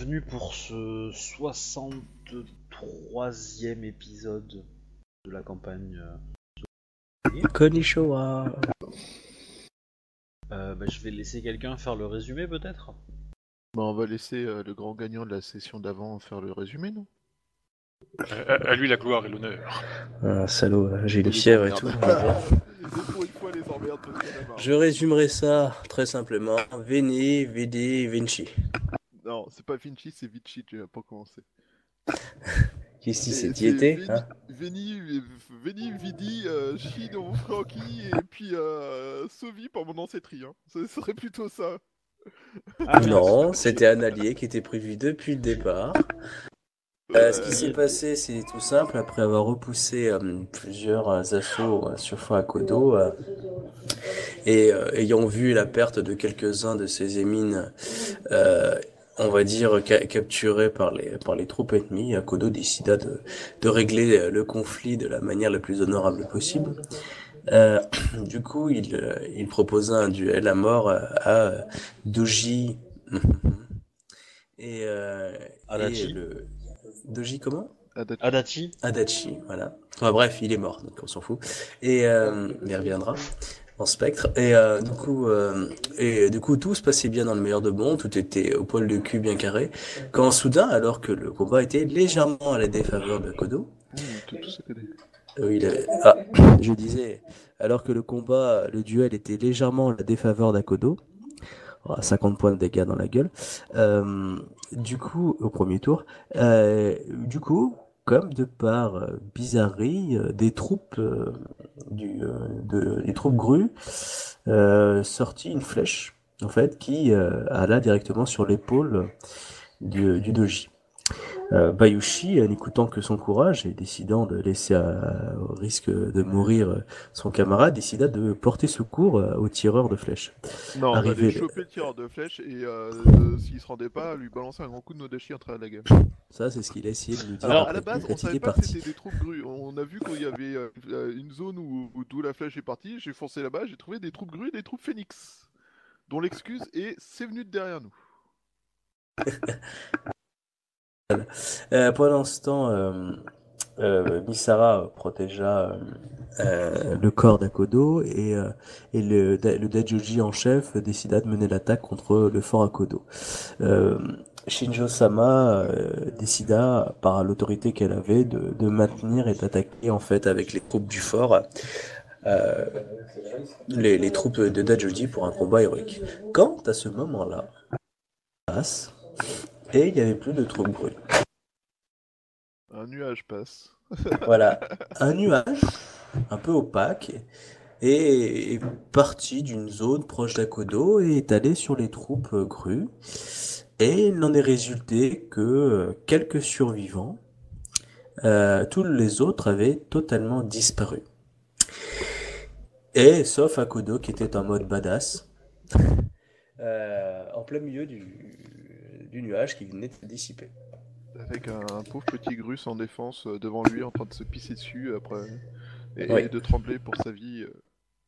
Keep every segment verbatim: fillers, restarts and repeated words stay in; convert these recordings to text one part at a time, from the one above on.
bienvenue pour ce soixante-troisième épisode de la campagne. Konnichiwa. Euh, bah, je vais laisser quelqu'un faire le résumé peut-être. Bah, on va laisser euh, le grand gagnant de la session d'avant faire le résumé, non? Euh, à lui la gloire et l'honneur. Ah, salaud, j'ai Et les les fièvres et emmerdes. tout. mais bon. Et pour une fois, les emmerdes, parce qu'il y en a marre. Je résumerai ça très simplement. Veni, Vidi, Vinci. Non, c'est pas Vinci, c'est Vici, tu n'as pas commencé. Qu'est-ce que Et c'est, t'y étais, Veni, hein? Veni, Veni, Vidi, euh, Shino, Francky, et puis euh, Sovi pour mon ancêtre. Hein. Ce serait plutôt ça. Ah, Non, c'était un allié qui était prévu depuis le départ. Euh, ce qui Euh, s'est passé, c'est tout simple. Après avoir repoussé euh, plusieurs euh, assauts euh, sur fond à Kodo, euh, et euh, ayant vu la perte de quelques-uns de ses émines, euh, on va dire ca- capturés par les par les troupes ennemies, Kodo décida de de régler le conflit de la manière la plus honorable possible. Euh, du coup, il euh, il proposa un duel à mort à, à Doji et euh, et Adachi. le Doji comment? Adachi. Adachi. Adachi, voilà. Enfin, bref, il est mort, donc on s'en fout. Et euh, il reviendra en spectre. Et euh, du coup, euh, et du coup, tout se passait bien dans le meilleur de bon, tout était au poil de cul bien carré. Quand soudain, alors que le combat était légèrement à la défaveur de Kodo, Ouh, tout, tout ça connaît. euh, il avait- ah, je disais, alors que le combat, le duel était légèrement à la défaveur d'Akodo, oh, cinquante points de dégâts dans la gueule. Euh, du coup, au premier tour, euh, du coup, comme de par euh, bizarrerie, euh, des troupes euh, du, euh, de, des troupes grues euh, sortit une flèche, en fait, qui euh, alla directement sur l'épaule du, du doji. Euh, Bayushi, euh, n'écoutant que son courage et décidant de laisser à, au risque de mourir euh, son camarade, décida de porter secours euh, au tireur de flèches. Non, on Arrivé, allait choper le tireur de flèche et euh, de- s'il se rendait pas, lui balancer un grand coup de Nodashi en travers de la gueule. ça c'est ce qu'il a essayé de nous dire Alors, en à la prétenu base, on quand il savait est pas que parti. c'était des troupes grues. On a vu qu'il y avait euh, euh, une zone où, où d'où la flèche est partie. J'ai foncé là-bas, j'ai trouvé des troupes grues et des troupes phénix. Dont l'excuse est c'est venu de derrière nous. Euh, pendant ce temps, euh, euh, Misara protégea euh, euh, le corps d'Akodo et, euh, et le, le Dajoji en chef décida de mener l'attaque contre le fort Akodo. Euh, Shinjo-sama euh, décida, par l'autorité qu'elle avait, de, de maintenir et d'attaquer en fait avec les troupes du fort euh, les, les troupes de Dajoji pour un combat héroïque. Quand à ce moment-là, passe et il n'y avait plus de troupes grues. Un nuage passe. Voilà, un nuage un peu opaque est, est parti d'une zone proche d'Akodo et est allé sur les troupes euh, grues. Et il n'en est résulté que euh, quelques survivants. Euh, tous les autres avaient totalement disparu. Et sauf Akodo qui était en mode badass, euh, en plein milieu du, du nuage qui venait de se dissiper. Avec un, un pauvre petit gru sans défense euh, devant lui en train de se pisser dessus après. Et, Oui. et de trembler pour sa vie. euh,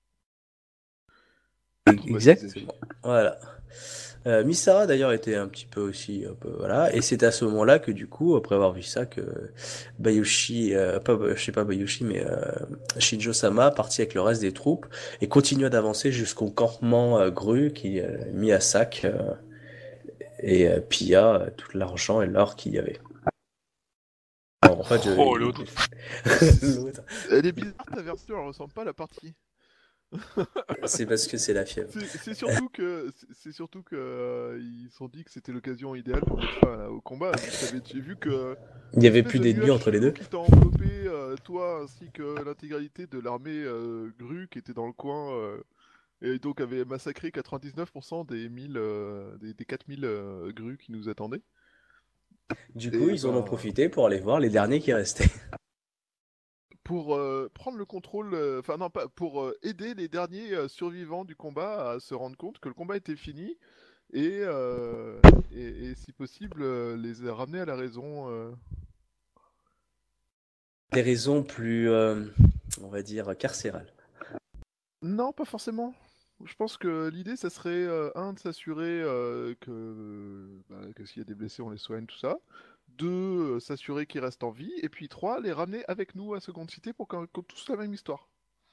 Exactement. Voilà. Euh, Misara d'ailleurs était un petit peu aussi, un peu, voilà. Et c'est à ce moment-là que du coup, après avoir vu ça, que Bayushi, euh, pas, je sais pas Bayushi, mais euh, Shinjo-sama partit avec le reste des troupes et continua d'avancer jusqu'au campement euh, Gru qui euh, mit à sac euh, et euh, pilla euh, tout l'argent et l'or qu'il y avait. Alors, en fait, je- Oh, il- l'autre. l'autre. Elle est bizarre ta version, elle ressemble pas à la partie. C'est parce que c'est la fièvre. C'est c'est surtout que c'est- c'est surtout que euh, ils se sont dit que c'était l'occasion idéale pour mettre fin à- au combat. T'avais- J'ai vu que Il y avait l'espèce plus de d'ennemis nuage entre les chelou deux. qui t'a enveloppé, euh, toi ainsi que l'intégralité de l'armée euh, grue qui était dans le coin euh, et donc avait massacré quatre-vingt-dix-neuf pour cent des mille euh, des, des quatre mille euh, grues qui nous attendaient. Du coup, Et ils en ont ben profité pour aller voir les derniers qui restaient. pour euh, prendre le contrôle, euh, enfin non pas pour euh, aider les derniers euh, survivants du combat à se rendre compte que le combat était fini et, euh, et, et si possible euh, les ramener à la raison. euh. Des raisons plus, euh, on va dire, carcérales. Non, pas forcément. je pense que l'idée, ça serait, euh, un, de s'assurer euh, que, bah, que s'il y a des blessés, on les soigne, tout ça. Deux, euh, s'assurer qu'ils restent en vie. Et puis trois, les ramener avec nous à Seconde Cité pour qu'on raconte tous la même histoire.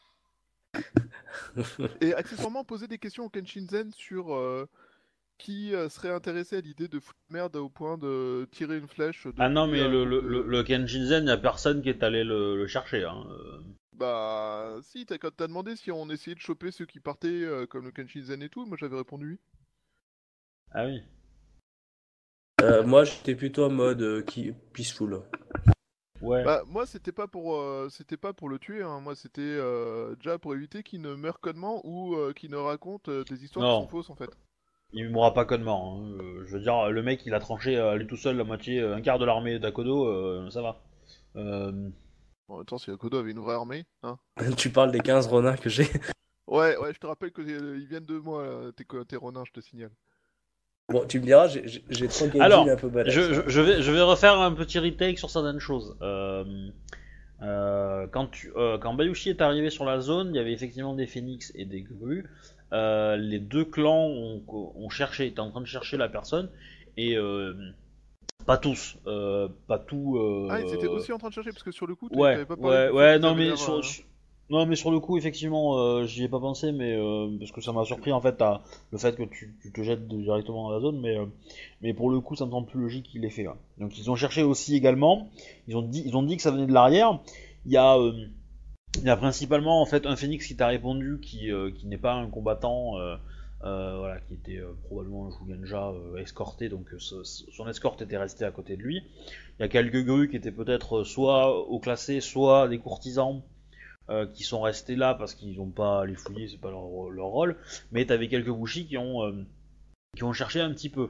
Et accessoirement, poser des questions au Kenshinzen sur euh, qui euh, serait intéressé à l'idée de foutre merde au point de tirer une flèche Ah non, depuis mais un le, groupe le, de... le, le Kenshinzen, y a personne qui est allé le, le chercher. Hein. euh. Bah, si, t'as, quand t'as demandé si on essayait de choper ceux qui partaient euh, comme le Kenshinzen et tout, moi j'avais répondu oui. Ah oui. Euh, moi, j'étais plutôt en mode euh, qui... peaceful. Ouais. Bah, moi c'était pas pour euh, c'était pas pour le tuer, hein. Moi c'était euh, déjà pour éviter qu'il ne meure connement ou euh, qu'il ne raconte euh, des histoires qui sont Non, fausses en fait. il mourra pas connement. Hein. Euh, je veux dire, le mec, il a tranché à lui tout seul la moitié, un quart de l'armée d'Akodo, euh, ça va. Euh, En même temps, si Akodo avait une vraie armée, hein. Tu parles des quinze renards que j'ai. Ouais, ouais, je te rappelle qu'ils viennent de moi, là, tes, co- tes renards, je te signale. Bon, tu me diras, j'ai- j'ai j'ai trois Genjin Alors, un peu badass. je, je, hein. je vais, je vais refaire un petit retake sur certaines choses. Euh, euh, quand, tu, euh, quand Bayushi est arrivé sur la zone, il y avait effectivement des phénix et des grues. Euh, les deux clans ont, ont cherché, étaient en train de chercher la personne, et euh, pas tous, euh, pas tout. Ah, ils étaient Euh... aussi en train de chercher, parce que sur le coup, tu Ouais, t'avais pas parlé ouais, du fait ouais, qu'ils non avaient mais l'air... sur, euh, sur- non mais sur le coup effectivement, euh, j'y ai pas pensé, mais euh, parce que ça m'a surpris en fait à, le fait que tu, tu te jettes directement dans la zone, mais euh, mais pour le coup ça me semble plus logique qu'il l'ait fait là. Donc ils ont cherché aussi également, ils ont dit ils ont dit que ça venait de l'arrière. Il y a euh, il y a principalement en fait un phénix qui t'a répondu qui euh, qui n'est pas un combattant. Euh, euh, voilà, qui était euh, probablement un Shugenja euh, escorté, donc euh, ce- son escorte était restée à côté de lui. Il y a quelques grues qui étaient peut-être soit haut classés, soit des courtisans euh, qui sont restés là parce qu'ils n'ont pas à les fouiller, c'est pas leur, leur rôle. Mais t'avais quelques bouchis qui ont euh, qui ont cherché un petit peu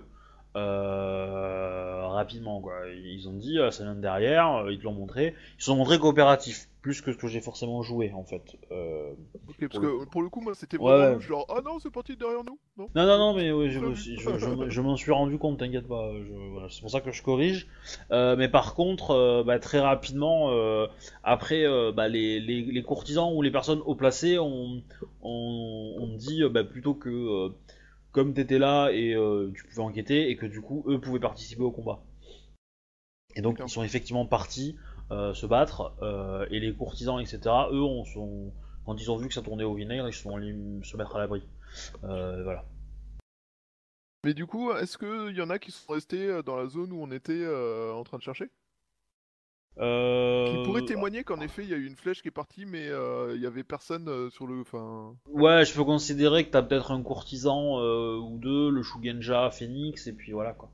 euh, rapidement quoi. Ils ont dit euh, ça vient de derrière, euh, ils te l'ont montré. Ils se sont montrés coopératifs, plus que ce que j'ai forcément joué en fait. Euh, Ok, parce pour le que pour le coup, moi, c'était Ouais, vraiment ouais. louche, genre, ah non, c'est parti derrière nous. Non, Non, non, non, mais ouais, je, prévu. je, je, je m'en suis rendu compte, t'inquiète pas. je- voilà, c'est pour ça que je corrige. Euh, mais par contre, euh, bah, très rapidement, euh, après, euh, bah, les, les, les courtisans ou les personnes haut placées ont, ont, ont dit euh, bah, plutôt que euh, comme t'étais là et euh, tu pouvais enquêter et que du coup eux pouvaient participer au combat. Et donc D'accord. ils sont effectivement partis euh, se battre euh, et les courtisans et cetera. Eux, on sont, quand ils ont vu que ça tournait au vinaigre, ils se sont allés se mettre à l'abri. Euh, voilà. Mais du coup, est-ce qu'il y en a qui sont restés euh, dans la zone où on était euh, en train de chercher? Qui pourraient Euh, témoigner qu'en effet, il y a eu une flèche qui est partie, mais euh, il y avait personne euh, sur le... Enfin... Ouais, je peux considérer que t'as peut-être un courtisan euh, ou deux, le Shugenja, Phoenix, et puis voilà quoi.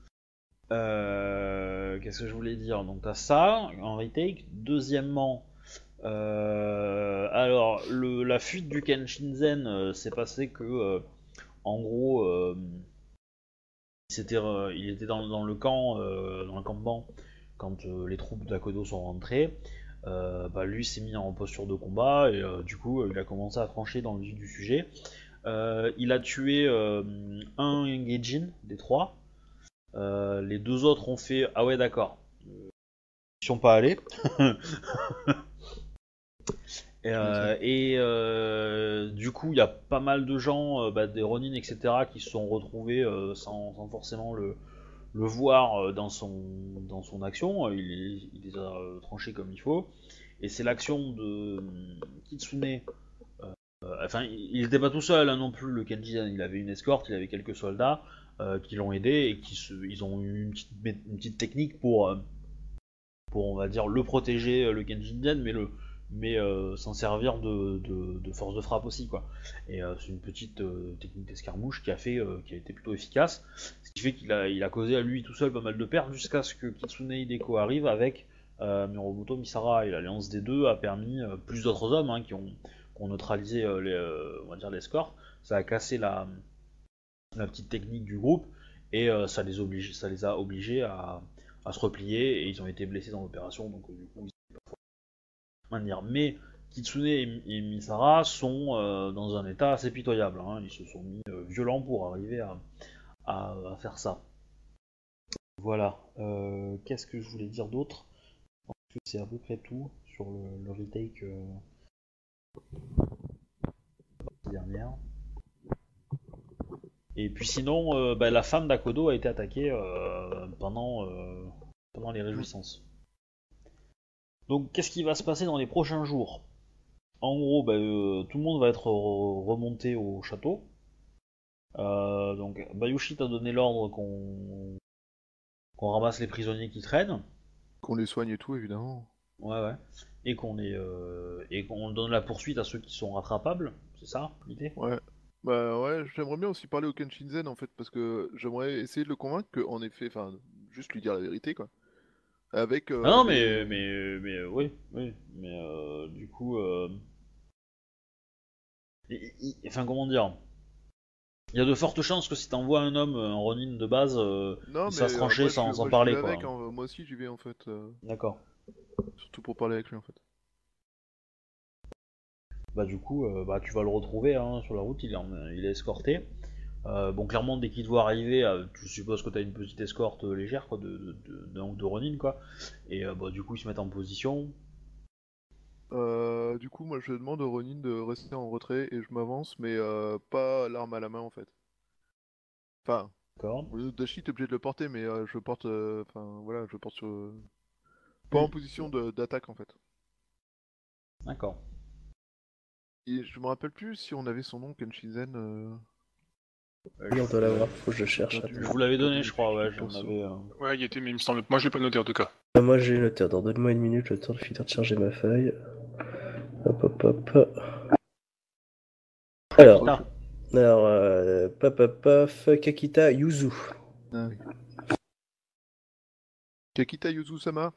Euh, Qu'est-ce que je voulais dire? Donc t'as ça en retake. Deuxièmement, euh, alors le, la fuite du Kenshinzen euh, s'est passé que euh, en gros, euh, c'était, euh, il était dans, dans le camp, euh, dans le campement quand euh, les troupes d'Akodo sont rentrées. Euh, bah, lui s'est mis en posture de combat et euh, du coup il a commencé à trancher dans le vif du sujet. Euh, il a tué euh, un Gaijin des trois. Euh, les deux autres ont fait ah ouais d'accord. Ils sont pas allés. et euh, et euh, du coup il y a pas mal de gens, euh, bah, des Ronin et cetera qui se sont retrouvés euh, sans, sans forcément le, le voir euh, dans son dans son action. Il, les- il les a euh, tranchés comme il faut. Et c'est l'action de euh, Kitsune. Euh, enfin, il n'était pas tout seul hein, non plus, le Kenji. Il avait une escorte, il avait quelques soldats euh, qui l'ont aidé et qui se, ils ont eu une petite, une petite technique pour, euh, pour, on va dire, le protéger, euh, le Kenjinjan, mais le, mais euh, s'en servir de, de, de force de frappe aussi, quoi. Et euh, c'est une petite euh, technique d'escarmouche qui a fait, euh, qui a été plutôt efficace, ce qui fait qu'il a, il a causé à lui tout seul pas mal de pertes jusqu'à ce que Kitsune Hideko arrive avec euh, Miromoto Misara. Et l'alliance des deux a permis euh, plus d'autres hommes hein, qui ont qui ont neutralisé euh, les, euh, on va dire les scores. Ça a cassé la, la petite technique du groupe et euh, ça, les oblige, ça les a obligés à, à se replier et ils ont été blessés dans l'opération. Donc euh, du coup, ils étaient pas maintenir. Mais Kitsune et, et Misara sont euh, dans un état assez pitoyable. Hein. Ils se sont mis euh, violents pour arriver à, à, à faire ça. Voilà. Euh, Qu'est-ce que je voulais dire d'autre? Je pense que c'est à peu près tout sur le, le retake euh, dernière. Et puis sinon, euh, bah, la femme d'Akodo a été attaquée euh, pendant, euh, pendant les réjouissances. Donc qu'est-ce qui va se passer dans les prochains jours? En gros, bah, euh, tout le monde va être re- remonté au château. Euh, donc Bayushi t'a donné l'ordre qu'on qu'on ramasse les prisonniers qui traînent. Qu'on les soigne et tout, évidemment. Ouais, ouais. Et qu'on les euh, et qu'on donne la poursuite à ceux qui sont rattrapables. C'est ça l'idée? Ouais. Bah ouais, j'aimerais bien aussi parler au Kenshinzen en fait, parce que j'aimerais essayer de le convaincre que, en effet, enfin, juste lui dire la vérité quoi. Avec Ah euh, non, les. mais mais mais euh, oui, oui. Mais euh, du coup, euh, il- il- enfin comment dire? Il y a de fortes chances que si t'envoies un homme, un Ronin de base, euh, Non, il se mais fasse euh, trancher moi, je, sans, sans moi j'y vais parler, quoi. avec, hein. Moi aussi j'y vais en fait. euh, D'accord. Surtout pour parler avec lui en fait. Bah du coup, euh, bah tu vas le retrouver hein, sur la route, il est, en- il est escorté. Euh, bon, clairement, dès qu'il te voit arriver, euh, tu supposes que t'as une petite escorte euh, légère, quoi, de, de, de, de, de Ronin, quoi. Et euh, bah du coup, ils se mettent en position. Euh, du coup, moi je demande au Ronin de rester en retrait et je m'avance, mais euh, pas l'arme à la main en fait. Enfin, D'accord. le Dashi t'es obligé de le porter, mais euh, je porte. euh, Enfin, voilà, je porte sur. Pas en Oui. position de- d'attaque en fait. D'accord. Et je me rappelle plus si on avait son nom, Kenshinzen. euh, Euh, Oui, on doit je, l'avoir, faut que je le J'ai cherche. perdu, je Attends. vous l'avais j'ai perdu donné, mes je crois, fiches de ouais, j'en perso. avais. euh, Ouais, il était, mais il me semble. Moi, je l'ai pas noté en tout cas. Euh, Moi j'ai noté, attends, donne-moi une minute, le temps de finir de charger ma feuille. Hop hop hop. Alors, Kakita. alors euh, paf paf paf, Kakita Yuzu. Ah oui. Kakita Yuzu-sama,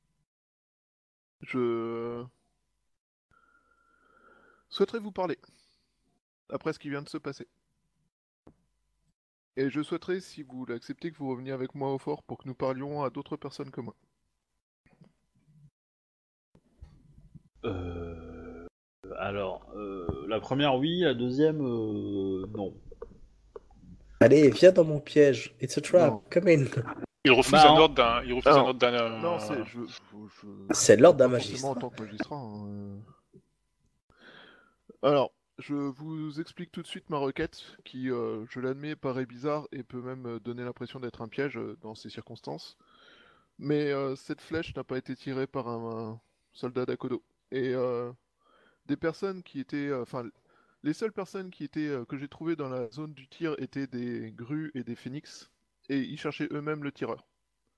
je souhaiterais vous parler après ce qui vient de se passer. Et je souhaiterais, si vous l'acceptez, que vous reveniez avec moi au fort pour que nous parlions à d'autres personnes que moi. Euh, alors, euh, la première, oui, la deuxième, euh, non. Allez, viens dans mon piège. It's a trap, Non. come in. Il refuse Bah, un en- ordre d'un. Il refuse Alors, un ordre d'un. euh, Non, c'est. Je, je, je- C'est l'ordre pas d'un forcément en magistrat. tant que magistrat. hein, euh. Alors, je vous explique tout de suite ma requête, qui, euh, je l'admets, paraît bizarre et peut même euh, donner l'impression d'être un piège euh, dans ces circonstances. Mais euh, cette flèche n'a pas été tirée par un, un soldat d'Akodo. Et euh, des personnes qui étaient, euh, enfin, les seules personnes qui étaient euh, que j'ai trouvées dans la zone du tir étaient des grues et des phénix, et ils cherchaient eux-mêmes le tireur.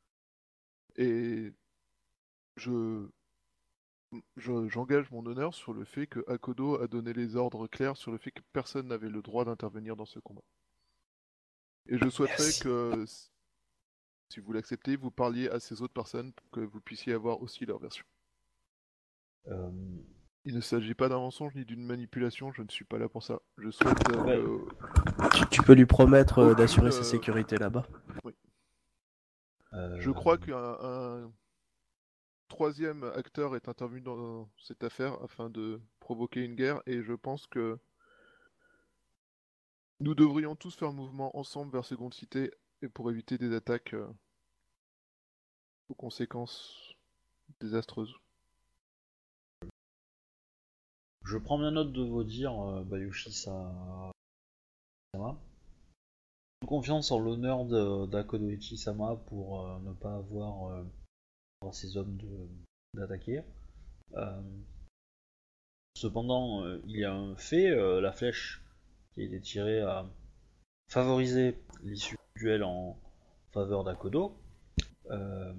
Et je, je- j'engage mon honneur sur le fait que Akodo a donné les ordres clairs sur le fait que personne n'avait le droit d'intervenir dans ce combat. Et je souhaiterais Merci. que, si vous l'acceptez, vous parliez à ces autres personnes pour que vous puissiez avoir aussi leur version. euh, Il ne s'agit pas d'un mensonge ni d'une manipulation, je ne suis pas là pour ça. Je souhaite euh, Ouais. que... Tu, tu peux lui promettre euh, Aucune, d'assurer sa euh, sécurité là-bas. euh, Je crois qu'un un troisième acteur est intervenu dans cette affaire afin de provoquer une guerre, et je pense que nous devrions tous faire mouvement ensemble vers Seconde Cité et pour éviter des attaques euh, aux conséquences désastreuses. je prends bien note de vos dires, euh, Bayushi Sa- Sama. J'ai confiance en l'honneur de- d'Akodoichi Sama pour euh, ne pas avoir euh, à ces hommes de- d'attaquer. Euh, cependant, euh, il y a un fait, euh, la flèche qui a été tirée a favorisé l'issue du duel en faveur d'Akodo. Euh,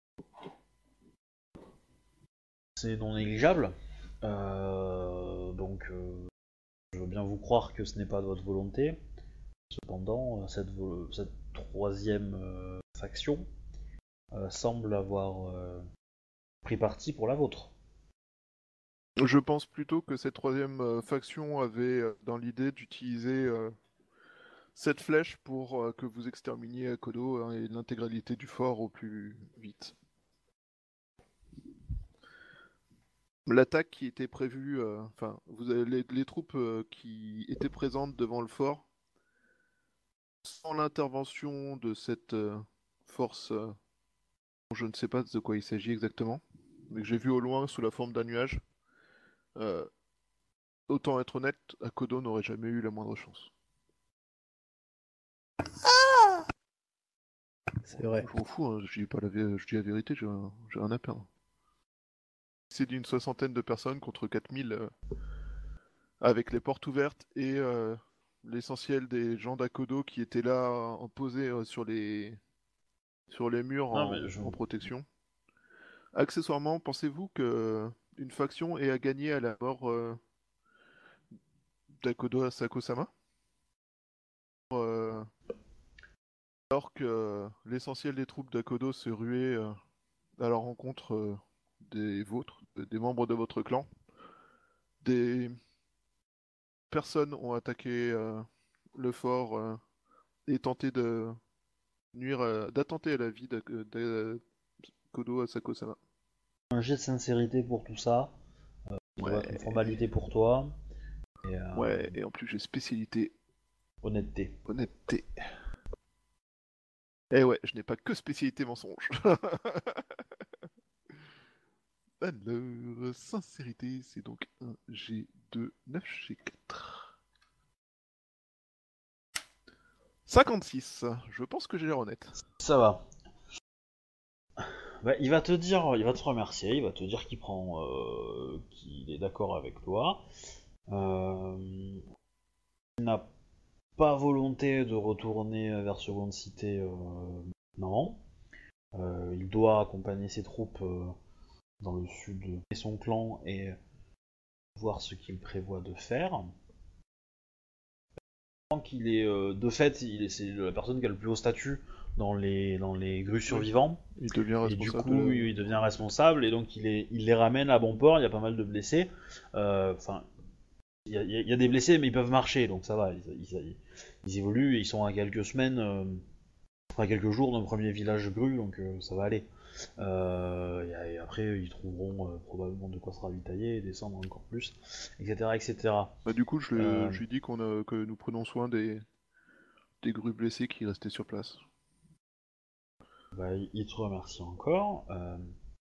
c'est non négligeable. Euh, donc, euh, je veux bien vous croire que ce n'est pas de votre volonté. Cependant, euh, cette, vo- cette troisième euh, faction euh, semble avoir euh, pris parti pour la vôtre. Je pense plutôt que cette troisième euh, faction avait euh, dans l'idée d'utiliser euh, cette flèche pour euh, que vous exterminiez Akodo hein, et l'intégralité du fort au plus vite. L'attaque qui était prévue, euh, enfin, vous avez les, les troupes euh, qui étaient présentes devant le fort, sans l'intervention de cette euh, force, euh, je ne sais pas de quoi il s'agit exactement, mais que j'ai vu au loin sous la forme d'un nuage. Euh, autant être honnête, Akodo n'aurait jamais eu la moindre chance. C'est vrai. Je m'en fous, hein, je dis pas la, vé- je dis la vérité, j'ai un- j'ai rien à perdre. C'est d'une soixantaine de personnes contre quatre mille euh, avec les portes ouvertes et euh, l'essentiel des gens d'Akodo qui étaient là en posés euh, sur les sur les murs Non, mais en, je... en protection. Accessoirement, pensez-vous que une faction ait à gagner à la mort euh, d'Akodo Asako-sama? Euh, alors que euh, l'essentiel des troupes d'Akodo se ruaient euh, à la rencontre euh, des vôtres, des membres de votre clan. Des personnes ont attaqué euh, le fort euh, et tenté de nuire, à- d'attenter à la vie d'Ak- d'Akodo Asako-sama. un jet de sincérité pour tout ça, qui doit être une Ouais, formalité pour toi, et euh, ouais, et en plus j'ai spécialité honnêteté. honnêteté. Eh ouais, je n'ai pas que spécialité mensonge. Alors, sincérité, c'est donc un G deux, neuf G quatre. cinquante-six, je pense que j'ai l'air honnête. Ça va. Bah, il va te dire, il va te remercier, il va te dire qu'il prend, euh, qu'il est d'accord avec toi. Euh, il n'a pas volonté de retourner vers Seconde Cité, euh, non. Euh, il doit accompagner ses troupes euh, dans le sud et son clan et voir ce qu'il prévoit de faire. Qu'il est, euh, de fait, il est, c'est la personne qui a le plus haut statut dans les, dans les grues survivants. Il devient Et du responsable. coup, de la- il devient responsable et donc il, est, il les ramène à bon port. Il y a pas mal de blessés. Euh, Enfin, il y, a- il y a des blessés, mais ils peuvent marcher, donc ça va. Ils, ils- ils évoluent et ils sont à quelques semaines, euh, enfin quelques jours d'un premier village grue, donc euh, ça va aller. Euh, et, et après, ils trouveront euh, probablement de quoi se ravitailler et descendre encore plus, et cetera, et cetera. Bah, du coup, je, le- Euh, je lui dis qu'on a, que nous prenons soin des, des grues blessées qui restaient sur place. bah, il te remercie encore. Euh,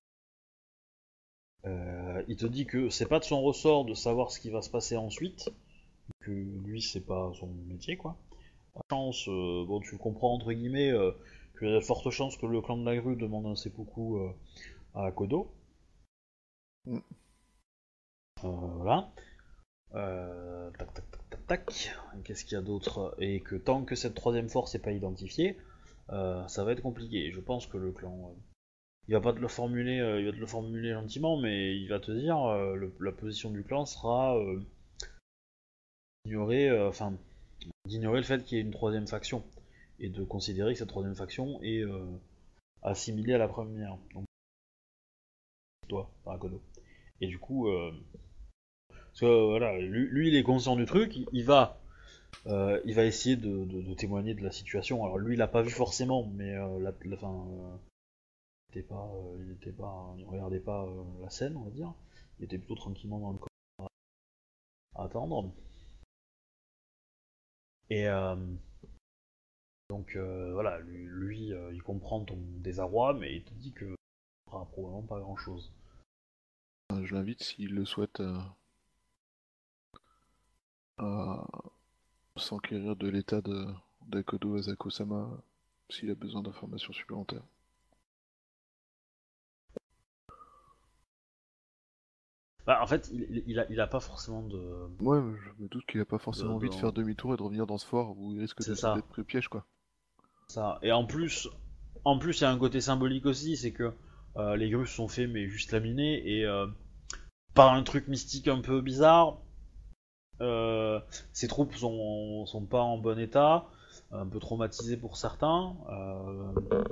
euh, il te dit que c'est pas de son ressort de savoir ce qui va se passer ensuite, que lui c'est pas son métier quoi. Chance, euh, bon tu le comprends entre guillemets, euh, qu'il y a de fortes chances que le clan de la grue demande un seppuku euh, à Kodo. Mm. Euh, voilà. Euh, tac tac tac tac tac. Qu'est-ce qu'il y a d'autre? Et que tant que cette troisième force n'est pas identifiée, euh, ça va être compliqué. Je pense que le clan, euh, il va pas te le formuler, euh, il va te le formuler gentiment, mais il va te dire euh, le- la position du clan sera euh, d'ignorer, euh, enfin d'ignorer le fait qu'il y ait une troisième faction et de considérer que cette troisième faction est euh, assimilée à la première. Donc toi, par Kodo. Et du coup, euh, parce que voilà, lui, lui, il est conscient du truc, il, il va Euh, il va essayer de, de- de témoigner de la situation. Alors lui, il l'a pas vu forcément, mais euh, la, la- enfin, euh, il était pas, euh, il était pas, il regardait pas euh, la scène, on va dire. Il était plutôt tranquillement dans le corps à attendre. Et euh, donc euh, voilà, lui, lui, euh, il comprend ton désarroi, mais il te dit que il fera probablement pas grand chose. Euh, Je l'invite, s'il le souhaite, à, à s'enquérir de l'état de d'Akodo Asako-sama s'il a besoin d'informations supplémentaires. Bah, en fait, il, il, il a, il a pas forcément de, Ouais, mais je me doute qu'il a pas de, forcément de- envie de faire demi-tour et de revenir dans ce fort où il risque c'est de- ça. d'être pris au piège, quoi. Ça. Et en plus, en plus, il y a un côté symbolique aussi, c'est que euh, les grues sont faits mais juste laminés et euh, par un truc mystique un peu bizarre, euh, ces troupes sont, sont pas en bon état, un peu traumatisées pour certains, euh,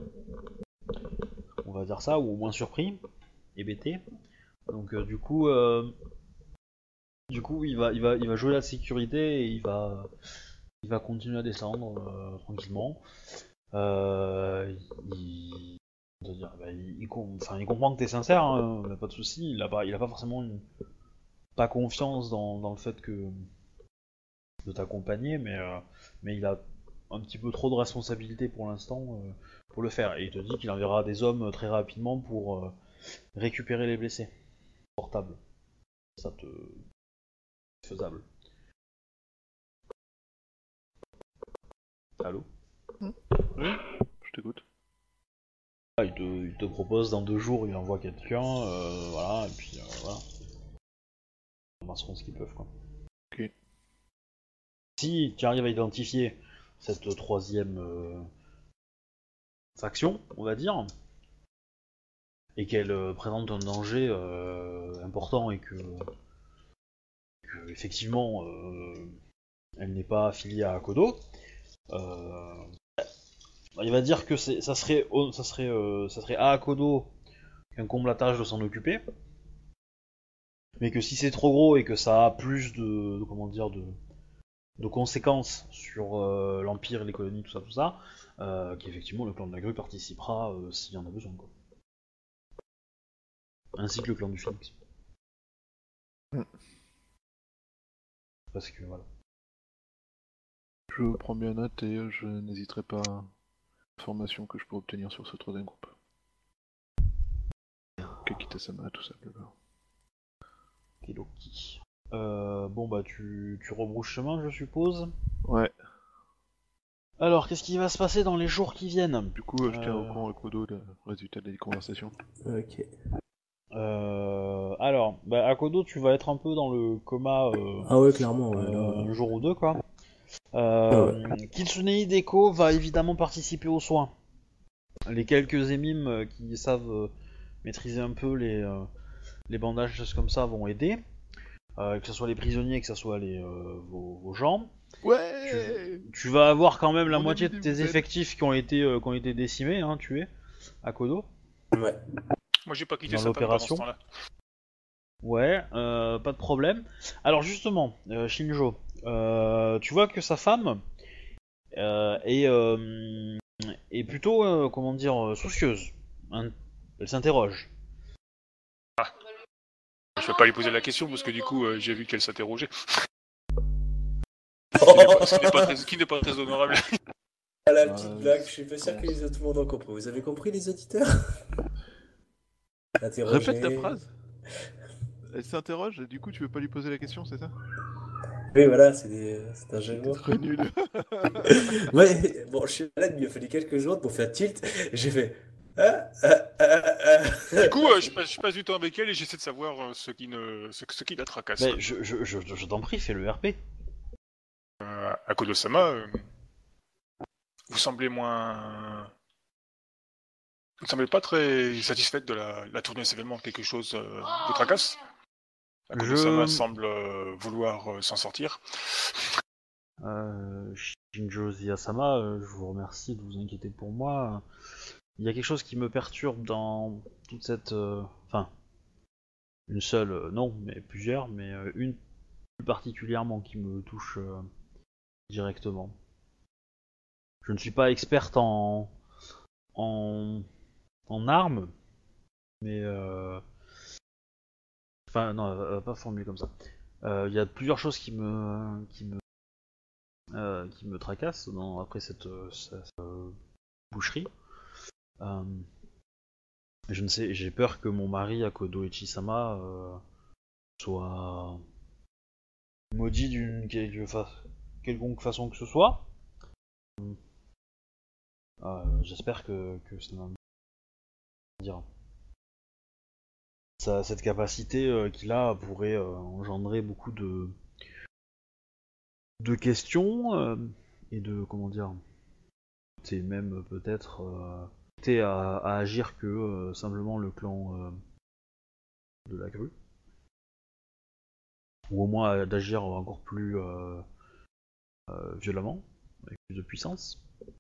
on va dire ça, ou au moins surpris, hébétés. Donc euh, du coup, euh, du coup, il va, il va, il va jouer la sécurité et il va, il va continuer à descendre euh, tranquillement. Euh, il, dire, bah, il, il, enfin, il comprend que t'es sincère, hein, pas de souci. Il a pas, il a pas forcément une, pas confiance dans, dans le fait que de t'accompagner, mais, euh, mais il a un petit peu trop de responsabilité pour l'instant euh, pour le faire. Et il te dit qu'il enverra des hommes très rapidement pour euh, récupérer les blessés. Portable. Ça te. Faisable. Allô? Oui, je t'écoute. Ah, il, te, il te propose dans deux jours, il envoie quelqu'un, euh, voilà, et puis euh, voilà. Ils ramasseront ce qu'ils peuvent, quoi. Ok. Si tu arrives à identifier cette troisième euh, faction, on va dire, et qu'elle euh, présente un danger euh, important et que, que effectivement euh, elle n'est pas affiliée à Akodo, euh, il va dire que c'est, ça serait, ça serait, euh, ça serait à Akodo qu'un comble la tâche de s'en occuper, mais que si c'est trop gros et que ça a plus de, de comment dire, de, de conséquences sur euh, l'Empire, les colonies, tout ça, tout ça, euh, qu'effectivement le clan de la grue participera euh, s'il y en a besoin, quoi. Ainsi que le clan du Phoenix. Mm. Parce que voilà. Je prends bien note et je n'hésiterai pas à l'information que je peux obtenir sur ce troisième groupe. Kakita-sama, tout ça, blablabla. Kiloki. Euh, bon bah tu, tu rebrousses chemin, je suppose. Ouais, Alors qu'est-ce qui va se passer dans les jours qui viennent? du coup, euh, je tiens au Euh, courant à Kodo le résultat des conversations. Ok. euh, alors, bah, Akodo, tu vas être un peu dans le coma euh, Ah ouais, clairement, ouais. euh, là, un jour ou deux, quoi. Ah Euh, Kitsune Hideko va évidemment participer aux soins. Les quelques émimes euh, qui savent euh, maîtriser un peu les, euh, les bandages, des choses comme ça, vont aider. Euh, que ce soit les prisonniers, que ce soit les, euh, vos, vos gens. Ouais. Tu, tu vas avoir quand même la Mon moitié ami de des tes Moussettes. effectifs qui ont été, euh, qui ont été décimés, hein, tués, à Kodo, ouais. Moi j'ai pas quitté dans Satan pendant ce l'opération. temps-là. Ouais, euh, pas de problème. Alors justement, euh, Shinjo, euh, tu vois que sa femme euh, est, euh, est plutôt, euh, comment dire, euh, soucieuse. Hein. Elle s'interroge. Je vais pas lui poser la question parce que du coup euh, j'ai vu qu'elle s'interrogeait. Ce qui n'est pas, ce qui n'est pas très, ce qui n'est pas très honorable. Ah, la Euh, petite blague, je suis pas sûr comment que les autres monde ont compris. Vous avez compris, les auditeurs? Interroger. Répète ta phrase. Elle s'interroge et du coup, tu veux pas lui poser la question, c'est ça? Oui, voilà, c'est des... c'est un jeu de T'es mots. très nul. Ouais, bon, je suis malade, il m'a fallu quelques jours pour faire tilt. J'ai fait. Ah, ah, ah, ah. Du coup euh, je, passe, je passe du temps avec elle et j'essaie de savoir euh, ce, qui ne, ce, ce qui la tracasse. Mais je, je, je, je t'en prie, fais le R P. Euh, Akodo-sama, euh, vous semblez moins... Vous ne semblez pas très satisfaite de la, la tournée des événements. Quelque chose euh, vous tracasse? Akodo-sama Je... semble euh, vouloir euh, s'en sortir. Euh, Shinjo Ziyasama, euh, je vous remercie de vous inquiéter pour moi. Il y a quelque chose qui me perturbe dans toute cette... euh, Enfin, une seule, euh, non, mais plusieurs, mais euh, une plus particulièrement qui me touche euh, directement. Je ne suis pas experte en... en... en armes, mais... Euh... Enfin, non, euh, pas formulé comme ça. Euh, Il y a plusieurs choses qui me... qui me... Euh, qui me tracassent dans, après cette, euh, cette euh, boucherie. Euh, je ne sais, j'ai peur que mon mari Akodo Ichisama euh, soit maudit d'une quelque fa- quelconque façon que ce soit. Euh, j'espère que, que ça va dire. Ça, cette capacité euh, qu'il a pourrait euh, engendrer beaucoup de de questions euh, et de comment dire, c'est même peut-être euh, à, à agir que euh, simplement le clan euh, de la grue. Ou au moins d'agir encore plus euh, euh, violemment, avec plus de puissance.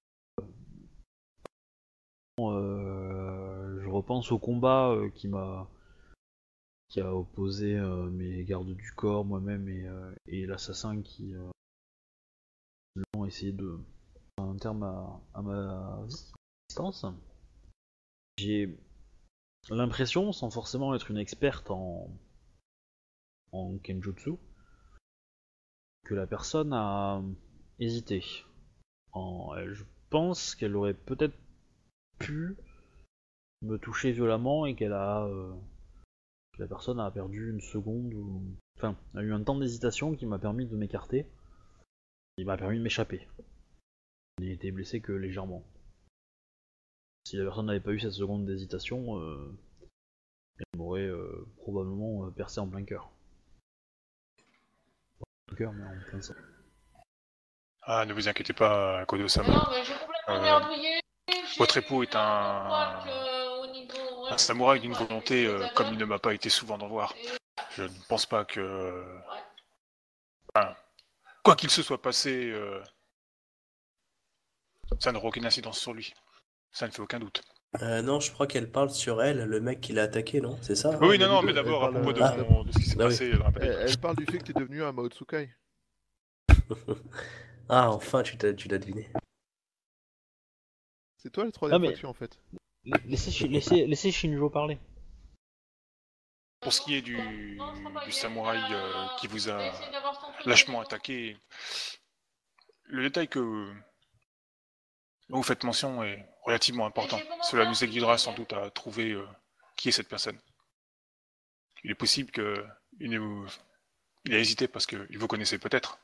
Euh, je repense au combat euh, qui m'a qui a opposé euh, mes gardes du corps, moi-même et, euh, et l'assassin qui euh, ont essayé de faire un terme à, à ma vie, distance. J'ai l'impression, sans forcément être une experte en, en Kenjutsu, que la personne a hésité. En, je pense qu'elle aurait peut-être pu me toucher violemment et qu'elle a euh, que la personne a perdu une seconde ou enfin a eu un temps d'hésitation qui m'a permis de m'écarter, il m'a permis de m'échapper. Il n'était blessé que légèrement. Si la personne n'avait pas eu cette seconde d'hésitation, euh, elle m'aurait euh, probablement euh, percé en plein cœur. En plein cœur, mais en plein sang. Ah, ne vous inquiétez pas, Kodo-sama. Non, mais j'ai complètement Euh, merdouillé. votre époux est un... un samouraï d'une volonté euh, comme il ne m'a pas été souvent d'en voir. Je ne pense pas que... Enfin, quoi qu'il se soit passé, euh, ça n'aura aucune incidence sur lui. Ça ne fait aucun doute. Euh, non, je crois qu'elle parle sur elle, le mec qui l'a attaqué, non? C'est ça? Oui, oui, mais non, non, les mais deux, d'abord à elle parle, propos de, euh, son- de ce qui s'est Ah oui. passé dans la Elle, période. elle parle du fait que t'es devenu un Maotsukai. Ah, enfin, tu t'as, tu l'as deviné. C'est toi la troisième Ah, mais- fois dessus en fait. Laissez, Shi- laissez, laissez Shinjo parler. Pour ce qui est du, Non, je crois pas, du il y a- samouraï il y a- euh, qui vous a essayé d'avoir son truc, lâchement mais- attaqué, le détail que dont vous faites mention est relativement important. Cela nous aiguillera sans doute à trouver euh, qui est cette personne. Il est possible que il, ne vous- il a hésité parce qu'il vous connaissait peut-être.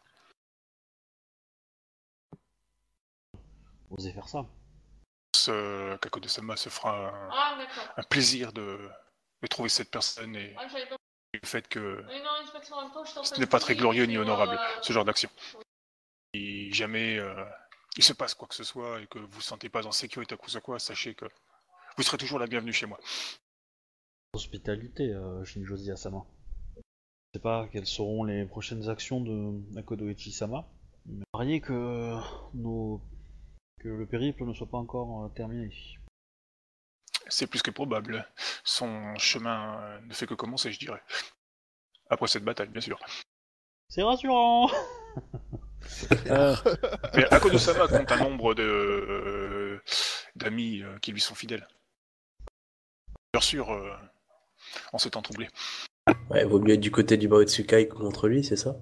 Osez faire ça. Ce Kakodo-sama se fera un, Ah, d'accord. un plaisir de, de trouver cette personne et Ah, j'avais pas... le fait que Oui, non, inspection impôt, je t'en ce prie. n'est pas très glorieux ni Et, honorable, euh, ce genre d'action. Si jamais euh, il se passe quoi que ce soit et que vous ne vous sentez pas en sécurité à cause de quoi, sachez que vous serez toujours la bienvenue chez moi. Hospitalité, euh, Shinjo Asama. Je sais pas quelles seront les prochaines actions de Nakodo Ichi-sama. Mais pariez que nos... que le périple ne soit pas encore euh, terminé. C'est plus que probable. Son chemin euh, ne fait que commencer, je dirais. Après cette bataille, bien sûr. C'est rassurant. euh, Mais Akodo-sama compte un nombre de euh, d'amis euh, qui lui sont fidèles. Bien sûr, euh, en ce temps troublé. Ouais, vaut mieux être du côté du Maotsukai que contre lui, c'est ça?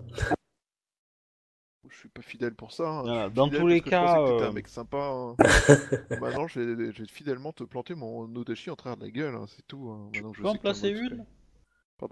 Je suis pas fidèle pour ça. hein. Voilà, Je suis dans fidèle tous les parce que je pensais cas, que t'étais euh, un mec sympa. hein. Maintenant, je vais, je vais fidèlement te planter mon Odashi en travers de la gueule, hein, c'est tout. hein. Maintenant que Tu je peux en sais que t'es un placer Maotsukai. une Pardon.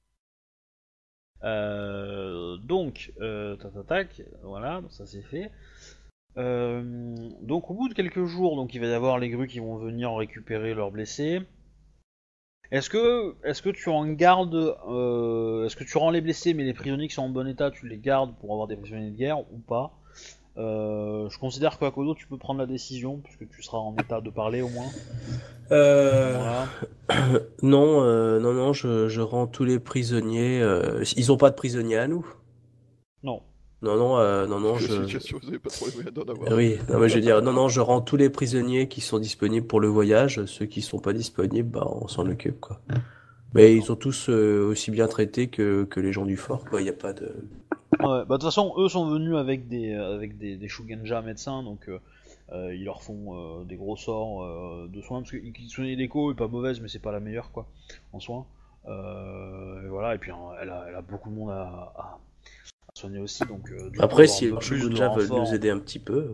Euh, donc, euh, tac, tac, tac, voilà, donc ça c'est fait. Euh, donc au bout de quelques jours, donc il va y avoir les grues qui vont venir récupérer leurs blessés. Est-ce que, est-ce que tu en gardes, euh, est-ce que tu rends les blessés, mais les prisonniers qui sont en bon état, tu les gardes pour avoir des prisonniers de guerre ou pas? Euh, je considère qu'à Kodo, tu peux prendre la décision puisque tu seras en état de parler au moins. Euh... Voilà. Non, euh, non, non, je, je rends tous les prisonniers. euh, Ils ont pas de prisonniers à nous. Non. Non, non, euh, non, non, Je je. suis déjà sûr que vous avez pas trop les moyens d'en avoir. Oui, non, mais je veux dire, non, non, je rends tous les prisonniers qui sont disponibles pour le voyage. Ceux qui sont pas disponibles, bah, on s'en occupe, quoi. Mais ils sont tous euh, aussi bien traités que, que les gens du fort, quoi. Il y a pas de. Ouais, bah de toute façon, eux sont venus avec des avec des, des Shugenja médecins, donc euh, euh, ils leur font euh, des gros sorts euh, de soins parce que Kitsune Hideko est pas mauvaise, mais c'est pas la meilleure quoi en soins. Euh, et voilà, et puis hein, elle a, elle a beaucoup de monde à, à, à soigner aussi, donc euh, du Après, coup, si avoir les un peu plus de Shogunja veulent renfort. nous aider un petit peu.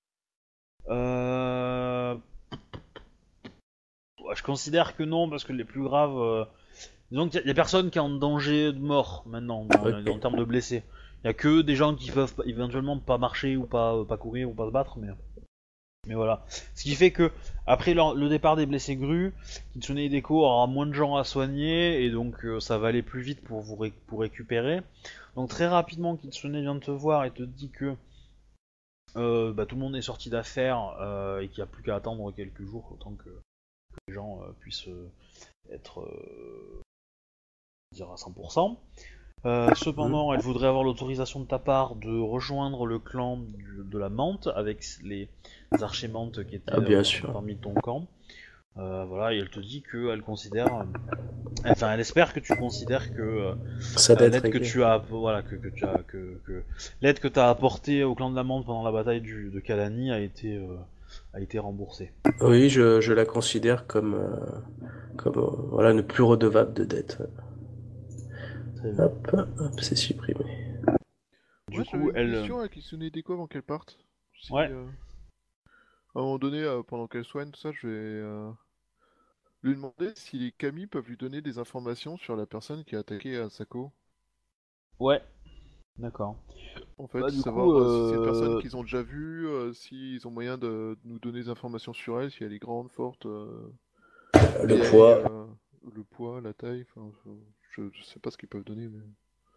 Euh... ouais, je considère que non parce que les plus graves. Euh... Disons qu'il y, a personne qui est en danger de mort maintenant dans- Ok. en termes de blessés. Il y a que des gens qui peuvent éventuellement pas marcher ou pas, pas courir ou pas se battre, mais, mais voilà. Ce qui fait que après leur- le départ des blessés grues, Kitsune Hideko aura moins de gens à soigner et donc euh, ça va aller plus vite pour vous ré- pour récupérer. Donc très rapidement, Kitsune vient de te voir et te dit que euh, bah, tout le monde est sorti d'affaires euh, et qu'il n'y a plus qu'à attendre quelques jours autant que, que les gens euh, puissent euh, être euh, dire à cent pour cent. Euh, cependant, elle voudrait avoir l'autorisation de ta part de rejoindre le clan du- de la Mante avec les archémantes qui étaient Ah, bien euh, sûr. parmi ton camp. Euh, voilà, et elle te dit qu'elle considère, euh, enfin, elle espère que tu considères que euh, Ça doit être l'aide que réglé. tu as, voilà, que, que tu as, que, que l'aide que tu as apportée au clan de la Mante pendant la bataille du, de Kalani a été, euh, a été remboursée. Oui, je, je la considère comme, euh, comme euh, voilà, ne plus redevable de dette. Très bien. Hop, hop, c'est supprimé. Du Moi, j'avais coup, une elle, question à Kitsune Hideko avant qu'elle parte. Si, Ouais. euh, à un moment donné, euh, pendant qu'elle soigne, tout ça, je vais euh, lui demander si les Kami peuvent lui donner des informations sur la personne qui a attaqué Asako. ouais, d'accord. En fait, Bah, du savoir coup, euh, si c'est une euh, personne qu'ils ont déjà vue, euh, s'ils ont moyen de, de nous donner des informations sur elle, si elle est grande, forte, euh, Le vieille, poids. euh, le poids, la taille, enfin, je, je, je sais pas ce qu'ils peuvent donner, mais...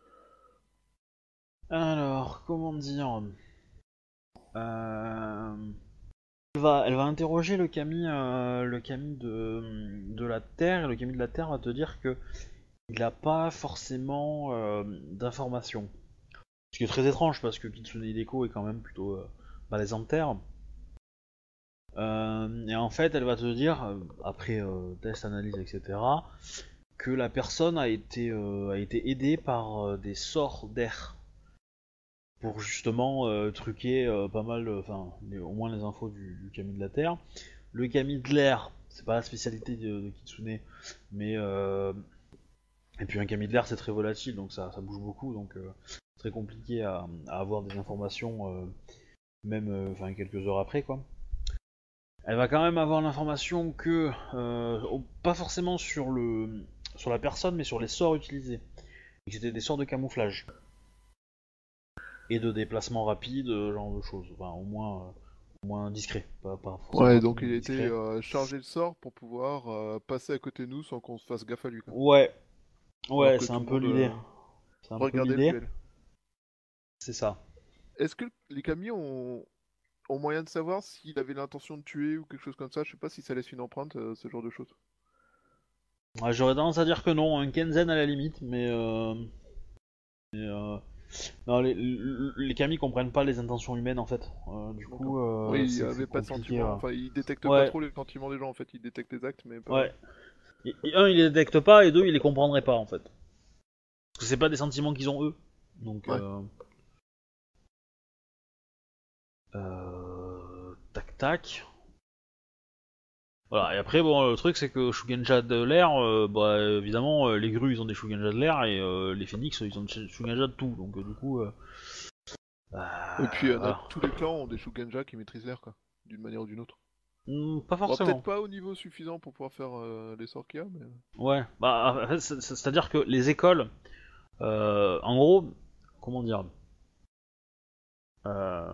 Alors, comment dire Euh, elle va, elle va interroger le Camille, euh, le Camille de, de la Terre, et le Camille de la Terre va te dire que il n'a pas forcément euh, d'informations. Ce qui est très étrange parce que Kitsune Hideko est quand même plutôt euh, balèze en terre. Euh, et en fait, elle va te dire, euh, après euh, test, analyse, et cetera, que la personne a été, euh, a été aidée par euh, des sorts d'air pour justement euh, truquer euh, pas mal, enfin au moins les infos du, du Kami de la Terre. Le Kami de l'air, c'est pas la spécialité de, de Kitsune, mais euh, et puis un Kami de l'air c'est très volatile, donc ça, ça bouge beaucoup, donc euh, c'est très compliqué à, à avoir des informations, euh, même euh, enfin quelques heures après quoi. Elle va quand même avoir l'information que, euh, pas forcément sur le sur la personne, mais sur les sorts utilisés, et que c'était des sorts de camouflage et de déplacement rapide, ce genre de choses. Enfin, au moins, euh, au moins discret, pas, pas forcément Ouais, rapide, donc mais il était discret. euh, chargé le sort pour pouvoir euh, passer à côté de nous sans qu'on se fasse gaffe à lui, quoi. Ouais, Alors ouais, que c'est tout un le peu monde l'idée. euh, C'est un peu regardait le l'idée. duel. C'est ça. Est-ce que les Kami ont... ont moyen de savoir s'il avait l'intention de tuer ou quelque chose comme ça? Je sais pas si ça laisse une empreinte, euh, ce genre de choses. Ouais, j'aurais tendance à dire que non, un Kenzen à la limite, mais, euh, mais, euh, non, les, les Kami comprennent pas les intentions humaines en fait. Euh, du D'accord. coup, euh, Oui, il c'est avait c'est pas de compliqué. sentiment, euh. enfin il détecte pas Ouais, trop les sentiments des gens en fait, il détecte les actes mais pas... ouais. Et, et un, il les détecte pas, et deux, il les comprendrait pas en fait. Parce que c'est pas des sentiments qu'ils ont eux. Donc, Ouais. euh, euh, tac tac. Voilà, et après, bon, le truc c'est que Shugenja de l'air, euh, bah évidemment, euh, les grues ils ont des Shugenja de l'air et euh, les phénix ils ont des Shugenja de tout, donc euh, du coup, euh, Et puis bah, euh, notre- voilà. tous les clans ont des Shugenja qui maîtrisent l'air quoi, d'une manière ou d'une autre. Hmm, pas Bon, peut-être forcément. pas au niveau suffisant pour pouvoir faire euh, les sorts qu'il y a, mais... Ouais, bah en fait, c'est- c'est- c'est-à-dire que les écoles, euh, en gros, comment dire, euh,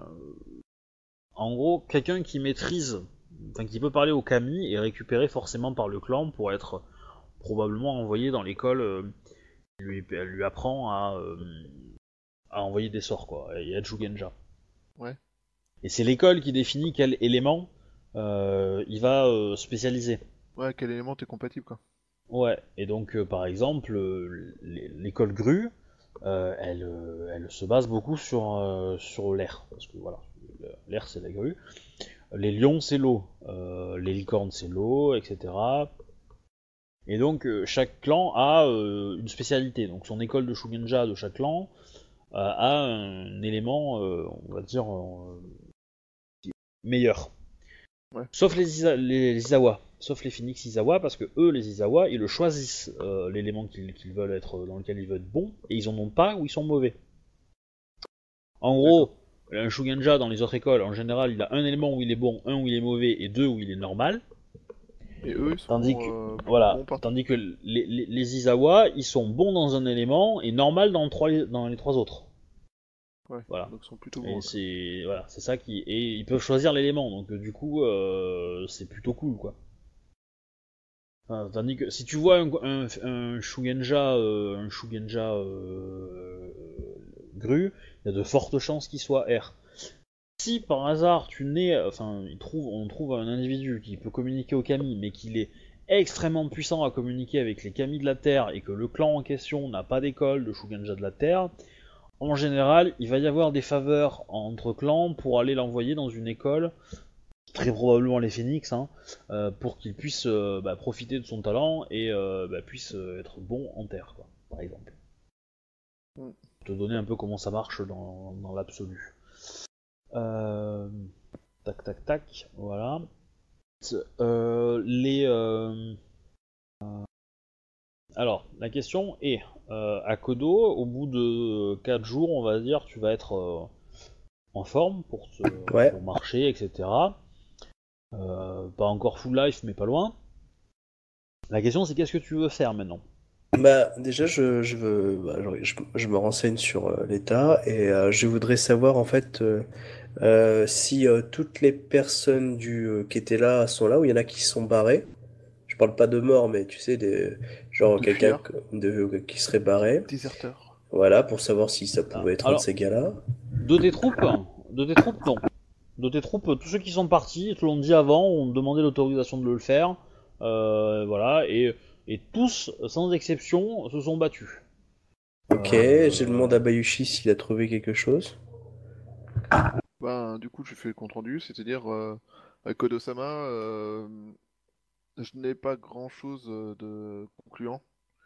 en gros, quelqu'un qui maîtrise, enfin qui peut parler au kami est récupéré forcément par le clan pour être probablement envoyé dans l'école. Euh, lui, elle lui apprend à, euh, à envoyer des sorts quoi, et à Jugenja. Ouais. Et c'est l'école qui définit quel élément euh, il va euh, spécialiser. Ouais, quel élément t'es compatible quoi. Ouais, et donc euh, par exemple, euh, l'école grue, euh, elle, euh, elle se base beaucoup sur, euh, sur l'air, parce que voilà, l'air c'est la grue. Les lions c'est l'eau, euh, les licornes c'est l'eau, et cetera. Et donc euh, chaque clan a euh, une spécialité, donc son école de Shugenja de chaque clan euh, a un élément, euh, on va dire, euh, meilleur. Ouais. Sauf les, Isa- les, les Izawa, sauf les Phoenix Izawa, parce que eux, les Izawa, ils le choisissent, euh, l'élément qu'ils qu'ils veulent être, dans lequel ils veulent être bons, et ils en ont pas ou ils sont mauvais. En gros, un Shugenja dans les autres écoles, en général, il a un élément où il est bon, un où il est mauvais, et deux où il est normal. Et eux ils Tandis sont que, euh, voilà, bons partout. tandis que les, les, les Izawa, ils sont bons dans un élément et normal dans, trois, dans les trois autres. Ouais, Voilà. donc ils sont plutôt Et bons. c'est voilà, c'est ça qui et ils peuvent choisir l'élément, donc euh, du coup, euh, c'est plutôt cool quoi. Enfin, tandis que si tu vois un, un, un Shugenja, euh, un Shugenja euh, Gru, il y a de fortes chances qu'il soit R. Si par hasard tu nais, enfin, il trouve, on trouve un individu qui peut communiquer au Kami, mais qu'il est extrêmement puissant à communiquer avec les Kami de la Terre et que le clan en question n'a pas d'école de Shugenja de la Terre, en général, il va y avoir des faveurs entre clans pour aller l'envoyer dans une école, très probablement les Phoenix, hein, euh, pour qu'il puisse euh, bah, profiter de son talent et euh, bah, puisse euh, être bon en terre, quoi, par exemple. Mm. Te donner un peu comment ça marche dans, dans l'absolu. Euh, tac, tac, tac, voilà. Euh, les. Euh, alors, la question est, euh, à Kodo, au bout de quatre jours, on va dire, tu vas être euh, en forme pour, te, Ouais. pour marcher, et cetera. Euh, pas encore full life, mais pas loin. La question c'est qu'est-ce que tu veux faire maintenant? Bah, déjà, je, je veux, bah, je, je- je me renseigne sur euh, l'état et euh, je voudrais savoir en fait euh, euh, si euh, toutes les personnes du, euh, qui étaient là sont là ou il y en a qui se sont barrés. Je parle pas de mort, mais tu sais, des, genre De quelqu'un fuir, que- de, qui serait barré. déserteur. Voilà, pour savoir si ça Ah, pouvait être un de alors, ces gars-là. de tes troupes, de tes troupes, non. De tes troupes, tous ceux qui sont partis, te l'ont dit avant, ont demandé l'autorisation de le faire. Euh, voilà, et, et tous, sans exception, se sont battus. Ok, je demande Euh, à Bayushi s'il a trouvé quelque chose. Ben, du coup, je fais le compte rendu, c'est-à-dire euh, à Kodosama, euh, je n'ai pas grand-chose euh, de concluant.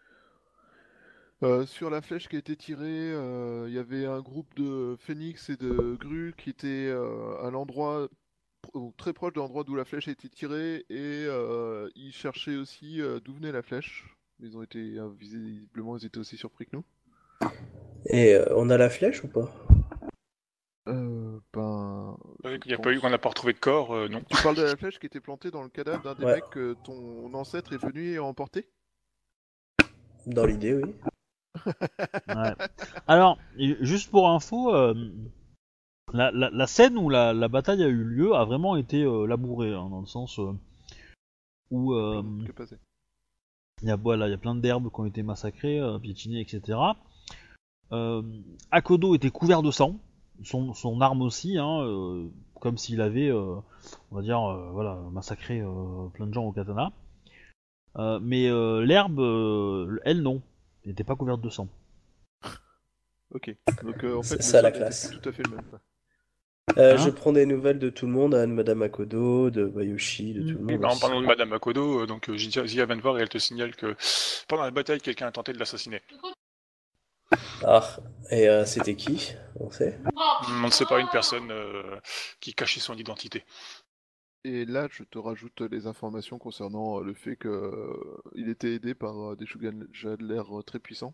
Euh, sur la flèche qui a été tirée, euh, il y avait un groupe de phénix et de grues qui étaient euh, à l'endroit pro- très proche de l'endroit d'où la flèche a été tirée et euh, ils cherchaient aussi euh, d'où venait la flèche. Ils ont été euh, visiblement, ils étaient aussi surpris que nous. Et euh, on a la flèche ou pas? Euh, ben, je Il n'y a pas eu, pense. qu'on n'a pas retrouvé de corps, euh, non. Tu parles de la flèche qui était plantée dans le cadavre d'un des Ouais, mecs que ton ancêtre est venu emporter? dans l'idée, oui. ouais. Alors, et juste pour info, euh, la, la- la scène où la, la bataille a eu lieu a vraiment été euh, labourée, hein, dans le sens euh, où euh, Que passé. il y a voilà, il y a plein d'herbes qui ont été massacrées, euh, piétinées, et cetera. Euh, Akodo était couvert de sang, son, son arme aussi, hein, euh, comme s'il avait, euh, on va dire, euh, voilà, massacré euh, plein de gens au katana. Euh, mais euh, l'herbe, euh, elle non, elle n'était pas couverte de sang. Ok. Donc euh, en C'est fait, le ça la sol n'était plus classe. tout à fait le même, quoi. Euh, je Hein? prends des nouvelles de tout le monde, hein, de Madame Akodo, de Bayushi, de tout le Oui, monde bah, en aussi. parlant de Madame Makoto, euh, donc euh, Zia Zia vient de voir et elle te signale que pendant la bataille, quelqu'un a tenté de l'assassiner. Ah, et euh, c'était qui? On sait? On ne sait pas, une personne euh, qui cachait son identité. Et là, je te rajoute les informations concernant euh, le fait que euh, il était aidé par euh, des Shugan l'air euh, très puissants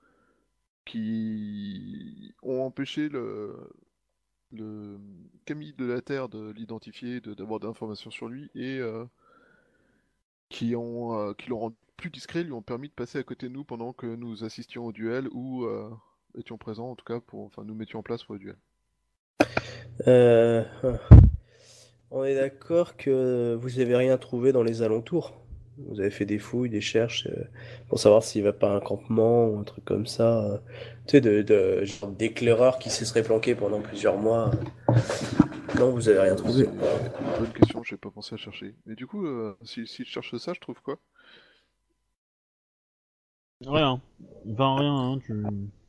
qui ont empêché le, le Camille de la Terre de l'identifier, de- d'avoir d'informations sur lui et euh, qui ont euh, qui l'ont rendu plus discret, lui ont permis de passer à côté de nous pendant que nous assistions au duel ou euh, étions présents en tout cas pour, enfin, nous mettions en place pour le duel. Euh, on est d'accord que vous avez rien trouvé dans les alentours. Vous avez fait des fouilles, des recherches euh, pour savoir s'il n'y avait pas un campement ou un truc comme ça. euh, tu sais, de, de genre d'éclaireurs qui se seraient planqués pendant plusieurs mois. Non, vous avez rien Euh, c'est trouvé. une bonne question, j'ai pas pensé à chercher. Mais du coup, euh, si, si je cherche ça, je trouve quoi? Rien, enfin rien, hein, tu...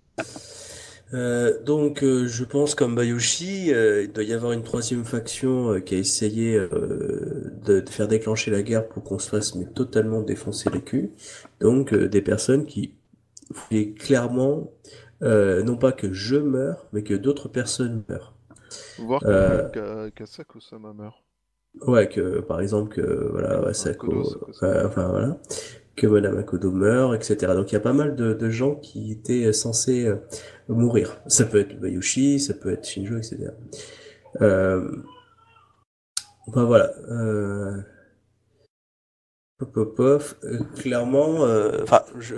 Euh, donc, euh, je pense comme Bayushi, euh, il doit y avoir une troisième faction euh, qui a essayé euh, de, de faire déclencher la guerre pour qu'on se fasse mais totalement défoncer les culs. Donc, euh, des personnes qui voulaient clairement, euh, non pas que je meure, mais que d'autres personnes meurent. Voir que Euh, Ka- Kasako-sama meurt. ouais, que par exemple, que voilà, Enfin, Kodo Wasako, Sako-sama. euh, enfin voilà, que Madame Akodo meurt, et cetera. Donc il y a pas mal de, de gens qui étaient censés euh, mourir. Ça peut être Bayushi, ça peut être Shinjo, et cetera. Euh, enfin voilà. Euh, pop, pop, pop. Euh, clairement, euh, enfin, je.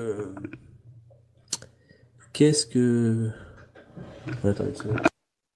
Qu'est-ce que. Attends une seconde.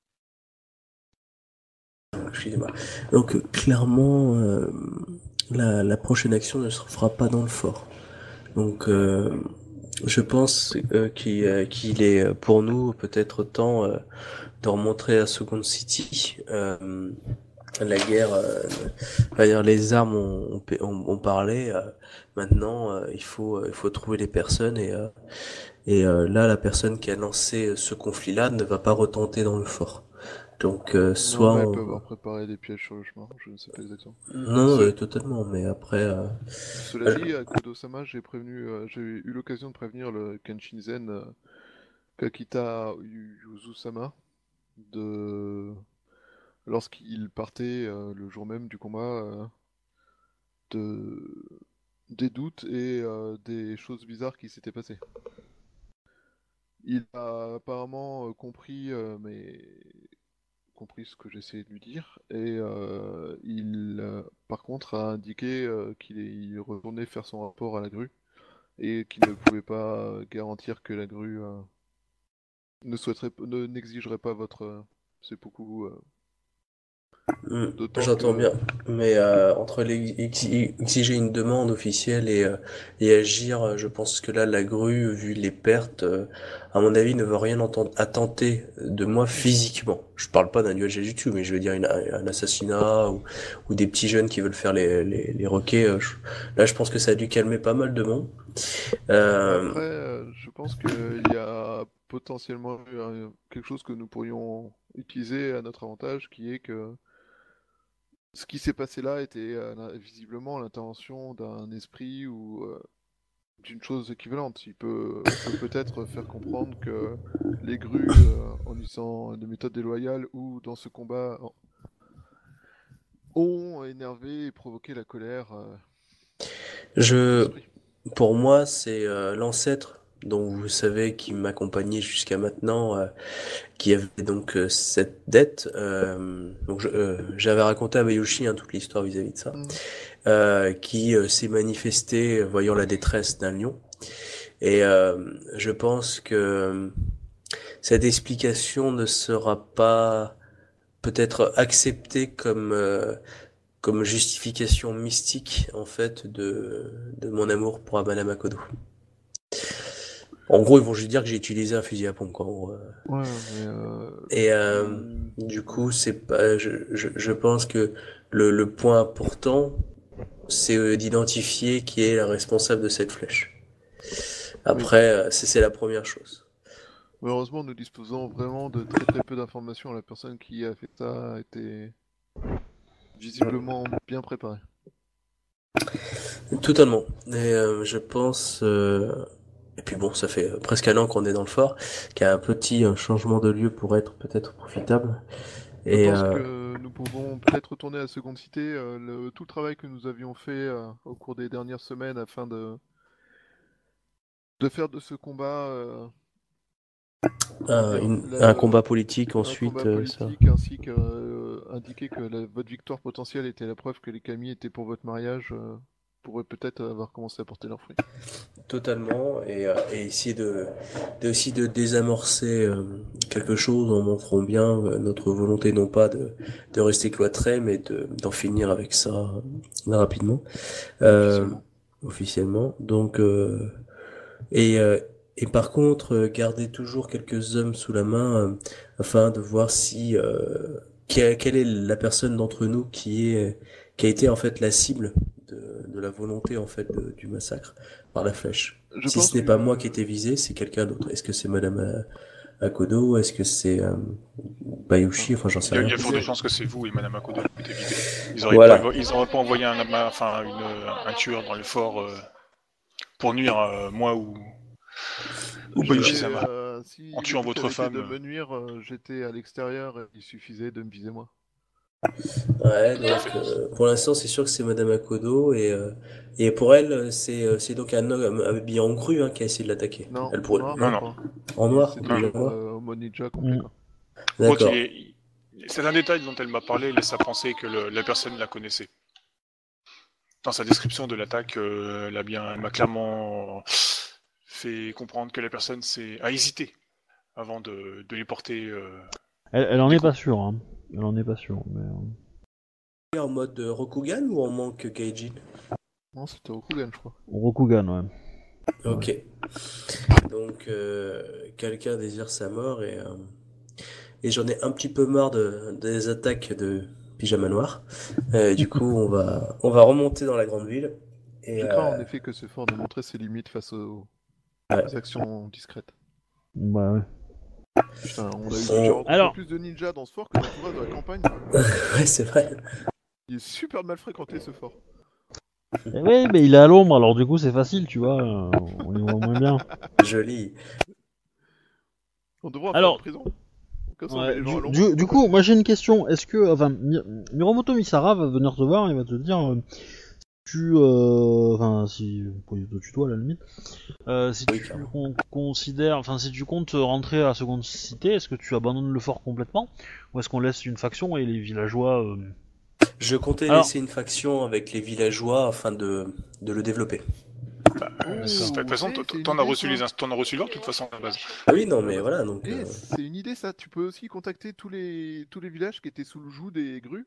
Excusez-moi. Donc euh, clairement, euh, la, la prochaine action ne se fera pas dans le fort. Donc euh, je pense euh, qu'il euh, qu'il est euh, pour nous peut-être temps euh, de remontrer à Second City. Euh, la guerre, euh, on va dire les armes ont, ont, ont parlé. Euh, maintenant, euh, il faut euh, il faut trouver les personnes et euh, et euh, là la personne qui a lancé ce conflit-là ne va pas retenter dans le fort. Donc euh, Non, soit mais elle peut on... avoir préparé des pièges sur le chemin, je ne sais pas exactement. non, Ce- euh, totalement, mais après euh, Cela dit, à Kodo-sama, j'ai prévenu, euh, j'ai eu l'occasion de prévenir le Kenshinzen euh, Kakita Yuzu-sama de lorsqu'il partait euh, le jour même du combat euh, de des doutes et euh, des choses bizarres qui s'étaient passées. Il a apparemment euh, compris, euh, mais compris ce que j'essayais de lui dire, et euh, il, euh, par contre, a indiqué euh, qu'il est- il retournait faire son rapport à la grue, et qui ne pouvait pas euh, garantir que la grue euh, ne souhaiterait, ne, n'exigerait pas votre euh, seppuku. Euh, Hmm, d'autant j'entends que bien, mais euh, entre les, exi- exiger une demande officielle et, euh, et agir, euh, je pense que là, la grue, vu les pertes, euh, à mon avis, ne veut rien entendre, attenter de moi physiquement. Je parle pas d'un duel Jujutsu, mais je veux dire une- un, un assassinat ou, ou des petits jeunes qui veulent faire les, les, les roquets. euh, je- là, je pense que ça a dû calmer pas mal de monde. Euh, après, euh, je pense qu'il y a potentiellement eu un- quelque chose que nous pourrions utiliser à notre avantage, qui est que ce qui s'est passé là était euh, la- visiblement l'intervention d'un esprit ou euh, d'une chose équivalente. Il peut, on peut peut-être faire comprendre que les grues, euh, en utilisant des méthodes déloyales ou dans ce combat, en- ont énervé et provoqué la colère euh, d'un je, esprit. Pour moi, c'est euh, l'ancêtre dont vous savez qui m'accompagnait jusqu'à maintenant, euh, qui avait donc euh, cette dette. Euh, donc je- euh, j'avais raconté à Bayushi hein, toute l'histoire vis-à-vis de ça, Mhm. euh, qui euh, s'est manifesté euh, voyant la détresse d'un lion. Et euh, je pense que cette explication ne sera pas peut-être acceptée comme euh, comme justification mystique en fait de de mon amour pour Amana Makoto. En gros, ils vont juste dire que j'ai utilisé un fusil à pompe, quoi. En gros, euh. Ouais, mais euh, Et euh, mm, du coup, c'est pas. Je, je, je pense que le, le point important, c'est euh, d'identifier qui est la responsable de cette flèche. oui. Après, euh, c'est c'est la première chose. Malheureusement, nous disposons vraiment de très très peu d'informations. La personne qui a fait ça était visiblement bien préparée. Totalement. Et euh, je pense. euh, Et puis bon, ça fait euh, presque un an qu'on est dans le fort, qu'un petit euh, changement de lieu pourrait être peut-être profitable. Je Et pense euh, que nous pouvons peut-être retourner à la seconde cité. Euh, le, tout le travail que nous avions fait euh, au cours des dernières semaines afin de, de faire de ce combat euh, comment un, dire, une- un le- combat politique un combat ensuite, euh, ça. politique ainsi que euh, indiquer que la- votre victoire potentielle était la preuve que les Kami étaient pour votre mariage euh, pourrait peut-être avoir commencé à porter leurs fruits. Totalement, et, euh, et essayer de, de aussi de désamorcer euh, quelque chose en montrant bien euh, notre volonté non pas de, de rester cloîtré, mais de d'en finir avec ça euh, rapidement, euh, Officiellement. officiellement. Donc euh, et euh, et par contre euh, garder toujours quelques hommes sous la main euh, afin de voir si euh, quelle, quelle est la personne d'entre nous qui est qui a été en fait la cible de, de la volonté en fait de- du massacre par la flèche. Je Si pense ce n'est pas moi qui que étais visé, c'est quelqu'un d'autre. Est-ce que c'est Madame euh, Akodo? Est-ce que c'est euh, Bayushi? Enfin, j'en sais Il y a, il rien. y a fort il y de a- chances que c'est vous et Madame Akodo qui êtes visés. Ils auraient pas, Voilà. ils auraient pas envoyé un, ama- enfin, une, un tueur dans le fort euh, pour nuire à moi ou, ou j'avais, Bayushi-sama. euh, si En le tuant but votre avait été femme. de euh, me nuire, euh, j'étais à l'extérieur, et il suffisait de me viser moi. Ouais, Mais en donc fait, euh, pour l'instant, c'est sûr que c'est Madame Akodo et euh, et pour elle, euh, c'est euh, c'est donc un homme habillé en grue hein, qui a essayé de l'attaquer. Non, Elle en pourrait, noir, Non, je non? non. crois. En Il- noir, C'est Non, non. toujours habillé en noir. euh, au mode ninja complet, Mm. quoi. Par contre, il D'accord. est, il- c'est un détail dont elle m'a parlé, laisse à penser que le- la personne la connaissait. Dans sa description de l'attaque, euh, elle a bien, elle m'a clairement fait comprendre que la personne s'est, a hésité avant de, de les porter. euh, Elle, elle en des est pas coups. sûre, hein. Elle en est pas sûre, mais... euh, En mode euh, Rokugan ou en manque Gaijin? Non, c'était Rokugan, je crois. Rokugan, ouais. Ok. Donc euh, quelqu'un désire sa mort et euh, et j'en ai un petit peu marre de des attaques de pyjama noir. Euh, du coup, on va on va remonter dans la grande ville et Je crains en euh, effet que ce fort ne montrait ses limites face aux, ouais. aux actions discrètes. Bah ouais. Putain, on a eu, On- j'ai rencontré Alors- plus de ninjas dans ce fort que dans tout le reste de la campagne. Ouais, c'est vrai. Il est super mal fréquenté ce fort. Eh oui, mais il est à l'ombre, alors du coup c'est facile, tu vois, euh, on y voit moins bien. Joli. On devrait en Alors- faire une prison. Comme ça, on Ouais, met les gens à du, l'ombre. du, du coup, moi j'ai une question. Est-ce que, enfin, Mi- Miromoto Misara va venir te voir et va te dire, euh, tu, euh, enfin, si, vous pouvez te tutoyer à la limite, euh, si Oui, tu clairement. con- considères, enfin, si tu comptes rentrer à la seconde cité, est-ce que tu abandonnes le fort complètement, ou est-ce qu'on laisse une faction et les villageois euh, Je comptais Alors- laisser une faction avec les villageois afin de de le développer. Bah, Oh, De toute façon, eh, t- c'est une t'en as idée, reçu ça. les inst- t'en as reçu l'ordre de toute façon à la base. Oui, non, mais voilà, donc... Eh, euh, c'est une idée ça, tu peux aussi contacter tous les tous les villages qui étaient sous le joug des grues.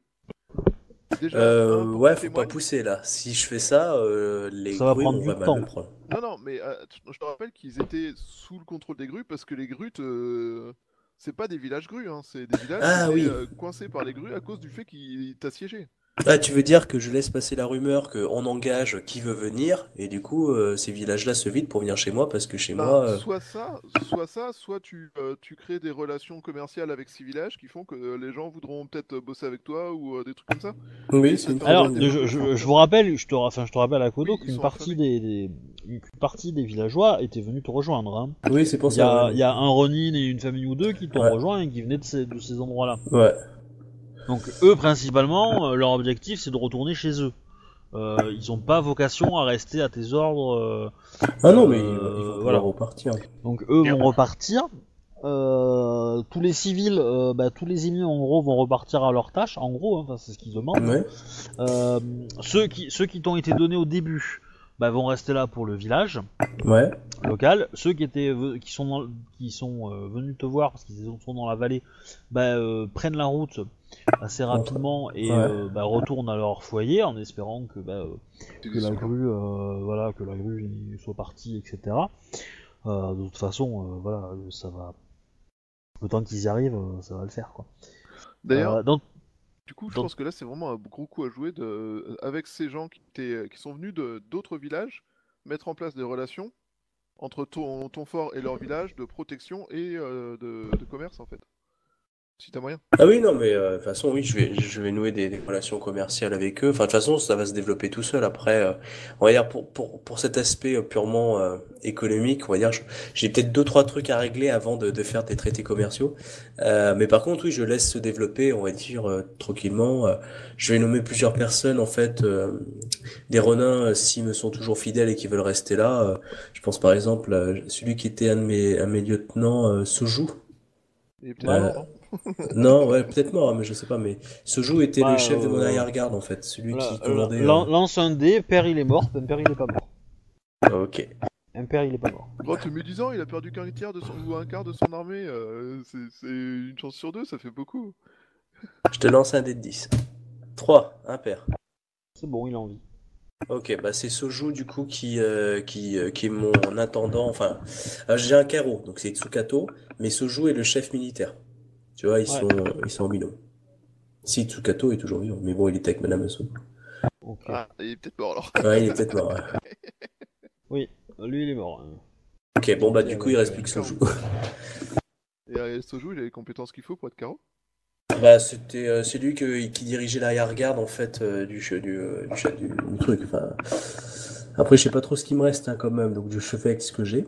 Déjà, un euh, pour ouais, qu'ils faut pas témoignent. pousser, là. Si je fais ça, euh, les Ça va grues, prendre on du va mal temps. le prendre. Non, non, mais euh, je te rappelle qu'ils étaient sous le contrôle des grues parce que les grues, te- c'est pas des villages grues, hein, c'est des villages Ah, qui étaient oui. euh, coincés par les grues à cause du fait qu'ils t'assiégeaient. Ah, tu veux dire que je laisse passer la rumeur qu'on engage qui veut venir, et du coup, euh, ces villages-là se vident pour venir chez moi, parce que chez Ben, moi... euh, soit ça, soit ça, soit tu, euh, tu crées des relations commerciales avec ces villages qui font que euh, les gens voudront peut-être euh, bosser avec toi ou euh, des trucs comme ça. Oui, Et c'est ça une te très Alors, bonne permet de idée. je, développer je- le je vous rappelle, je te, ra- enfin, je te rappelle à Kodo Oui, ils qu'une sont partie affamés. des, des- une partie des villageois était venue te rejoindre. Hein. Oui, c'est pour Il y ça, a, ouais. il y a un Ronin et une famille ou deux qui t'ont Ouais. rejoint et qui venaient de ces, de ces endroits-là. Ouais. Donc eux, principalement, euh, leur objectif, c'est de retourner chez eux. Euh, ils ont pas vocation à rester à tes ordres. euh, Ah non, mais ils, Euh, ils vont pouvoir voilà. repartir. Donc eux Bien. vont repartir. Euh, tous les civils, euh, bah, tous les ennemis en gros vont repartir à leur tâche. En gros, hein, enfin, c'est ce qu'ils demandent. Ouais. Euh, ceux qui ceux qui t'ont été donnés au début, bah, vont rester là pour le village Ouais. local. Ceux qui étaient ve- qui sont dans- qui sont euh, venus te voir parce qu'ils sont dans la vallée, bah, euh, prennent la route assez rapidement et Ouais. euh, bah, retournent à leur foyer en espérant que bah, euh, que la Super. grue euh, voilà que la grue soit partie, et cetera. Euh, de toute façon, euh, voilà, ça va. Le temps qu'ils y arrivent, euh, ça va le faire, quoi. D'ailleurs, Euh, donc, du coup, je donc- pense que là, c'est vraiment un gros coup à jouer de... avec ces gens qui, étaient... qui sont venus de... d'autres villages, mettre en place des relations entre ton, ton fort et leur village de protection et euh, de... de commerce, en fait. Si t'as moyen. Ah oui, non, mais euh, de toute façon, oui, je vais, je vais nouer des, des relations commerciales avec eux. Enfin, de toute façon, ça va se développer tout seul. Après, euh, on va dire, pour, pour, pour cet aspect euh, purement euh, économique, on va dire, je- j'ai peut-être deux, trois trucs à régler avant de, de faire des traités commerciaux. Euh, mais par contre, oui, je laisse se développer, on va dire, euh, tranquillement. Euh, je vais nommer plusieurs personnes, en fait, euh, des renins, euh, s'ils me sont toujours fidèles et qui veulent rester là. Euh, je pense par exemple à celui qui était un de mes, un de mes lieutenants, euh, Soju. Il est peut-être Ouais. mort, non Non, ouais, peut-être mort, hein, mais je sais pas. Mais Soju était le bah, chef de mon euh, arrière-garde, en fait, celui voilà, qui commandait. lan- euh, lance un dé, père il est mort, un père il est pas mort. Ok. Un père il est pas mort. Gros, te médisant, il a perdu qu'un tiers de son... ou un quart de son armée. euh, c'est c'est une chance sur deux, ça fait beaucoup. Je te lance un dé de dix. trois, impair. C'est bon, il a envie. Ok, bah c'est Soju du coup qui euh, qui euh, qui est mon intendant. Enfin, euh, j'ai un carreau, donc c'est Tsukato, mais Soju est le chef militaire. Tu vois, ils Ouais. sont ils sont en binôme. Si Tsukato est toujours vivant, mais bon, il était avec Madame Aso. Ok. Ah, il est peut-être mort alors. Ouais, il est peut-être mort. Ouais. Oui, lui il est mort. hein. Ok, bon bah du Ok, coup il donc, reste euh, plus que Soju. Et euh, Soju, il a les compétences qu'il faut pour être carreau. Bah c'était euh, c'est lui que, qui dirigeait l'arrière-garde en fait euh, du ch- du euh, du, ch- du du truc. Enfin après je sais pas trop ce qui me reste hein, quand même, donc je fais avec ce que j'ai.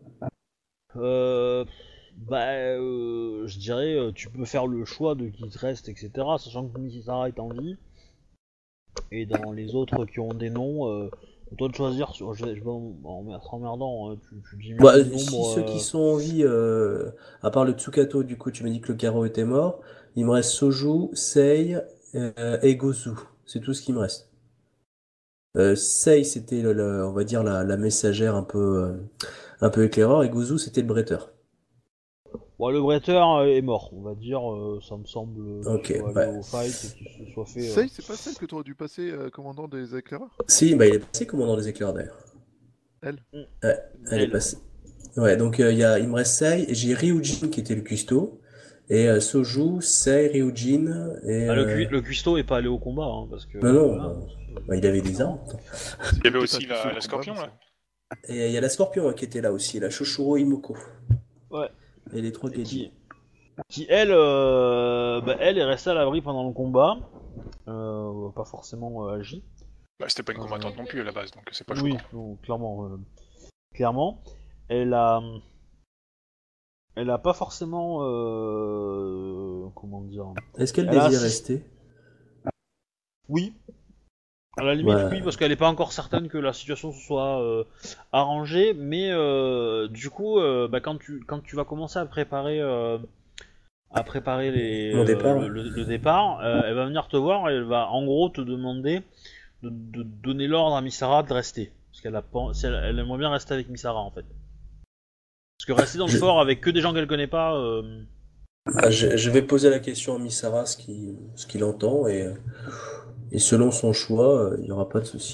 Euh, bah, euh, je dirais, euh, tu peux faire le choix de qui te reste, et cetera. Sachant que Misara est en vie. Et dans les autres qui ont des noms, euh, à toi de choisir. Sur, je, vais- je vais en, en mettre emmerdant. Hein, tu, tu diminues Bah, le si nombre. ceux euh, qui sont en vie, euh, à part le Tsukato, du coup, tu m'as dit que le carreau était mort. Il me reste Soju, Sei euh, et Gozu. C'est tout ce qui me reste. Euh, Sei, c'était, le, le- on va dire, la, la messagère un peu, euh, un peu éclaireur, et Gozu, c'était le bretteur. Bon, le bretteur euh, est mort, on va dire. euh, ça me semble Ok, qu'il soit allé ouais. au fight et qu'il se soit fait. euh, Sei, c'est pas celle que t'aurais dû passer euh, commandant des éclaireurs? Si, bah, il est passé commandant des éclaireurs, d'ailleurs. Elle. Ouais, elle est Elle. passée. Ouais, donc, euh, il y a, il me reste Sei, et j'ai Ryujin qui était le cuistot, et euh, Soju, Sei, Ryujin, et... Ah, le, euh, cui- le cuistot est pas allé au combat, hein, parce que. Non, non, voilà. non. Bah, il avait des armes. Il y avait aussi la, la scorpion là. Et il y a la Scorpion hein, qui était là aussi, la Shoshuro Imoko. Ouais. Et les trois qui, Geji. qui elle, euh, bah, elle est restée à l'abri pendant le combat, euh, pas forcément euh, agi. Bah, c'était pas une combattante non plus à la base, donc c'est pas Oui, choquant. non, clairement, euh, clairement, elle a, elle a pas forcément, euh, comment dire. Est-ce qu'elle Elle a désire assisté- rester? Oui. À la limite, Ouais. oui, parce qu'elle est pas encore certaine que la situation se soit euh, arrangée, mais euh, du coup, euh, bah, quand tu quand tu vas commencer à préparer euh, à préparer les, Mon départ, le, ouais. le- le départ, euh, elle va venir te voir et elle va en gros te demander de, de donner l'ordre à Misara de rester. Parce qu'elle a pas, si elle, elle aimerait bien rester avec Misara en fait. Parce que rester dans le Je- fort avec que des gens qu'elle connaît pas. euh, Ah, je, je vais poser la question à Misara, ce qu'il ce qu'il entend, et, euh, et selon son choix, euh, il n'y aura pas de souci.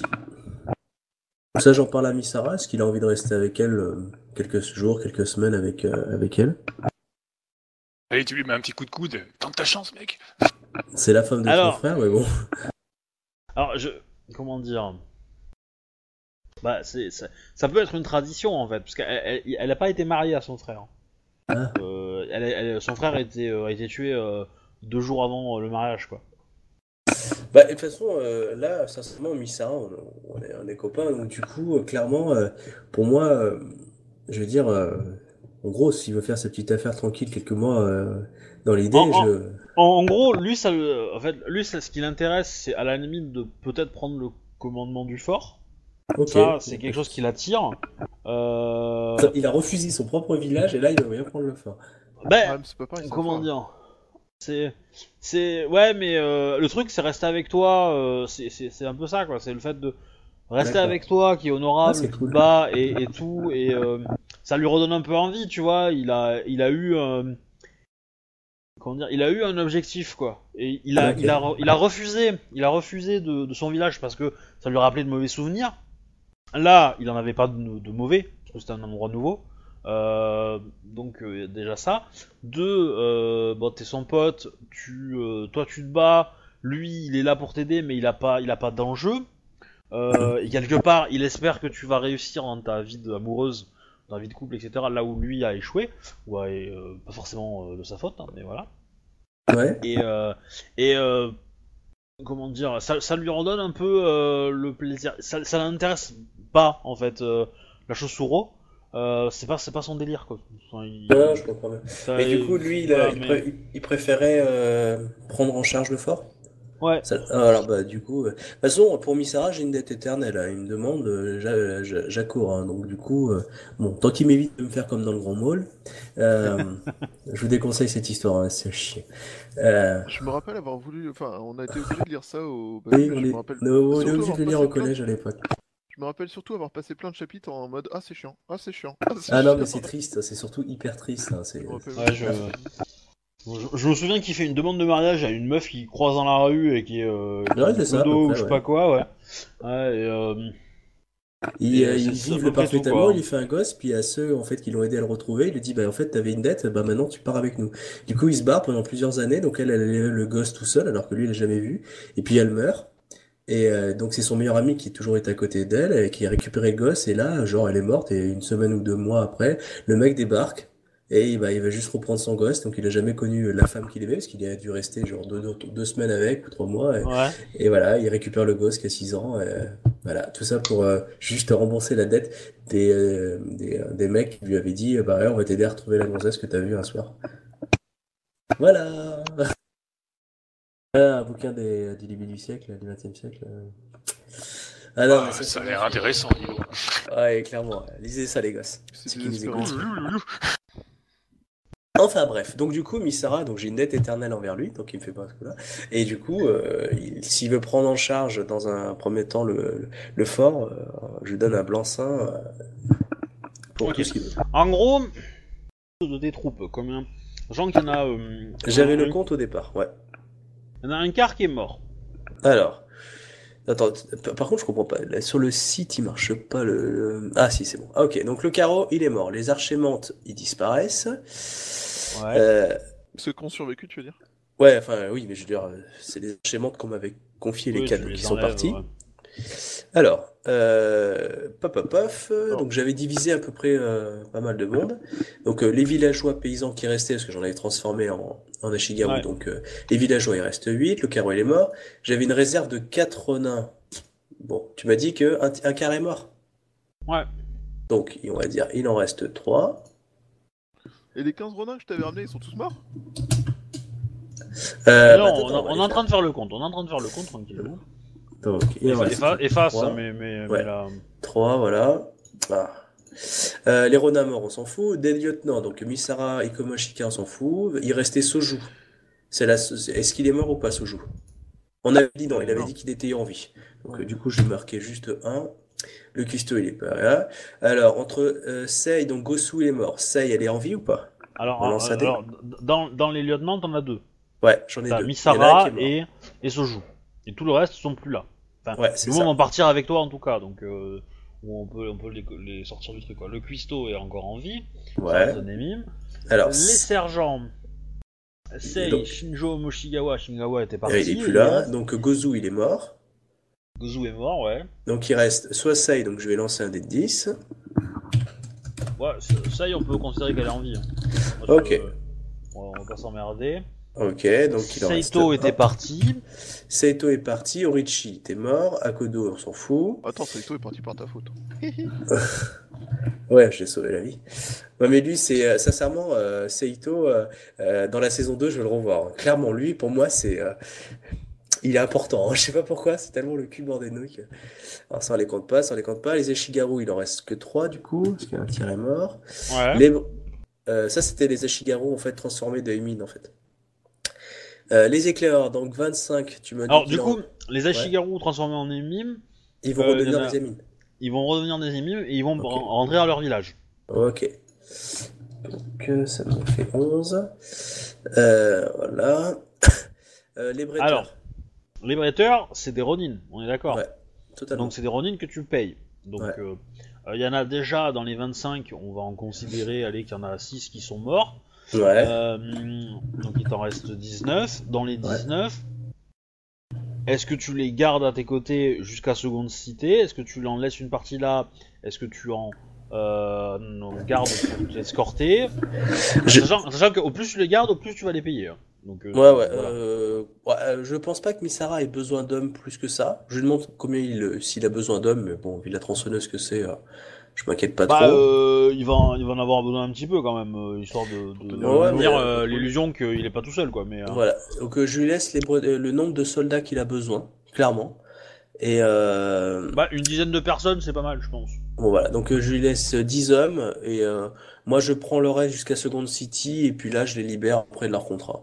Ça, j'en parle à Misara. Est-ce qu'il a envie de rester avec elle euh, quelques jours, quelques semaines avec, euh, avec elle? Allez, tu lui mets un petit coup de coude. Tente ta chance, mec. C'est la femme de Alors- son frère, mais bon. Alors je, comment dire. Bah c'est, ça, ça peut être une tradition en fait, parce qu'elle elle, elle a pas été mariée à son frère. Ah. Euh, elle, elle- son frère a été, euh, a été tué euh, deux jours avant euh, le mariage quoi. Bah, de toute façon, euh, là, sincèrement, Misara, on, on est, on est copains, donc du coup, euh, clairement, euh, pour moi, euh, je veux dire, euh, en gros, s'il veut faire sa petite affaire tranquille quelques mois, euh, dans l'idée, En- en- je... En, en gros, lui, ça, le- en fait, lui, ça, ce qui l'intéresse, c'est à la limite de peut-être prendre le commandement du fort. Ok. Ça, c'est quelque chose qui l'attire. Euh... Ça, il a refusé son propre village, et là, il va bien prendre le fort. Ben, Ouais, mais c'est pas pareil, c'est un comment fort. dire C'est, c'est, ouais, mais euh, le truc, c'est rester avec toi. euh, c'est, c'est, c'est un peu ça, quoi. C'est le fait de rester D'accord. avec toi, qui est honorable, Ah, c'est qui cool. te bat et, et tout, et euh, ça lui redonne un peu envie, tu vois. Il a, il a eu, euh, comment dire, il a eu un objectif, quoi. Et il a, Ok. il a, re- il a refusé, il a refusé de, de son village parce que ça lui rappelait de mauvais souvenirs. Là, il en avait pas de, de mauvais, parce que c'était un endroit nouveau. Euh, donc euh, déjà ça. Deux, euh, bon, t'es son pote, tu, euh, toi tu te bats, lui il est là pour t'aider, mais il a pas, il a pas d'enjeu. Euh, et quelque part, il espère que tu vas réussir dans ta vie de- amoureuse, dans ta vie de couple, et cetera. Là où lui a échoué, ou a, euh, pas forcément euh, de sa faute, hein, mais voilà. Ouais. Et, euh, et euh, comment dire, ça, ça lui redonne un peu euh, le plaisir. Ça, ça l'intéresse pas en fait. Euh, la Chosuro, euh, c'est pas, c'est pas son délire quoi. Enfin, il- Ouais, je comprends bien. ça- Mais du coup, lui, il, a- voilà, il, mais- pré- il- il préférait euh, prendre en charge le fort? ouais. Ça- ah, alors, bah, du coup, euh, de toute façon, pour Misara, j'ai une dette éternelle, hein. Il me demande, euh, j'a- j'a- j'accours, hein. Donc, du coup, euh, bon, tant qu'il m'évite de me faire comme dans le Grand Mall, euh, je vous déconseille cette histoire, hein, c'est chier. Euh, Je me rappelle avoir voulu. Enfin, on a été obligé de lire ça au. oui, mais on je est, me rappelle. on est- on est surtout obligé avoir de le lire passé au plein de- collège à l'époque. Je me rappelle surtout avoir passé plein de chapitres en mode ah c'est chiant, ah c'est chiant, ah c'est Ah non, chiant. mais c'est triste, c'est surtout hyper triste, hein, c'est... Je me rappelle Ouais, je... je, je me souviens qu'il fait une demande de mariage à une meuf qui croise dans la rue et qui est euh, qui Ouais, est c'est ça, à peu clodo ou près, je sais ouais. pas quoi, ouais. Ouais, et, euh, Ils, Et, euh, euh, ils c'est- c'est à vivent peu le près parfait tout, amour, quoi. il lui fait un gosse, puis à ceux en fait qui l'ont aidé à le retrouver, il lui dit bah en fait t'avais une dette, bah maintenant tu pars avec nous. Du coup il se barre pendant plusieurs années, donc elle elle élève le gosse tout seul alors que lui il l'a jamais vu, et puis elle meurt. Et euh, donc c'est son meilleur ami qui toujours est à côté d'elle et qui a récupéré le gosse, et là genre elle est morte et une semaine ou deux mois après le mec débarque et bah, il va juste reprendre son gosse, donc il a jamais connu la femme qu'il aimait parce qu'il a dû rester genre deux, deux, deux semaines avec ou trois mois. Et, ouais. et voilà, il récupère le gosse qui a six ans. euh, voilà, tout ça pour euh, juste rembourser la dette des, euh, des, euh, des mecs qui lui avaient dit, euh, bah ouais, on va t'aider à retrouver la gonzesse que t'as vue un soir. Voilà. Ah, un bouquin des, du début du siècle, du vingtième siècle. euh. Ah non, Ah, mais ça, ça a c'est l'air bon. intéressant, dis donc. Ouais, clairement. ouais. Lisez ça, les gosses. C'est Ceux qui nous désespérant. écoutent. Enfin bref, donc du coup, Misara, donc j'ai une dette éternelle envers lui, donc il me fait pas ce coup-là. Et du coup, euh, il- s'il veut prendre en charge dans un premier temps le, le, le fort, euh, je lui donne un blanc-seing euh, pour Ok. tout ce qu'il veut. En gros, de tes troupes, combien Sachant qu'il y en a. euh, J'avais un- le compte au départ, ouais. Il y en a un quart qui est mort. Alors, attends, t- par contre, je comprends pas. Là, sur le site, il marche pas le. le- Ah si, c'est bon. Ah, ok, donc le carreau, il est mort. Les archémantes, ils disparaissent. Ouais. Euh, Euh, Ceux qui ont survécu, tu veux dire? ouais, enfin oui, mais je veux dire, euh, c'est les archémantes qu'on m'avait confié les Oui, cadeaux tu les qui sont enlèves, partis. ouais. Alors, euh, paf, paf, paf, euh, donc j'avais divisé à peu près euh, pas mal de monde. Donc euh, les villageois paysans qui restaient, parce que j'en avais transformé en, en Ashigaru, Ouais. donc euh, les villageois il reste huit, le carreau il est mort. J'avais une réserve de quatre nains. Bon, tu m'as dit que un, un quart est mort. Ouais. Donc on va dire il en reste trois. Et les quinze renards que je t'avais ramenés, ils sont tous morts? Euh, non, bah, on, attends, on on va est les en faire. train de faire le compte. On est en train de faire le compte tranquillement. Donc il en Effa- reste effa- Efface, trois. mais, mais, Ouais. mais là. Trois, voilà. Ah. Euh, les renards morts, on s'en fout. Des lieutenants, donc Misara, Ikomoshika, on s'en fout. Il restait Soju. C'est la... Est-ce qu'il est mort ou pas, Soju? On avait dit non, il avait Non. dit qu'il était en vie. Donc euh, du coup, j'ai marqué juste un. Le cuistot, il est pas là. Alors, entre euh, Sei, donc Gosu, il est mort. Sei, elle est en vie ou pas? Alors, On lance un dé. alors dans, dans les lieutenants, t'en as deux. Ouais, j'en ai T'as deux. Il y en a un qui Misara est mort. et, et Soju. Et tout le reste sont plus là. Enfin, Ouais, c'est nous ça. on va partir avec toi en tout cas, donc euh, on peut, on peut les, les sortir du truc. Quoi. Le cuistot est encore en vie, ça Ouais. reste un émime. Alors, Les c'est- sergents, Sei, Donc- Shinjo, Moshigawa, Shingawa était euh, parti. il est plus et là. reste- Donc, Gozu, il est mort. Gozu est mort, ouais. Donc, il reste soit Sei, donc je vais lancer un dé de dix. Ouais, Sei on peut considérer qu'elle est en vie. Hein. Moi, Ok. je- on va pas s'emmerder. Ok, donc il en reste Saito un. était parti. Seito est parti, Orichi était mort, Akodo on s'en fout. Attends, Saito est parti par ta faute. Ouais, j'ai sauvé la vie. Ouais, mais lui, c'est euh, sincèrement, euh, Seito, euh, euh, dans la saison deux, je vais le revoir. Clairement, lui, pour moi, c'est, euh, il est important. Hein. Je sais pas pourquoi, c'est tellement le cul bordé de nouilles. Alors ça, on les compte pas, ça, on les compte pas. Les Eshigaru, il en reste que trois du coup, parce qu'un tir est mort. Ouais. Les... euh, ça, c'était les Eshigaru en fait transformés de Emin en fait. Euh, les éclaireurs, donc vingt-cinq, tu m'as dit Alors qu'il du en- coup, les Ashigaru transformés en émimes, ils vont euh, redevenir il y en a- des Emin. ils vont redevenir des émimes et ils vont Ok. ren- rentrer à leur village. Ok. Donc euh, ça me fait onze. Euh, voilà. Euh, les bretteurs. Alors, les bretteurs, c'est des Ronin, on est d'accord. Ouais, totalement. Donc c'est des Ronin que tu payes. Donc Ouais. euh, euh, il y en a déjà dans les vingt-cinq, on va en considérer allez, qu'il y en a six qui sont morts. Ouais. Euh, donc il t'en reste dix-neuf. Dans les dix-neuf, est-ce que tu les gardes à tes côtés jusqu'à seconde cité? Est-ce que tu en laisses une partie là? Est-ce que tu en euh, non, gardes pour t'escorter? Je- Sachant, sachant qu'au plus tu les gardes, au plus tu vas les payer. hein. Donc, euh, Ouais, ouais, voilà. euh, ouais, euh, je pense pas que Misara ait besoin d'hommes plus que ça. Je lui demande combien il, euh, s'il a besoin d'hommes, mais bon, vu la tronçonneuse que c'est, euh, je m'inquiète pas Bah, trop. euh, il, va en, il va en avoir besoin un petit peu quand même, euh, histoire de, de, de Ouais, maintenir mais, euh, euh, l'illusion qu'il est pas tout seul, quoi. Mais, euh, Voilà, donc euh, je lui laisse les bre- euh, le nombre de soldats qu'il a besoin, clairement. Et euh, bah, une dizaine de personnes, c'est pas mal, je pense. bon, voilà, donc euh, je lui laisse dix hommes, et euh, moi je prends le reste jusqu'à Second City, et puis là je les libère après de leur contrat.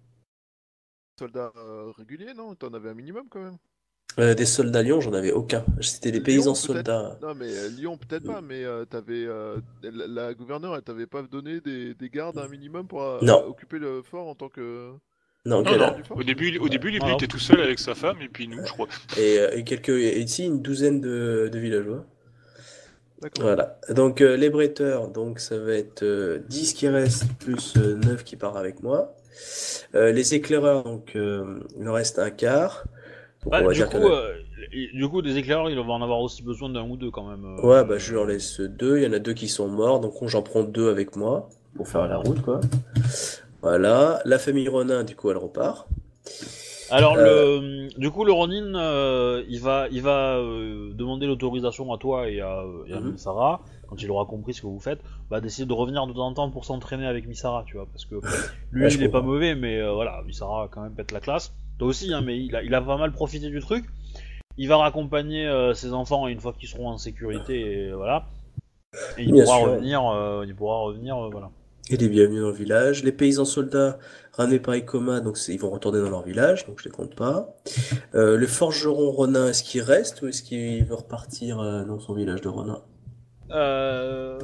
Soldats euh, réguliers, non? T'en avais un minimum quand même. Euh, des soldats lions, j'en avais aucun. C'était des Lyon, paysans peut-être. soldats. Non, mais euh, Lyon, peut-être pas, mais euh, t'avais. euh, la, la gouverneure, elle t'avait pas donné des, des gardes un minimum pour euh, Non. occuper le fort en tant que. Non, Non, quelle non. heure du fort Au début, au début, lui, Alors. était tout seul avec sa femme et puis nous, je crois. Et, euh, et quelques, et ici une douzaine de, de villageois. D'accord. Voilà. Donc euh, les bretteurs, donc ça va être euh, dix qui restent plus euh, neuf qui part avec moi. Euh, les éclaireurs, donc euh, il en reste un quart. Donc Bah, on va du, dire coup, qu'il y en a- euh, et- du coup, des éclaireurs, il va en avoir aussi besoin d'un ou deux quand même. euh, Ouais, bah je leur laisse deux. Il y en a deux qui sont morts, donc j'en prends deux avec moi pour faire la route, quoi. Voilà. La famille Ronin, du coup, elle repart. Alors, Euh. le, du coup, le Ronin, euh, il va, il va euh, demander l'autorisation à toi et à, et à Mhm. Misara, quand il aura compris ce que vous faites, bah, d'essayer de revenir de temps en temps pour s'entraîner avec Misara, tu vois, parce que lui, Ouais, je il est pas comprends. mauvais, mais euh, voilà, Misara a quand même pète la classe. Toi aussi, hein, mais il a, il a pas mal profité du truc. Il va raccompagner euh, ses enfants une fois qu'ils seront en sécurité, et voilà. Et il Bien pourra sûr. revenir, euh, il pourra revenir, euh, voilà. Il est bienvenu dans le village. Les paysans soldats ramenés par Ikoma, donc c'est- ils vont retourner dans leur village, donc je les compte pas. Euh, le forgeron Ronin, est-ce qu'il reste ou est-ce qu'il veut repartir euh, dans son village de Ronin? Euh...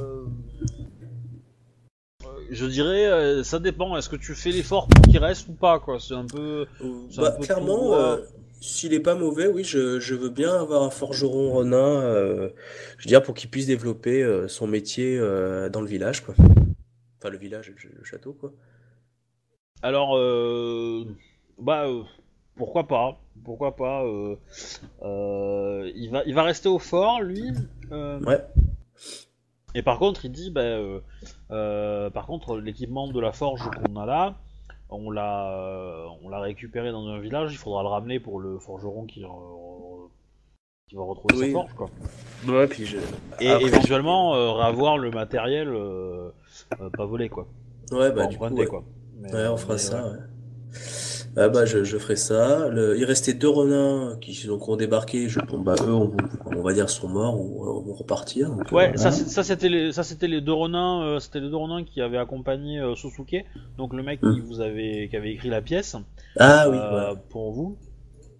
Je dirais, euh, ça dépend. Est-ce que tu fais l'effort pour qu'il reste ou pas, quoi? C'est un peu. C'est un Bah, peu clairement, tout, euh, ouais. s'il est pas mauvais, oui, je, je veux bien avoir un forgeron Ronin, euh, je veux dire, pour qu'il puisse développer euh, son métier euh, dans le village, quoi. Enfin, le village, le, le château, quoi. Alors, euh... bah, euh, pourquoi pas? Pourquoi pas? euh, euh, il va, il va rester au fort, lui. euh, Ouais. Et par contre, il dit, bah, euh, euh, par contre, l'équipement de la forge qu'on a là, on l'a, euh, on l'a récupéré dans un village. Il faudra le ramener pour le forgeron qui, re- qui va retrouver Oui. sa forge, quoi. Ouais, puis je... Et Après, éventuellement euh, avoir le matériel euh, euh, pas volé, quoi. Ouais, bah, Pas du coup, emprunté, ouais. quoi. Mais, Ouais, on fera mais, ça, ouais. ouais. Ah bah je, je ferai ça. Le- il restait deux renins qui donc ont débarqué. Je, bon, bah eux on, on va dire sont morts ou euh, vont repartir. Donc, euh, Ouais, voilà. ça, c'est- ça c'était les, ça c'était les deux renins, euh, c'était les deux renins qui avaient accompagné euh, Sosuke, donc le mec qui Mm. vous avait, qui avait écrit la pièce Ah oui, euh, ouais. pour vous.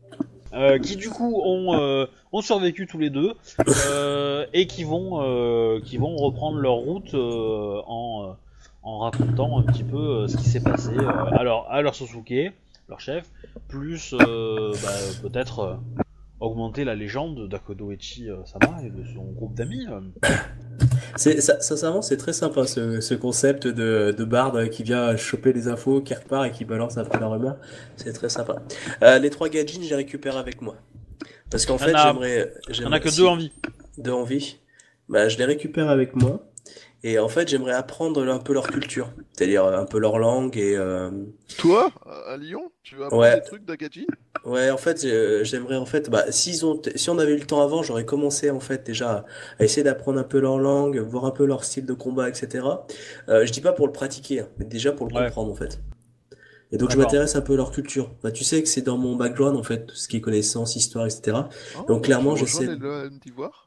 euh, qui du coup ont, euh, ont survécu tous les deux euh, et qui vont, euh, qui vont reprendre leur route euh, en, en racontant un petit peu euh, ce qui s'est passé euh, à, leur, à leur Sasuke, leur chef, plus euh, bah, peut-être euh, augmenter la légende d'Akodo Echi euh, Sama et de son groupe d'amis. euh. C'est, ça, sincèrement, c'est très sympa ce, ce concept de, de barde qui vient choper les infos, qui repart et qui balance après la rumeur. C'est très sympa. Euh, les trois gadgets, je les récupère avec moi. Parce qu'en Il y fait, en a- j'aimerais. Il y en j'aimerais a que si- deux en vie. Deux en vie. Bah, je les récupère avec moi. Et en fait, j'aimerais apprendre un peu leur culture. C'est-à-dire un peu leur langue et. euh, Toi, à à Lyon, tu veux apprendre Ouais. des trucs d'Agaji? Ouais, en fait, euh, j'aimerais en fait, bah, s'ils ont, si on avait eu le temps avant, j'aurais commencé en fait déjà à essayer d'apprendre un peu leur langue, voir un peu leur style de combat, et cetera. Euh, je dis pas pour le pratiquer, hein, mais déjà pour le Ouais. comprendre en fait. Et donc je D'accord. m'intéresse un peu à leur culture. Bah, tu sais que c'est dans mon background en fait, tout ce qui est connaissance, histoire, et cetera. Oh, Donc clairement, tu veux j'essaie. rejoindre les Lames d'Ivoire?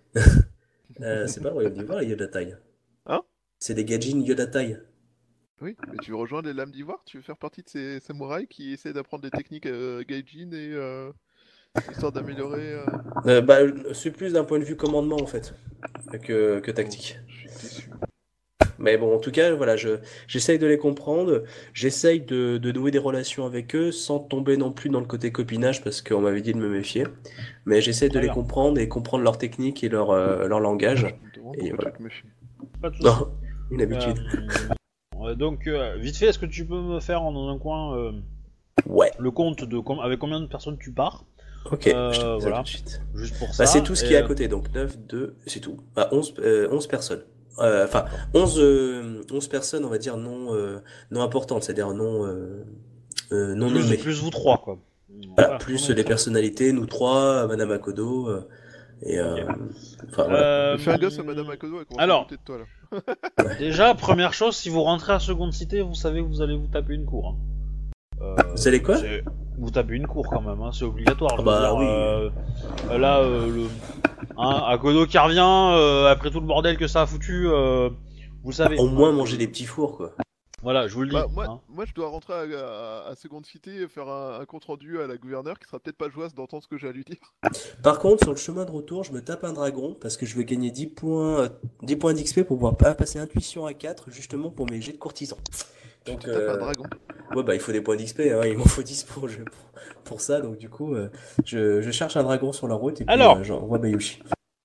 Euh, c'est pas le Royaume d'Ivoire, il y a de la taille. Hein? C'est des gadjins Yoda taille. Oui, mais tu veux rejoindre les Lames d'Ivoire? Tu veux faire partie de ces samouraïs qui essaient d'apprendre des techniques euh, gaijin et euh, histoire d'améliorer. euh, Euh, bah, c'est plus d'un point de vue commandement en fait que, que tactique. Je suis déçu. Mais bon, en tout cas, voilà, je, j'essaye de les comprendre, j'essaye de, de nouer des relations avec eux sans tomber non plus dans le côté copinage parce qu'on m'avait dit de me méfier. Mais j'essaie de Très les bien. comprendre et comprendre leur technique et leur, euh, leur langage. Je me demande Et pourquoi voilà. tu te méfies. Pas de soucis. Non, une habitude. Euh, ouais, donc, euh, vite fait, est-ce que tu peux me faire dans un coin euh, Ouais, le compte de com- avec combien de personnes tu pars, ok, Euh, je te dis ça voilà. tout de suite. juste pour ça. Bah, c'est tout ce qui et, est à euh, côté, donc neuf, deux, c'est tout. Bah, onze, euh, onze personnes. Euh, Enfin, onze, euh, onze personnes, on va dire, non, euh, non importantes, c'est-à-dire non, euh, euh, non plus, nommées. plus vous trois, quoi. Voilà, Voilà, plus on est les ça. personnalités, nous trois, Madame Akodo, euh, et euh, Ok. enfin voilà. Euh, Mais fais un gosse à Madame Akodo, elle commence alors. à douter de toi là. Déjà, première chose, si vous rentrez à Seconde Cité, vous savez que vous allez vous taper une cour. hein. Euh, Vous allez quoi c'est- Vous tapez une cour quand même, hein, c'est obligatoire. je Ah veux bah dire, oui. euh, là, euh, le, hein, Akodo qui revient euh, après tout le bordel que ça a foutu, euh, vous le savez. Au moins hein, manger euh, des petits fours, quoi. Voilà, je vous le dis. Bah, moi, hein. moi, je dois rentrer à, à, à Seconde Cité et faire un, un compte rendu à la gouverneure qui sera peut-être pas joyeuse d'entendre ce que j'ai à lui dire. Par contre, sur le chemin de retour, je me tape un dragon parce que je veux gagner dix points, euh, dix points d'X P pour pouvoir pas passer intuition à quatre, justement pour mes jets de courtisan. Donc, Tu tapes euh, un dragon. ouais, bah il faut des points d'X P, hein, il m'en faut dix pour, je- pour, pour ça, donc du coup, euh, je, je cherche un dragon sur la route et puis Alors. euh, j'envoie Bayushi.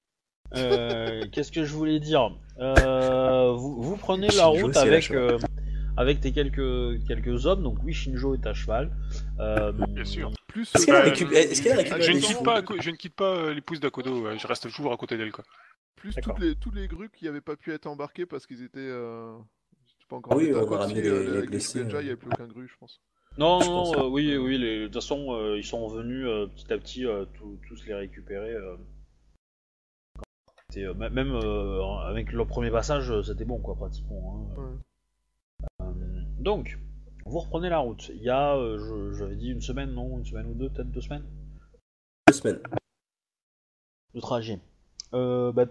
Euh, Qu'est-ce que je voulais dire Euh, vous, vous prenez la Shinjo, route c'est à avec, cheval. euh, avec tes quelques, quelques hommes, donc oui, Shinjo est à cheval. Euh, Bien sûr. Plus Est-ce qu'elle a Bah, récupéré, est-ce qu'elle a je, récupéré je ne les quitte chevaux pas, je ne quitte pas euh, l'épouse d'Akodo, ouais, je reste toujours à côté d'elle, quoi. plus D'accord. toutes les, tous les grues qui n'avaient pas pu être embarqués parce qu'ils étaient. Euh... j'étais pas encore Ah oui, en état. on a Quoi que ramené si, les- euh, les avec blessés, Shugenja, euh. il n'y avait plus aucun grue, je pense. Non, Je non, pense. euh, oui, oui, les- de toute façon, euh, ils sont venus euh, petit à petit euh, tous- tous les récupérer. euh. C'était, euh, m- même euh, avec leur premier passage, euh, c'était bon, quoi, pratiquement. hein. Ouais. Euh, donc, vous reprenez la route. Il y a, euh, je- j'avais dit une semaine, non, une semaine ou deux, peut-être deux semaines Deux semaines. de trajet. Euh, bah,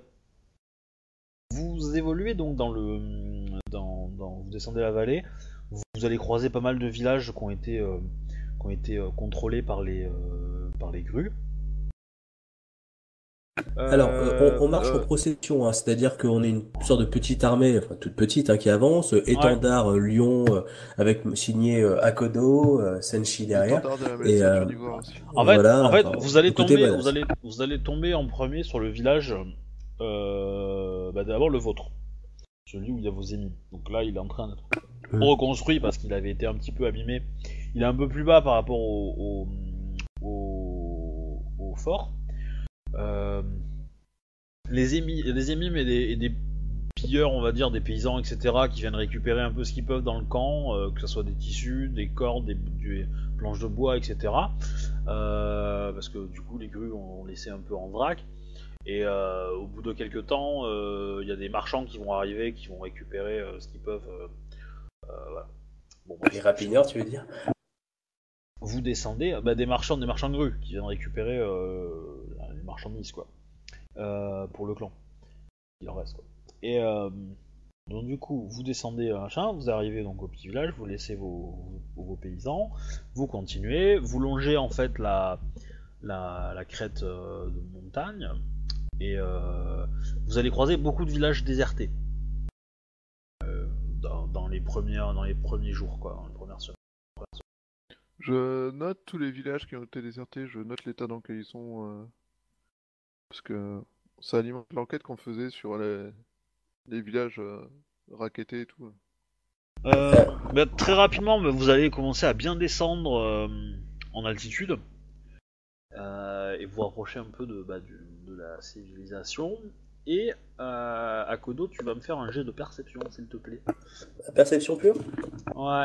vous évoluez donc dans le, dans, dans- vous descendez la vallée. Vous, vous allez croiser pas mal de villages qui ont été, euh, qui ont été euh, contrôlés par les, euh, par les grues. Alors, euh, on, on marche euh, en procession, hein, c'est-à-dire qu'on est une sorte de petite armée, enfin toute petite, hein, qui avance, euh, étendard euh, lion euh, avec signé euh, Akodo, euh, Senshi derrière. L'étendard de la Et, Malaisie, euh, je viens d'y voir aussi. En fait, Voilà, en fait enfin, vous allez le côté tomber, badass. vous allez, vous allez tomber en premier sur le village. Euh, bah, d'abord le vôtre, celui où il y a vos ennemis. Donc là, il est en train d'être Mm. reconstruit parce qu'il avait été un petit peu abîmé. Il est un peu plus bas par rapport au, au, au, au fort. Euh, les émis, les émis et des, et des pilleurs, on va dire, des paysans, et cetera, qui viennent récupérer un peu ce qu'ils peuvent dans le camp, euh, que ce soit des tissus, des cordes, des, des planches de bois, et cetera. Euh, parce que du coup, les grues ont laissé un peu en vrac. Et euh, au bout de quelques temps, il euh, y a des marchands qui vont arriver, qui vont récupérer euh, ce qu'ils peuvent. Euh, euh, voilà. Bon, bref. Les rapineurs, tu veux dire? Vous descendez, bah, des marchands, des marchands de grue qui viennent récupérer euh, les marchandises, quoi, euh, pour le clan. Il en reste, quoi. Et euh, donc du coup, vous descendez à machin, vous arrivez donc au petit village, vous laissez vos, vos, vos paysans, vous continuez, vous longez en fait la la, la crête euh, de montagne et euh, vous allez croiser beaucoup de villages désertés euh, dans, dans les premières, dans les premiers jours, quoi, dans les premières semaines. Je note tous les villages qui ont été désertés, je note l'état dans lequel ils sont. euh, Parce que ça alimente l'enquête qu'on faisait sur les, les villages euh, rackettés et tout. Euh, bah, très rapidement, bah, vous allez commencer à bien descendre euh, en altitude euh, et vous rapprocher un peu de, bah, du, de la civilisation. Et euh, à Kodo, tu vas me faire un jet de perception, s'il te plaît. La perception pure? Ouais.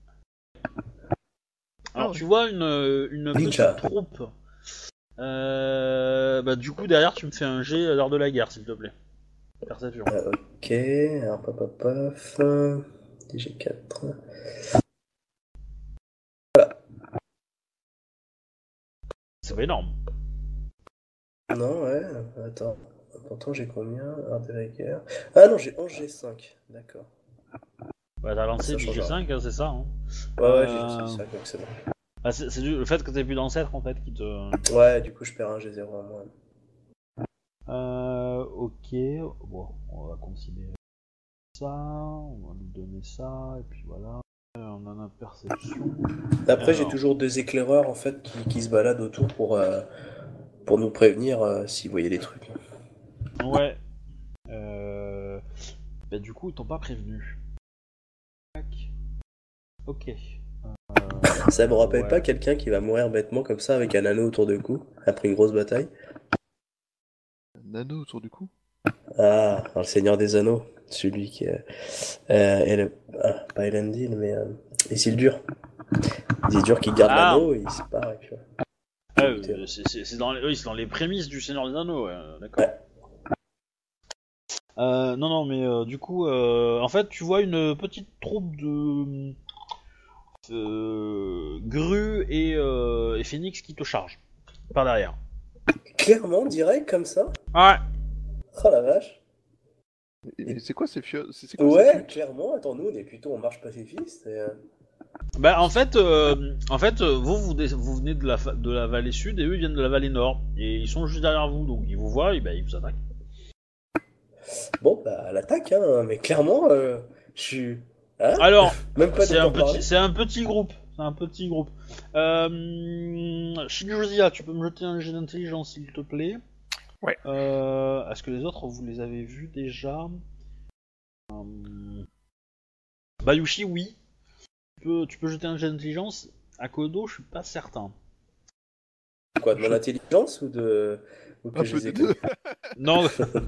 Alors Ah, tu vois une, une Ninja. petite troupe. Euh, bah du coup derrière tu me fais un jet à l'heure de la guerre, s'il te plaît. Perception. Euh, ok, alors paf paf paf. euh, D G quatre. C'est pas énorme. Non, ouais, attends. Pourtant j'ai combien? Art de la guerre. Ah non, j'ai onze G cinq, d'accord. Bah t'as lancé Ça du change G cinq, hein, c'est ça. Hein. Ouais, ouais, j'ai Euh, lancé ça, donc c'est bon. Bah, c'est c'est du- le fait que t'aies plus d'ancêtre en fait qui te. Ouais, du coup je perds un G zéro en moins. Euh, ok. Bon, on va considérer ça. On va lui donner ça et puis voilà. On en a perception. Après, j'ai Alors. toujours deux éclaireurs en fait qui, qui se baladent autour pour, euh, pour nous prévenir euh, si vous voyez des trucs. Ouais. Euh... Bah du coup ils t'ont pas prévenu. Tac. Ok. Ça me rappelle Ouais. pas quelqu'un qui va mourir bêtement comme ça avec un anneau autour du cou après une grosse bataille? un anneau autour du cou. Ah, dans le Seigneur des Anneaux, celui qui est, euh, est le, ah, pas Elendil, mais euh, Isildur. Isildur qui garde Ah. l'anneau et il se part et puis ouais. Ah, euh, c'est- c'est c'est dans, les- oui, c'est dans les prémices du Seigneur des Anneaux, ouais, d'accord. Ouais. Euh, non, non, mais euh, du coup, euh, en fait, tu vois une petite troupe de euh, grues et, euh, et phénix qui te chargent par derrière. Clairement, direct comme ça? Ouais. Oh la vache. Et, et c'est quoi ces fieux C'est c'est quoi Ouais, ces putes clairement, attends, nous on est plutôt en marche pacifiste. Et, euh, Bah, en fait, euh, en fait, euh, vous, vous, dé- vous venez de la, fa- de la vallée sud et eux ils viennent de la vallée nord et ils sont juste derrière vous, donc ils vous voient et bah, ils vous attaquent. Bon, bah, à l'attaque, hein, mais clairement, euh, je suis. Hein? Alors, Même pas c'est de un temps parler. petit, c'est un petit groupe, c'est un petit groupe. Euh, Shinjozia, tu peux me jeter un jet d'intelligence s'il te plaît. Ouais. Euh, est-ce que les autres vous les avez vus déjà? euh... Bayushi, oui. Tu peux, tu peux jeter un jet d'intelligence. À Kodo, je suis pas certain. Quoi, de mon intelligence ou de. Ou que Un je peu les des écoute? deux. Non.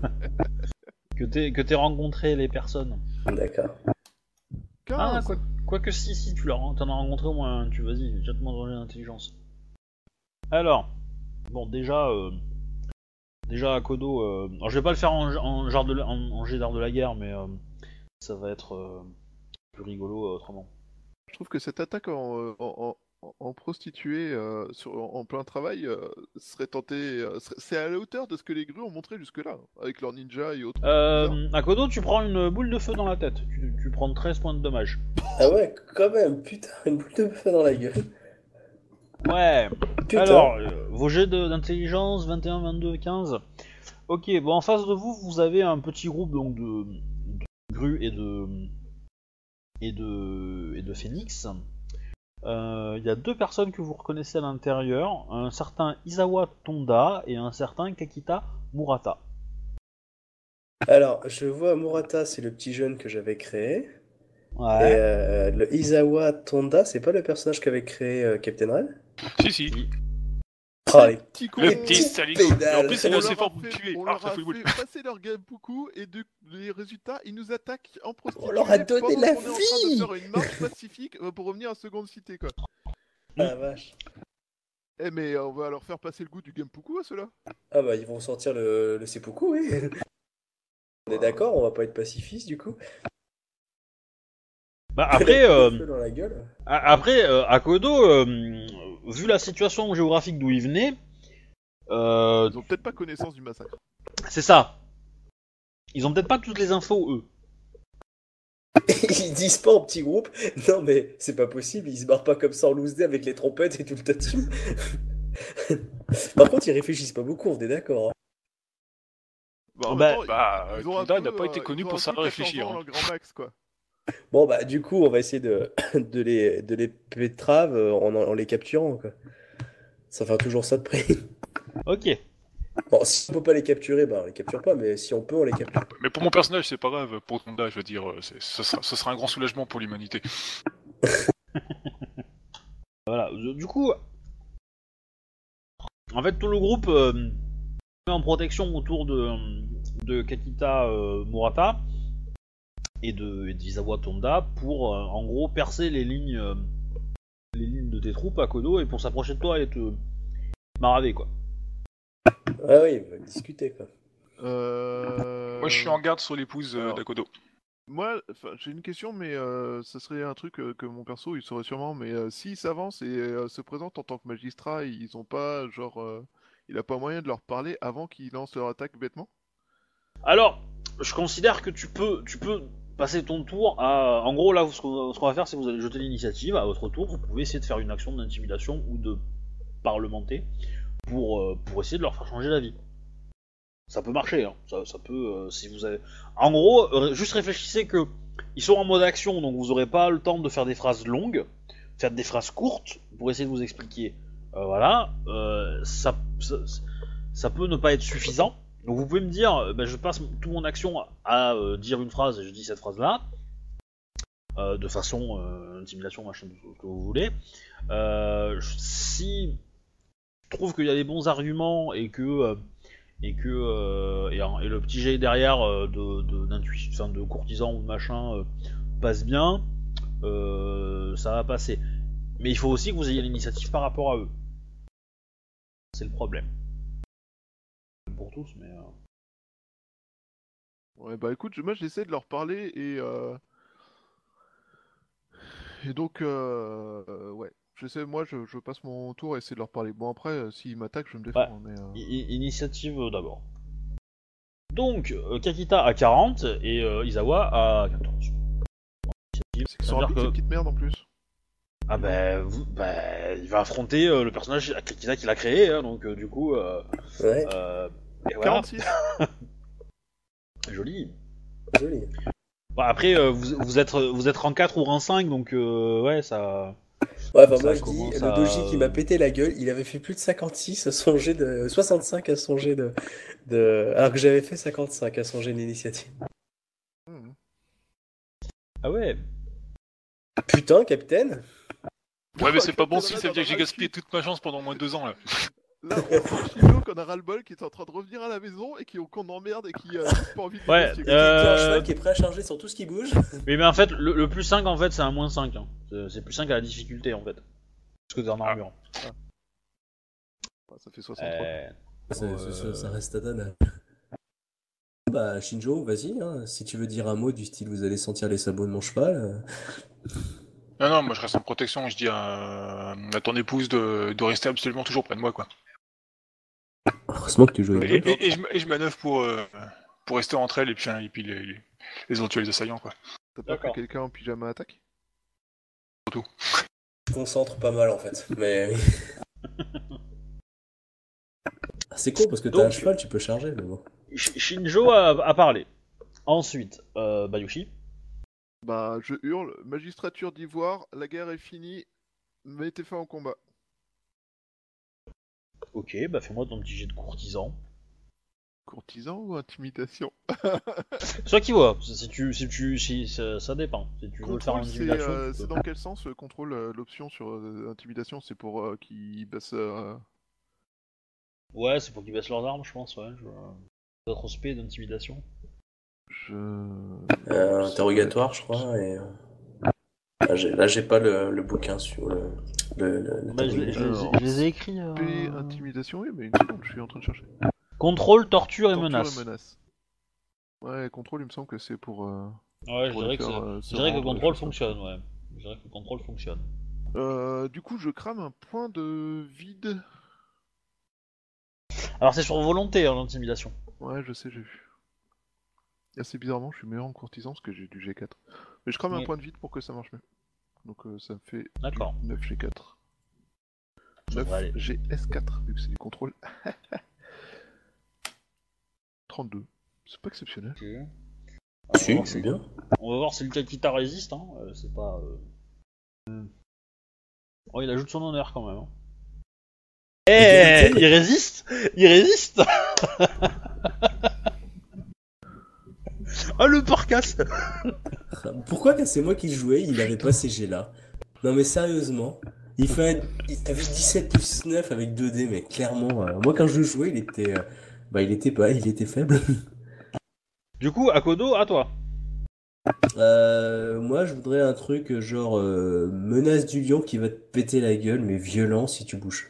que t'aies que t'aies rencontré les personnes. D'accord. Ah, quinze. quoi, quoi que si, si, tu l'as, t'en as rencontré au moins un. Tu vas-y, jette-moi ton jet d'intelligence. Alors, bon, déjà, euh, déjà à Kodo, euh, alors je vais pas le faire en, en, genre de, la- en, en jet d'art de la guerre, mais euh, ça va être euh, plus rigolo euh, autrement. Je trouve que cette attaque en, euh, en, en, en prostituée euh, sur, en, en plein travail euh, serait tentée. euh, serait- c'est à la hauteur de ce que les grues ont montré jusque-là, hein, avec leurs ninjas et autres. bizarres. Euh, à Kodo, tu prends une boule de feu dans la tête. Tu, tu prends treize points de dommage. Ah ouais, quand même, putain, une boule de feu dans la gueule. Ouais. Putain. Alors, euh, vos jets de- d'intelligence, vingt et un, vingt-deux, quinze. Ok, bon, en face de vous, vous avez un petit groupe donc de, de grues et de et de et de phénix. Euh, Il y a deux personnes que vous reconnaissez à l'intérieur, un certain Isawa Tonda et un certain Kakita Murata. Alors, je vois Murata, c'est le petit jeune que j'avais créé. Et Ouais. euh, le Isawa Tonda, c'est pas le personnage qu'avait créé euh, Captain Red? Si, si. Oh, les Petit con. Le Les petit petites Salix. pédales. Et en plus, il On est assez leur a fort pour me fait- tuer. on Ah, leur ça a fout le boule. fait passer leur beaucoup et de, les résultats, ils nous attaquent en prostituée. On leur a donné pendant la qu'on est en train vie. de faire une marche pacifique euh, pour revenir à Seconde Cité, quoi. Ah la vache. Eh mais euh, on va leur faire passer le goût du Genpuku à ceux-là. Ah bah ils vont sortir le, le seppuku, oui. On est d'accord, on va pas être pacifiste du coup. Bah après, euh, Le feu dans la gueule. a- après euh, à Kodo, euh, vu la situation géographique d'où ils venaient, euh, Ils ont peut-être pas connaissance du massacre. c'est ça. Ils ont peut-être pas toutes les infos eux. Ils disent pas en petit groupe, non mais c'est pas possible, ils se barrent pas comme ça en loose day avec les trompettes et tout le tatouage. Par contre, ils réfléchissent pas beaucoup, on est d'accord. hein. Bah, en Bah, même temps, bah, ils ont un Kunda peu, n'a pas été euh, connu ils ont pour un ça peu réfléchir. quatorze ans, hein. leur grand max, quoi. Bon, bah, du coup, on va essayer de, de les, de les pétrave euh, en, en les capturant, quoi. Ça fait toujours ça de prix. Ok. Bon, si on peut pas les capturer, bah, on les capture pas, mais si on peut, on les capture. Mais pour mon personnage, c'est pas grave. Pour Kunda, je veux dire, euh, c'est- ce sera, ce sera un grand soulagement pour l'humanité. Voilà. Du coup, en fait, tout le groupe euh, met en protection autour de, de Kakita euh, Murata et de, et d'Izawa Tonda pour, euh, en gros, percer les lignes, euh, les lignes de tes troupes à Kodo et pour s'approcher de toi et te maraver, quoi. Ah oui, ils veulent discuter, quoi. Euh... Moi, je suis en garde sur l'épouse euh, alors, d'Akodo. Moi, enfin, j'ai une question, mais euh, ça serait un truc euh, que mon perso, il saurait sûrement. Mais euh, s'ils s'avancent et euh, se présentent en tant que magistrat, ils ont pas, genre, euh, il a pas moyen de leur parler avant qu'ils lancent leur attaque bêtement? Alors, je considère que tu peux, tu peux passer ton tour à. En gros, là, ce qu'on ce qu'on va faire, c'est que vous allez jeter l'initiative. À votre tour, vous pouvez essayer de faire une action d'intimidation ou de parlementer pour, euh, pour essayer de leur faire changer d'avis. Ça peut marcher, hein. ça, ça peut. Euh, si vous avez. En gros, euh, juste réfléchissez que ils sont en mode action, donc vous aurez pas le temps de faire des phrases longues, faire des phrases courtes pour essayer de vous expliquer. Euh, voilà, euh, ça, ça, ça peut ne pas être suffisant. Donc vous pouvez me dire, euh, ben, je passe toute mon action à euh, dire une phrase et je dis cette phrase-là, euh, de façon euh, intimidation, machin, tout ce que vous voulez. Euh, si je trouve qu'il y a des bons arguments et que euh, et que euh, et, un- et le petit jet derrière euh, de de, d'intuition, enfin, de courtisan ou de machin euh, passe bien, euh, ça va passer. Mais il faut aussi que vous ayez l'initiative par rapport à eux. C'est le problème. Pour tous, mais. Euh... Ouais, bah écoute, je- moi j'essaie de leur parler et euh... et donc euh... euh, ouais, j'essaie, moi je, je passe mon tour à essayer de leur parler. Bon après, euh, s'ils m'attaquent, je me Ouais. défends, hein, mais. Euh... I- initiative euh, d'abord. Donc, euh, Kakita à quarante et euh, Izawa à quatorze. Initiative, C'est qu'ils ça sont veut dire rapides, que- ces petites merdes en plus. Ah ben, vous- ben, il va affronter euh, le personnage Kakita qu'il a créé, hein, donc euh, du coup, euh, Ouais, euh, et voilà, quarante-six. joli. joli. Bon, après, euh, vous, vous êtes vous êtes rang quatre ou rang cinq, donc euh, ouais, ça. Ouais, enfin, Ça moi je dis, commence le à- doji qui m'a pété la gueule, il avait fait plus de cinquante-six à son jet de. soixante-cinq à son jet de. de... Alors que j'avais fait cinquante-cinq à son jet d'initiative. Mhm. Ah ouais. Putain, capitaine! Ouais, mais c'est pas bon Captain si Red ça veut dire en que j'ai a gaspillé toute ma chance pendant au moins deux ans là. Là, on sent Shinjo qu'on a ras-le-bol, qui est en train de revenir à la maison et qui qu'on emmerde et qui a juste pas envie de Ouais, négocier. Qui a un Euh, cheval qui est prêt à charger sur tout ce qui bouge. Oui, mais en fait, le, le plus cinq, en fait, c'est un moins cinq. Hein. C'est- C'est plus cinq à la difficulté, en fait. Parce que t'es en Ah. armure. Ouais, ça fait soixante-trois. Euh, Ça, Bon, ça- euh, ça- ça reste à donner. Bah, Shinjo, vas-y, hein, si tu veux dire un mot du style vous allez sentir les sabots de mon cheval. euh. Non, non, moi je reste en protection, je dis à, à ton épouse de, de rester absolument toujours près de moi, quoi. Heureusement que tu joues Et, avec toi. et- et je, et je manœuvre pour, euh, pour rester entre elles et puis, et puis les, les, les éventuels assaillants, quoi. T'as peur que D'accord. quelqu'un en pyjama attaque? Je concentre pas mal en fait. Mais. Ah, c'est con parce que t'as Donc- un cheval, tu peux charger, mais bon. Sh- Shinjo a, a parlé. Ensuite, euh, Bayushi. Bah, je hurle, magistrature d'ivoire, la guerre est finie, mettez fin au combat. Ok, bah fais-moi ton petit jet de courtisan. Courtisan ou intimidation? Soit qui voit, si tu, si tu, si ça, ça dépend. Si tu veux le faire en Contrôle, c'est intimidation, euh, tu c'est peux. dans quel sens euh, contrôle euh, l'option sur euh, intimidation? C'est pour euh, qu'il baisse. euh, Ouais, c'est pour qu'ils baissent leurs armes, je pense. Ouais. Je... D'autres spé d'intimidation. Je. Euh, interrogatoire, je crois. Et... euh, Là, j'ai, là, j'ai pas le, le bouquin sur le. le, le- Bah, je, les- je les- Alors, je les ai écrits. euh, P, intimidation, oui, mais une seconde, je suis en train de chercher. Contrôle, torture et Torture menace. et menace. Ouais, contrôle, il me semble que c'est pour. euh, Ouais, je pour dirais les que, faire, c'est- euh, je se dirais que le rendre, des contrôle choses comme fonctionne, ouais. Je dirais que le contrôle fonctionne. Euh, du coup, je crame un point de vide. Alors c'est sur volonté, hein, l'intimidation. Ouais, je sais, j'ai vu. Assez bizarrement, je suis meilleur en courtisan parce que j'ai du G quatre. Mais je crame un Oui. point de vide pour que ça marche mieux. Donc euh, ça me fait D'accord. du neuf G quatre. Ça neuf devrait aller. G S quatre, vu que c'est du contrôle. trente-deux. C'est pas exceptionnel. Ok. Ah, on, va Si, voir c'est si... bien. on va voir si le Kakita résiste, hein. euh, c'est pas... Euh... Oh, il ajoute son honneur quand même. Hein. Eh, Égalité. il résiste. Il résiste. Ah, le porcasse. Pourquoi quand c'est moi qui le jouais, il avait pas ces jets là? Non mais sérieusement, il fait il avait dix-sept plus neuf avec deux dés, mais clairement, euh, moi quand je le jouais, il était, euh, bah il était pas, il était faible. Du coup, Akodo, à toi. Euh, moi je voudrais un truc euh, genre euh, menace du lion qui va te péter la gueule, mais violent si tu bouges.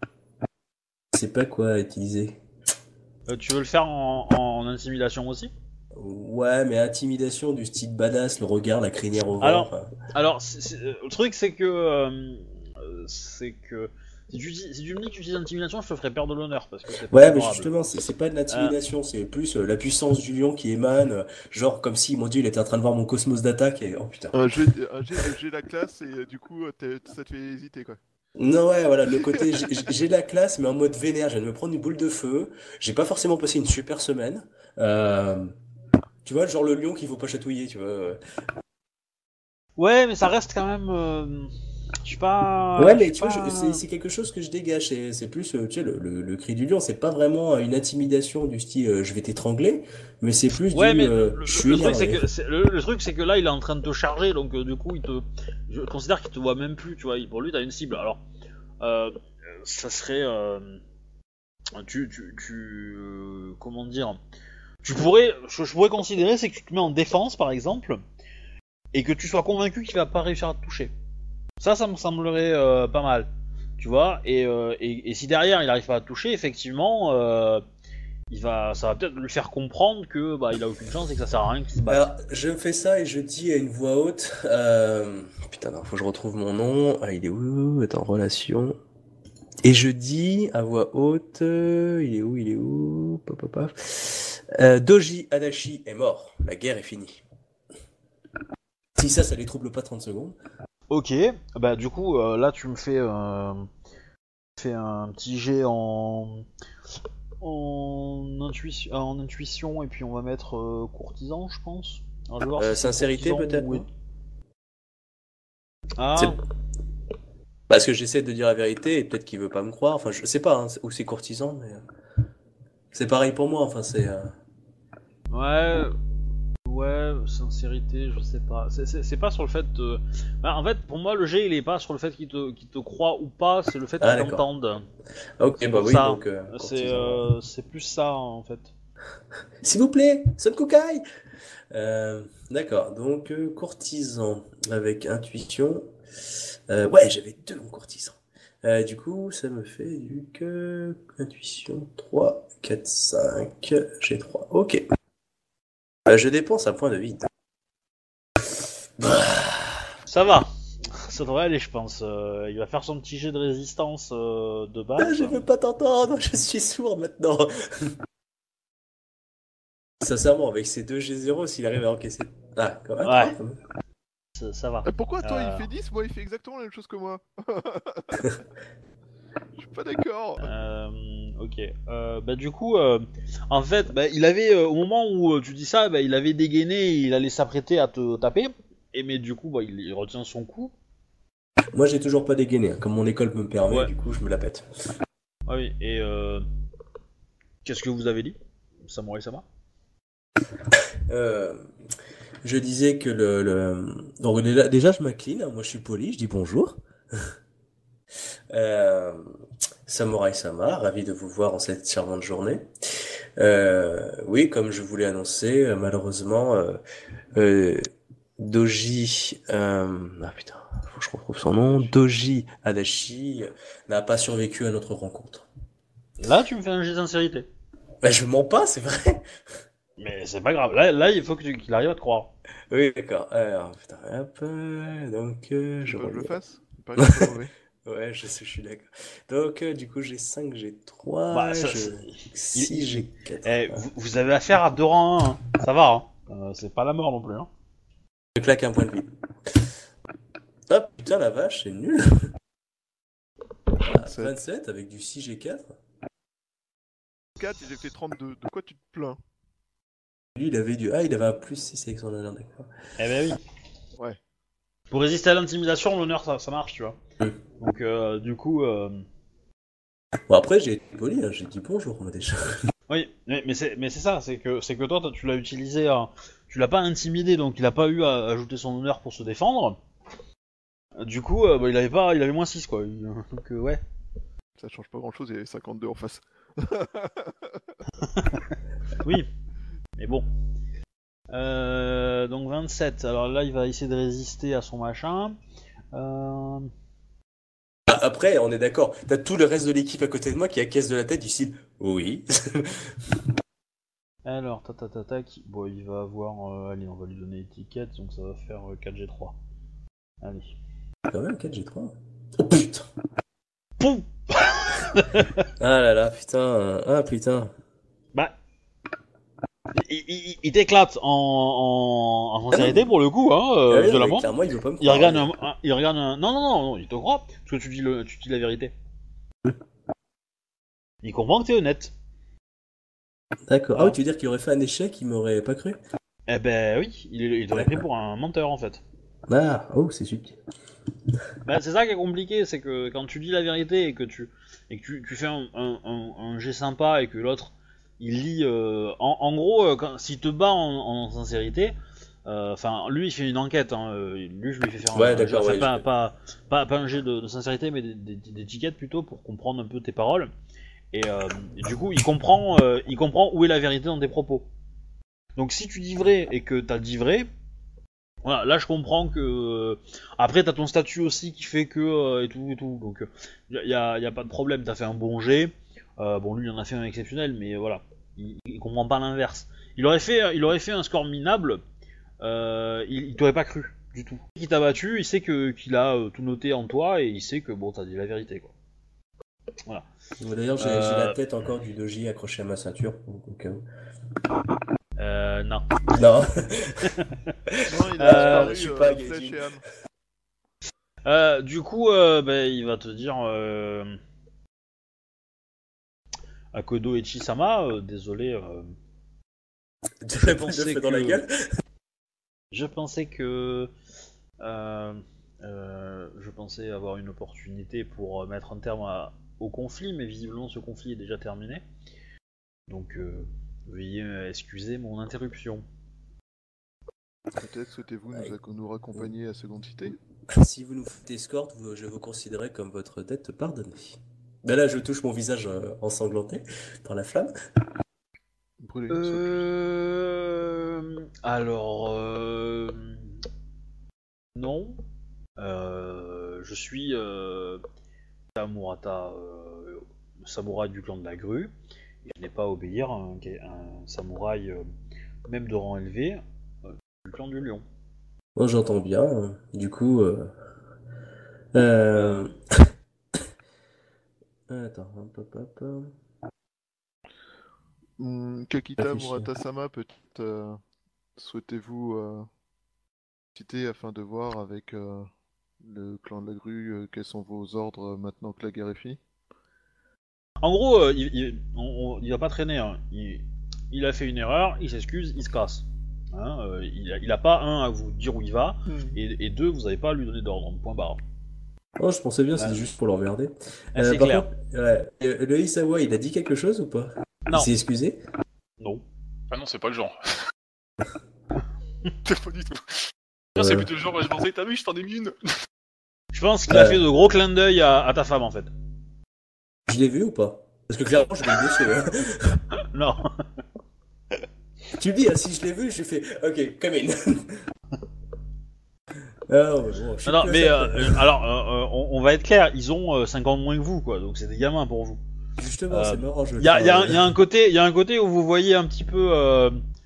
Je sais pas quoi utiliser. Euh, tu veux le faire en, en intimidation aussi? Ouais, mais intimidation du style badass, le regard, la crinière au vent. Alors, enfin. Alors, c'est- c'est- euh, le truc, c'est que... euh, euh, c'est que... Si tu, dis- si tu me dis que tu utilises l'intimidation, je te ferai perdre de l'honneur, parce que c'est pas Ouais, mais honorable. justement, c'est c'est pas de l'intimidation, c'est plus euh, la puissance du lion qui émane, euh, genre comme si, mon dieu, il était en train de voir mon cosmos d'attaque et oh putain. Un G, un G, j'ai la classe et euh, du coup, euh, t'es- ça te fait hésiter quoi. Non, ouais, voilà, le côté, j'ai j'ai la classe, mais en mode vénère, je viens de me prendre une boule de feu, j'ai pas forcément passé une super semaine. Euh, tu vois, genre le lion qu'il faut pas chatouiller, tu vois. euh. Ouais, mais ça reste quand même... euh, Je suis pas... Ouais, je mais suis tu vois, je- pas- c'est c'est quelque chose que je dégage, c'est c'est plus, euh, tu sais, le, le, le cri du lion, c'est pas vraiment euh, une intimidation du style euh, je vais t'étrangler, mais c'est plus Ouais, du mais euh, le, le- je suis le truc, c'est énervé. que, c'est- le, le truc, c'est que là, il est en train de te charger, donc euh, du coup, il te... Je considère qu'il te voit même plus, tu vois. Pour lui, t'as une cible. Alors, euh, ça serait... euh, Tu... tu, tu euh, comment dire... Tu pourrais... Ce que je pourrais considérer, c'est que tu te mets en défense, par exemple, et que tu sois convaincu qu'il va pas réussir à te toucher. Ça, ça me semblerait euh, pas mal, tu vois. Et, euh, et, et si derrière il arrive pas à te toucher, effectivement, euh, il va, ça va peut-être lui faire comprendre que bah il a aucune chance et que ça sert à rien qu'il se batte. Alors, je fais ça et je dis à une voix haute, euh... putain, non, faut que je retrouve mon nom. Ah, il est où? Attends, relation. Et je dis à voix haute, euh, il est où? Il est où? Pop, pop, pop. Euh, Doji Adachi est mort. La guerre est finie. Si ça, ça les trouble pas trente secondes. Ok, bah du coup euh, là tu me fais, euh, fais un petit jet en en, intuition, en intuition et puis on va mettre euh, courtisan, je pense. Alors, je vais voir Euh, si c'est sincérité, courtisan peut-être, ou- non Ah. C'est- Parce que j'essaie de dire la vérité et peut-être qu'il veut pas me croire. Enfin, je sais pas, hein, ou c'est courtisan, mais euh, c'est pareil pour moi. Enfin, c'est. euh, Ouais, ouais, sincérité, je sais pas. C'est- C'est c'est pas sur le fait. De... Bah, en fait, pour moi, le G il est pas sur le fait qu'il te, qu'il te croit ou pas, c'est le fait qu'il Ah, d'accord. t'entende. Ok, C'est bah pour oui, ça. donc. euh, C'est courtisan. euh, c'est plus ça en fait. S'il vous plaît, Son Kukai! Euh, d'accord, donc euh, courtisan avec intuition. Euh, ouais, j'avais deux en courtisan. Euh, du coup, ça me fait du que intuition trois, quatre, cinq. J'ai trois. Ok. Euh, je dépense un point de vide. Ça va. Ça devrait aller, je pense. Euh, il va faire son petit jet de résistance euh, de Ah, base. je veux pas t'entendre, je suis sourd maintenant. Sincèrement, avec ces deux G zéro, s'il arrive à encaisser. Ah, quand même. Ouais. quand même. Ça, ça va. Et pourquoi toi Euh. il fait dix, moi il fait exactement la même chose que moi? Je suis pas d'accord. Euh, ok. Euh, bah du coup, euh, en fait, bah, il avait euh, au moment où euh, tu dis ça, bah, il avait dégainé, et il allait s'apprêter à te taper. Et mais du coup, bah, il, il retient son coup. Moi, j'ai toujours pas dégainé. hein. Comme mon école me permet, Ouais. du coup, je me la pète. Ah oui. Et euh, qu'est-ce que vous avez dit, Samurai Sama? Euh, je disais que le, le... Donc, déjà, déjà, je m'incline, hein, moi je suis poli, je dis bonjour. euh, Samurai Sama, ravi de vous voir en cette charmante journée. Euh, oui, comme je vous l'ai annoncé, euh, malheureusement, euh, euh, Doji, euh... ah putain, faut que je retrouve son nom, Doji Adachi euh, n'a pas survécu à notre rencontre. Là, tu me fais un jet de sincérité. Ben, je mens pas, c'est vrai. Mais c'est pas grave. Là, là il faut que tu- qu'il arrive à te croire. Oui, d'accord. Alors, putain, hop, euh, donc, euh, Je je veux que je le reviens. fasse? Il paraît que c'est mauvais. Ouais, je sais, je suis d'accord. Donc, euh, du coup, j'ai cinq, j'ai trois, Bah, ça, je... c'est- six, il- j'ai quatre. Eh, vous, vous avez affaire à deux rangs un, hein. Ça va, hein. Euh, c'est pas la mort non plus, hein. Je claque un point de vie. Ah, putain, la vache, c'est nul. Ah, vingt-sept. vingt-sept avec du six G quatre. quatre et j'ai fait trente-deux. De quoi tu te plains? Lui, il avait du. Ah, il avait un plus six avec son honneur, d'accord. Eh ben oui. Ouais. Pour résister à l'intimidation, l'honneur ça, ça marche, tu vois. Mm. Donc euh, du coup. Euh... Bon, après, j'ai été poli, hein, j'ai dit bonjour, moi déjà. Oui, mais, mais c'est mais c'est ça, c'est que c'est que toi tu l'as utilisé, à... tu l'as pas intimidé, donc il a pas eu à ajouter son honneur pour se défendre. Du coup, euh, bah, il avait pas, il avait moins six quoi. Il- Donc euh, ouais. Ça change pas grand chose, il y avait cinquante-deux en face. Oui. Mais bon. Euh, donc vingt-sept. Alors là, il va essayer de résister à son machin. Euh... Ah, après, on est d'accord, t'as tout le reste de l'équipe à côté de moi qui acquiesce de la tête du style oui. Alors, ta ta ta tac. Bon, il va avoir. Euh... Allez, on va lui donner étiquette, donc ça va faire euh, quatre G trois. Allez. Quand même, quatre G trois. Oh putain. Poum. Ah là là, putain. Ah putain. Bah. Il, il, il t'éclate en, en, en sincérité pour le coup, hein, euh, Ah oui, violemment. mais clairement, il veut pas me Il croire. regarde un, un- il regarde un... Non, non, non, non, il te croit, parce que tu dis, le, tu dis la vérité. Il comprend que t'es honnête. D'accord. Ah oui, tu veux dire qu'il aurait fait un échec, il m'aurait pas cru? Eh ben oui, il, il t'aurait pris pour un menteur en fait. Ah, oh, c'est subtil. Bah, c'est ça qui est compliqué, c'est que quand tu dis la vérité et que tu, et que tu, tu fais un, un, un, un jet sympa et que l'autre il lit. Euh, en, en gros, euh, quand, s'il te bat en, en sincérité, enfin, lui il fait une enquête, hein, euh, lui je lui fais faire Ouais, un, d'accord, enfin, ouais, pas, je- pas, pas, pas un jet de, de sincérité, mais des, des, des étiquettes plutôt pour comprendre un peu tes paroles. Et, euh, et du coup, il comprend, euh, il comprend où est la vérité dans tes propos. Donc si tu dis vrai et que t'as dit vrai. Voilà, là je comprends que euh, après t'as ton statut aussi qui fait que euh, et tout et tout, donc il euh, y, a, y a pas de problème, t'as fait un bon jet. Euh, bon lui il en a fait un exceptionnel, mais voilà, il, il comprend pas l'inverse. Il aurait fait, il aurait fait un score minable, euh, il, il t'aurait pas cru du tout. Il t'a battu, il sait que qu'il a euh, tout noté en toi et il sait que bon t'as dit la vérité quoi. Voilà. Bon, d'ailleurs, j'ai Euh, j'ai la tête encore du doji accroché à ma ceinture. Au cas où. Euh, non. Non. Non, il Euh, a disparu, je suis euh, pas flèche Gaijin. et âme. Euh, du coup, euh, bah, il va te dire euh, Akodo Echisama, euh, désolé. Euh, Tu Je l'as pensais fait dans la que- gueule? Je pensais que euh, euh, je pensais avoir une opportunité pour mettre un terme à- au conflit, mais visiblement ce conflit est déjà terminé. Donc euh, veuillez euh, excuser mon interruption. Peut-être souhaitez-vous nous, ac- nous raccompagner à Seconde Cité? Si vous nous faites escorte, vous- je vous considérerai comme votre dette pardonnée. Ben là, je touche mon visage euh, ensanglanté par la flamme. Brûlé. Euh... Alors euh... non. Euh, je suis euh, Samurata, euh, samouraï du clan de la grue. Je n'ai pas à obéir à un, un samouraï, euh, même de rang élevé, euh, du clan du lion. Bon, j'entends bien. euh, Du coup, euh... euh... attends, hop, hop, hop, hop. Hmm, Kakita Réfléchir. Murata-sama, peut-être euh, souhaitez-vous euh, citer afin de voir avec euh, le clan de la grue euh, quels sont vos ordres euh, maintenant que la guerre est finie? En gros, euh, il, il, on- on- il va pas traîner. Hein. Il, il a fait une erreur, il s'excuse, il se casse. Hein, euh, il, a, il a pas un à vous dire où il va, et, et deux, vous avez pas à lui donner d'ordre. Point barre. Oh, je pensais bien, c'était Ouais. juste pour l'emmerder. Ah, c'est par clair. contre, ouais, euh, le Isawa, il a dit quelque chose ou pas? Non. Il s'est excusé? Non. Ah non, c'est pas le genre. C'est pas du tout. Non, c'est Ouais. plutôt le genre, je pensais, t'as vu, je t'en ai mis une. Je pense qu'il a Ouais. fait de gros clins d'œil à, à ta femme en fait. Je l'ai vu ou pas? Parce que clairement, je vais le boucher. Hein. Non. Tu me dis, ah, si je l'ai vu, je fais ok, come in. Ah, ouais, bon, je suis Non, non, plus mais à ça, euh, quoi. euh, alors, euh, euh, on, on va être clair, ils ont euh, cinq ans de moins que vous, quoi, donc c'est des gamins pour vous. Justement, euh, c'est marrant. Je Il y a, vais y a le un- faire, y a un côté, il y a un côté où vous voyez un petit peu euh,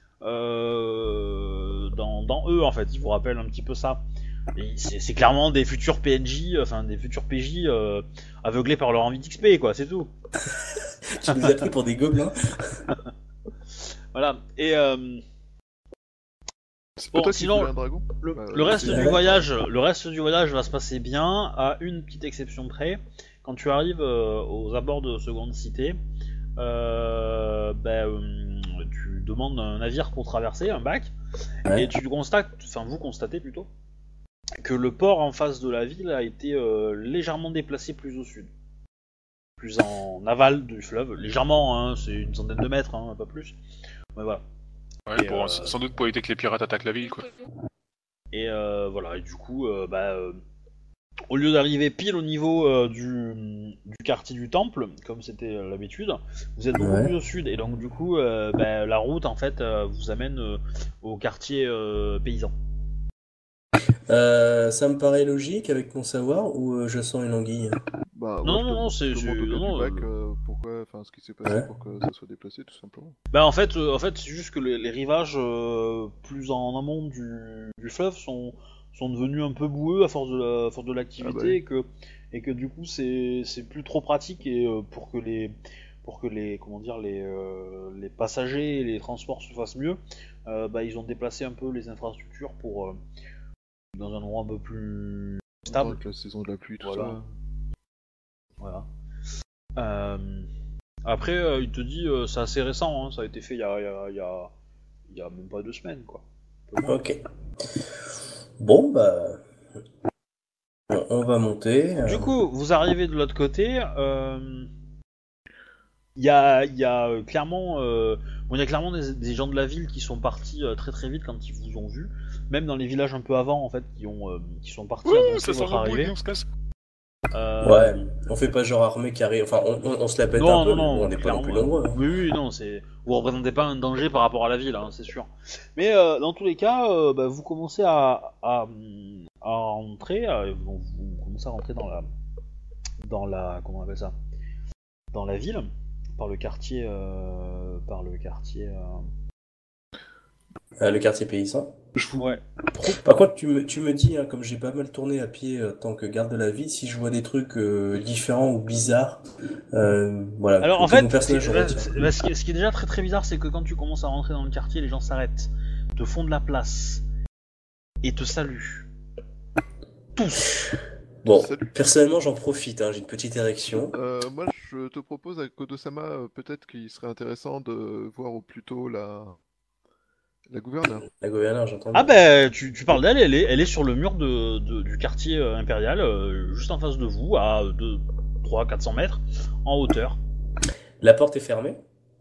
euh, dans, dans eux en fait, ils vous rappellent un petit peu ça. Et C'est c'est clairement des futurs P N J, enfin des futurs P J euh, aveuglés par leur envie d'X P, quoi, c'est tout. euh, Tu nous as pris pour des gobelins. Voilà. Et euh, C'est Bon, pas toi qui sinon, voulais un dragon? le, Bah, le reste c'est- du Ouais. voyage, le reste du voyage va se passer bien, à une petite exception près. quand tu arrives euh, aux abords de Seconde Cité, euh, bah, euh, tu demandes un navire pour traverser, un bac, Ouais. et tu constates, enfin vous constatez plutôt, que le port en face de la ville a été euh, légèrement déplacé plus au sud. Plus en aval du fleuve, légèrement, hein, c'est une centaine de mètres, hein, pas plus. Mais voilà. Ouais, Et, pour, euh, sans doute pour éviter que les pirates attaquent la ville, quoi. Et euh, voilà, et du coup, euh, bah, euh, au lieu d'arriver pile au niveau euh, du, du quartier du temple, comme c'était euh, l'habitude, vous êtes beaucoup Ouais. plus au sud, et donc du coup, euh, bah, la route en fait euh, vous amène euh, au quartier euh, paysan. Euh, ça me paraît logique avec mon savoir ou euh, je sens une anguille? Bah, Non, moi, je non, non, te, c'est- je te c'est- demande au gars non, du bac euh, euh, pourquoi, enfin, ce qui s'est passé Ouais. pour que ça soit déplacé, tout simplement. Bah en fait, euh, en fait c'est juste que les, les rivages euh, plus en amont du, du fleuve sont, sont devenus un peu boueux à force de la, à force de l'activité, Ah bah oui. et que et que du coup c'est c'est plus trop pratique, et euh, pour que les pour que les comment dire les euh, les passagers et les transports se fassent mieux, euh, bah ils ont déplacé un peu les infrastructures pour euh, dans un endroit un peu plus stable. Avec la saison de la pluie, tout Voilà. ça. Voilà. Euh, Après, euh, il te dit, euh, c'est assez récent, hein, ça a été fait il y a, il y, a, il y, a, il y a même pas deux semaines, quoi. Un peu moins. Ok. Bon, bah. On on va monter. euh, Du coup, vous arrivez de l'autre côté. euh, Il y a, il y a euh, clairement, euh, bon, il y a clairement des, des gens de la ville qui sont partis euh, très très vite quand ils vous ont vu. Même dans les villages un peu avant, en fait, qui ont, euh, qui sont partis Ouh, annoncer ça sent votre le bruit, arrivée. on se casse. Euh, Ouais, on fait pas genre armée qui arrive. Enfin, on, on- on se la pète Non, un peu, non, mais non, bon, on n'est pas non plus clairement, nombreux. hein. Oui, oui, non, c'est. Vous représentez pas un danger par rapport à la ville, hein, c'est sûr. Mais euh, dans tous les cas, euh, bah, vous commencez à, à, à rentrer, euh, vous, vous commencez à rentrer dans la, dans la, comment on appelle ça, dans la ville, par le quartier, euh, par le quartier. Euh... Euh, le quartier paysan. Ouais. Par contre, tu me, tu me dis, hein, comme j'ai pas mal tourné à pied euh, tant que garde de la ville, si je vois des trucs euh, différents ou bizarres, euh, voilà. Alors que- en que fait, mon personnage c'est- retient. c'est- bah, ce, qui est, ce qui est déjà très très bizarre, c'est que quand tu commences à rentrer dans le quartier, les gens s'arrêtent, te font de la place et te saluent. Tous. Bon, Salut. personnellement, j'en profite, hein, j'ai une petite érection. Euh, moi, je te propose avec Kodosama, euh, peut-être qu'il serait intéressant de voir au plus tôt la, la gouverneure. La gouverneure, j'entends. Ah bien. bah tu, tu parles d'elle, elle est, elle est sur le mur de, de- du quartier euh, impérial, euh, juste en face de vous, à deux, trois, quatre cents mètres, en hauteur. La porte est fermée.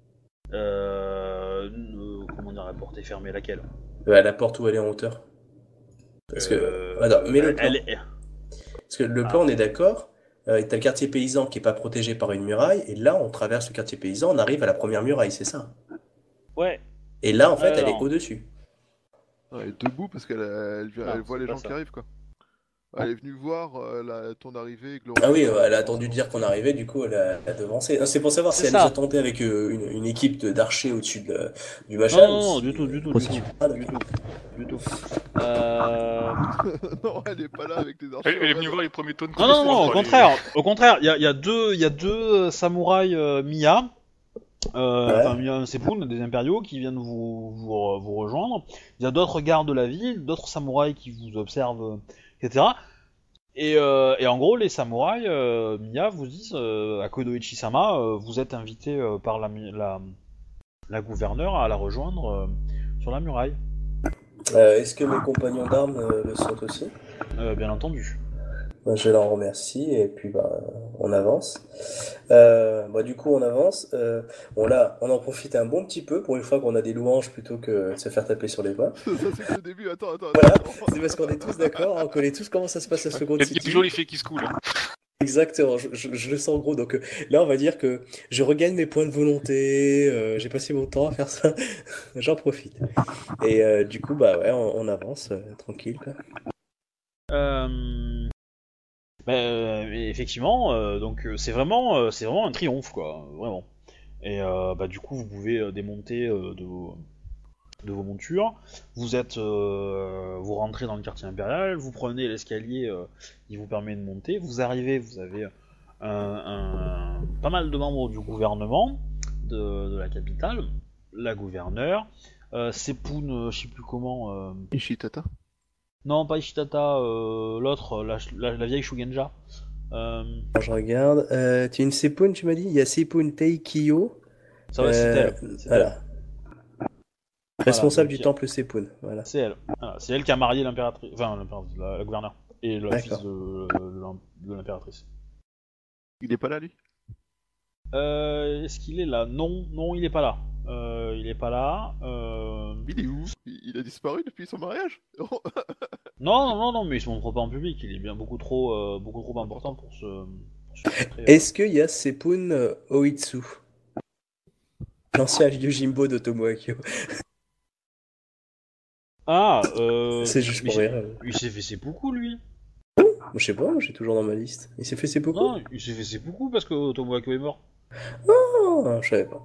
Euh, euh, comment dire, la porte est fermée, laquelle Euh, la porte où elle est en hauteur. Parce que. Euh, Attends, mets le elle, plan. elle est- Parce que le Ah. plan, on est d'accord. Euh, t'as le quartier paysan qui est pas protégé par une muraille, et là, on traverse le quartier paysan, on arrive à la première muraille, c'est ça. Ouais. Et là, en fait, elle Alors. est au-dessus. Ouais, elle est debout parce qu'elle elle, elle, Non, elle voit c'est les pas gens ça. qui arrivent, quoi. Elle est venue voir euh, la, ton arrivée glorieuse. Ah oui, euh, elle a attendu de dire qu'on arrivait, du coup, elle a, elle a devancé. Non, c'est pour savoir si C'est elle ça. nous attendait avec euh, une, une équipe de- d'archers au-dessus de- du machin. Non, non, ou non, si- du tout, du tout, du Processus. tout. Ah, Du d'accord. tout. Du tout. Euh... Non, elle est pas là avec des archers. Elle, elle est en venue mode- voir les premiers tonnes. Non, non, non, au contraire. Au contraire, il y a, il y a deux, il y a deux samouraïs euh, Mia, euh, Ouais. enfin Mia Sepun, des impériaux, qui viennent vous, vous, vous rejoindre. Il y a d'autres gardes de la ville, d'autres samouraïs qui vous observent, et cetera. Et, euh, et en gros, les samouraïs, euh, Mia, vous disent, euh, à Kodoichi-sama, euh, vous êtes invité euh, par la, mi- la, la gouverneure à la rejoindre euh, sur la muraille, Euh, Est-ce que mes compagnons d'armes euh, le sont aussi? euh, bien entendu. Bah, je leur remercie et puis bah, on avance. Euh, bah, du coup, on avance. Euh, bon, là, on en profite un bon petit peu pour une fois qu'on a des louanges plutôt que de se faire taper sur les doigts. Ça, c'est que le début. Attends, attends. Voilà, attends. c'est parce qu'on est tous d'accord, hein, on connaît tous comment ça se passe à Il y, Second a- il y a City. toujours les filles qui se coulent. hein. Exactement, je, je- je le sens gros. Donc euh, là, on va dire que je regagne mes points de volonté. euh, j'ai passé mon temps à faire ça. J'en profite. Et euh, du coup, bah ouais, on, on avance euh, tranquille, quoi. Euh... Bah, euh, effectivement, euh, donc euh, c'est vraiment, euh, c'est vraiment un triomphe, quoi, vraiment. Et euh, bah, du coup, vous pouvez euh, démonter euh, de, vos, de vos montures. Vous êtes, euh, vous rentrez dans le quartier impérial, vous prenez l'escalier euh, qui vous permet de monter. Vous arrivez, vous avez un, un- pas mal de membres du gouvernement de, de la capitale, la gouverneure, euh, Sepun, euh, je sais plus comment. Euh, Ishitata. non, pas Ishitata, euh, l'autre, la, la, la vieille Shugenja. Euh, Je regarde. Euh, tu as une Sepun, tu m'as dit? Il y a Sepun Teikiyo. ça va, c'est Euh, elle. C'est elle. Voilà. Responsable donc, du temple Sepun. Voilà. C'est elle. Voilà, c'est elle qui a marié l'impératrice, enfin l'impératrice, la, la gouverneure et le fils D'accord. de, de l'im- de l'impératrice. Il est pas là, lui? Euh, est-ce qu'il est là? Non, non, il est pas là. Euh, il est pas là. Euh... Il est où? il, il a disparu depuis son mariage? Non, non, non, non, mais il se montre pas en public. Il est bien beaucoup trop, euh, beaucoup trop important pour se. Pour se montrer, euh. Est-ce qu'il y a Sepun euh, Oitsu? L'ancien Yojimbo de Tomoakyo. Ah, euh... C'est juste mais pour c'est- rire. Il s'est fait seppuku lui. Je sais pas, moi, j'ai toujours dans ma liste. Il s'est fait Seppuku? Non, il s'est fait seppuku parce que Tomoaki est mort. Oh, je savais pas.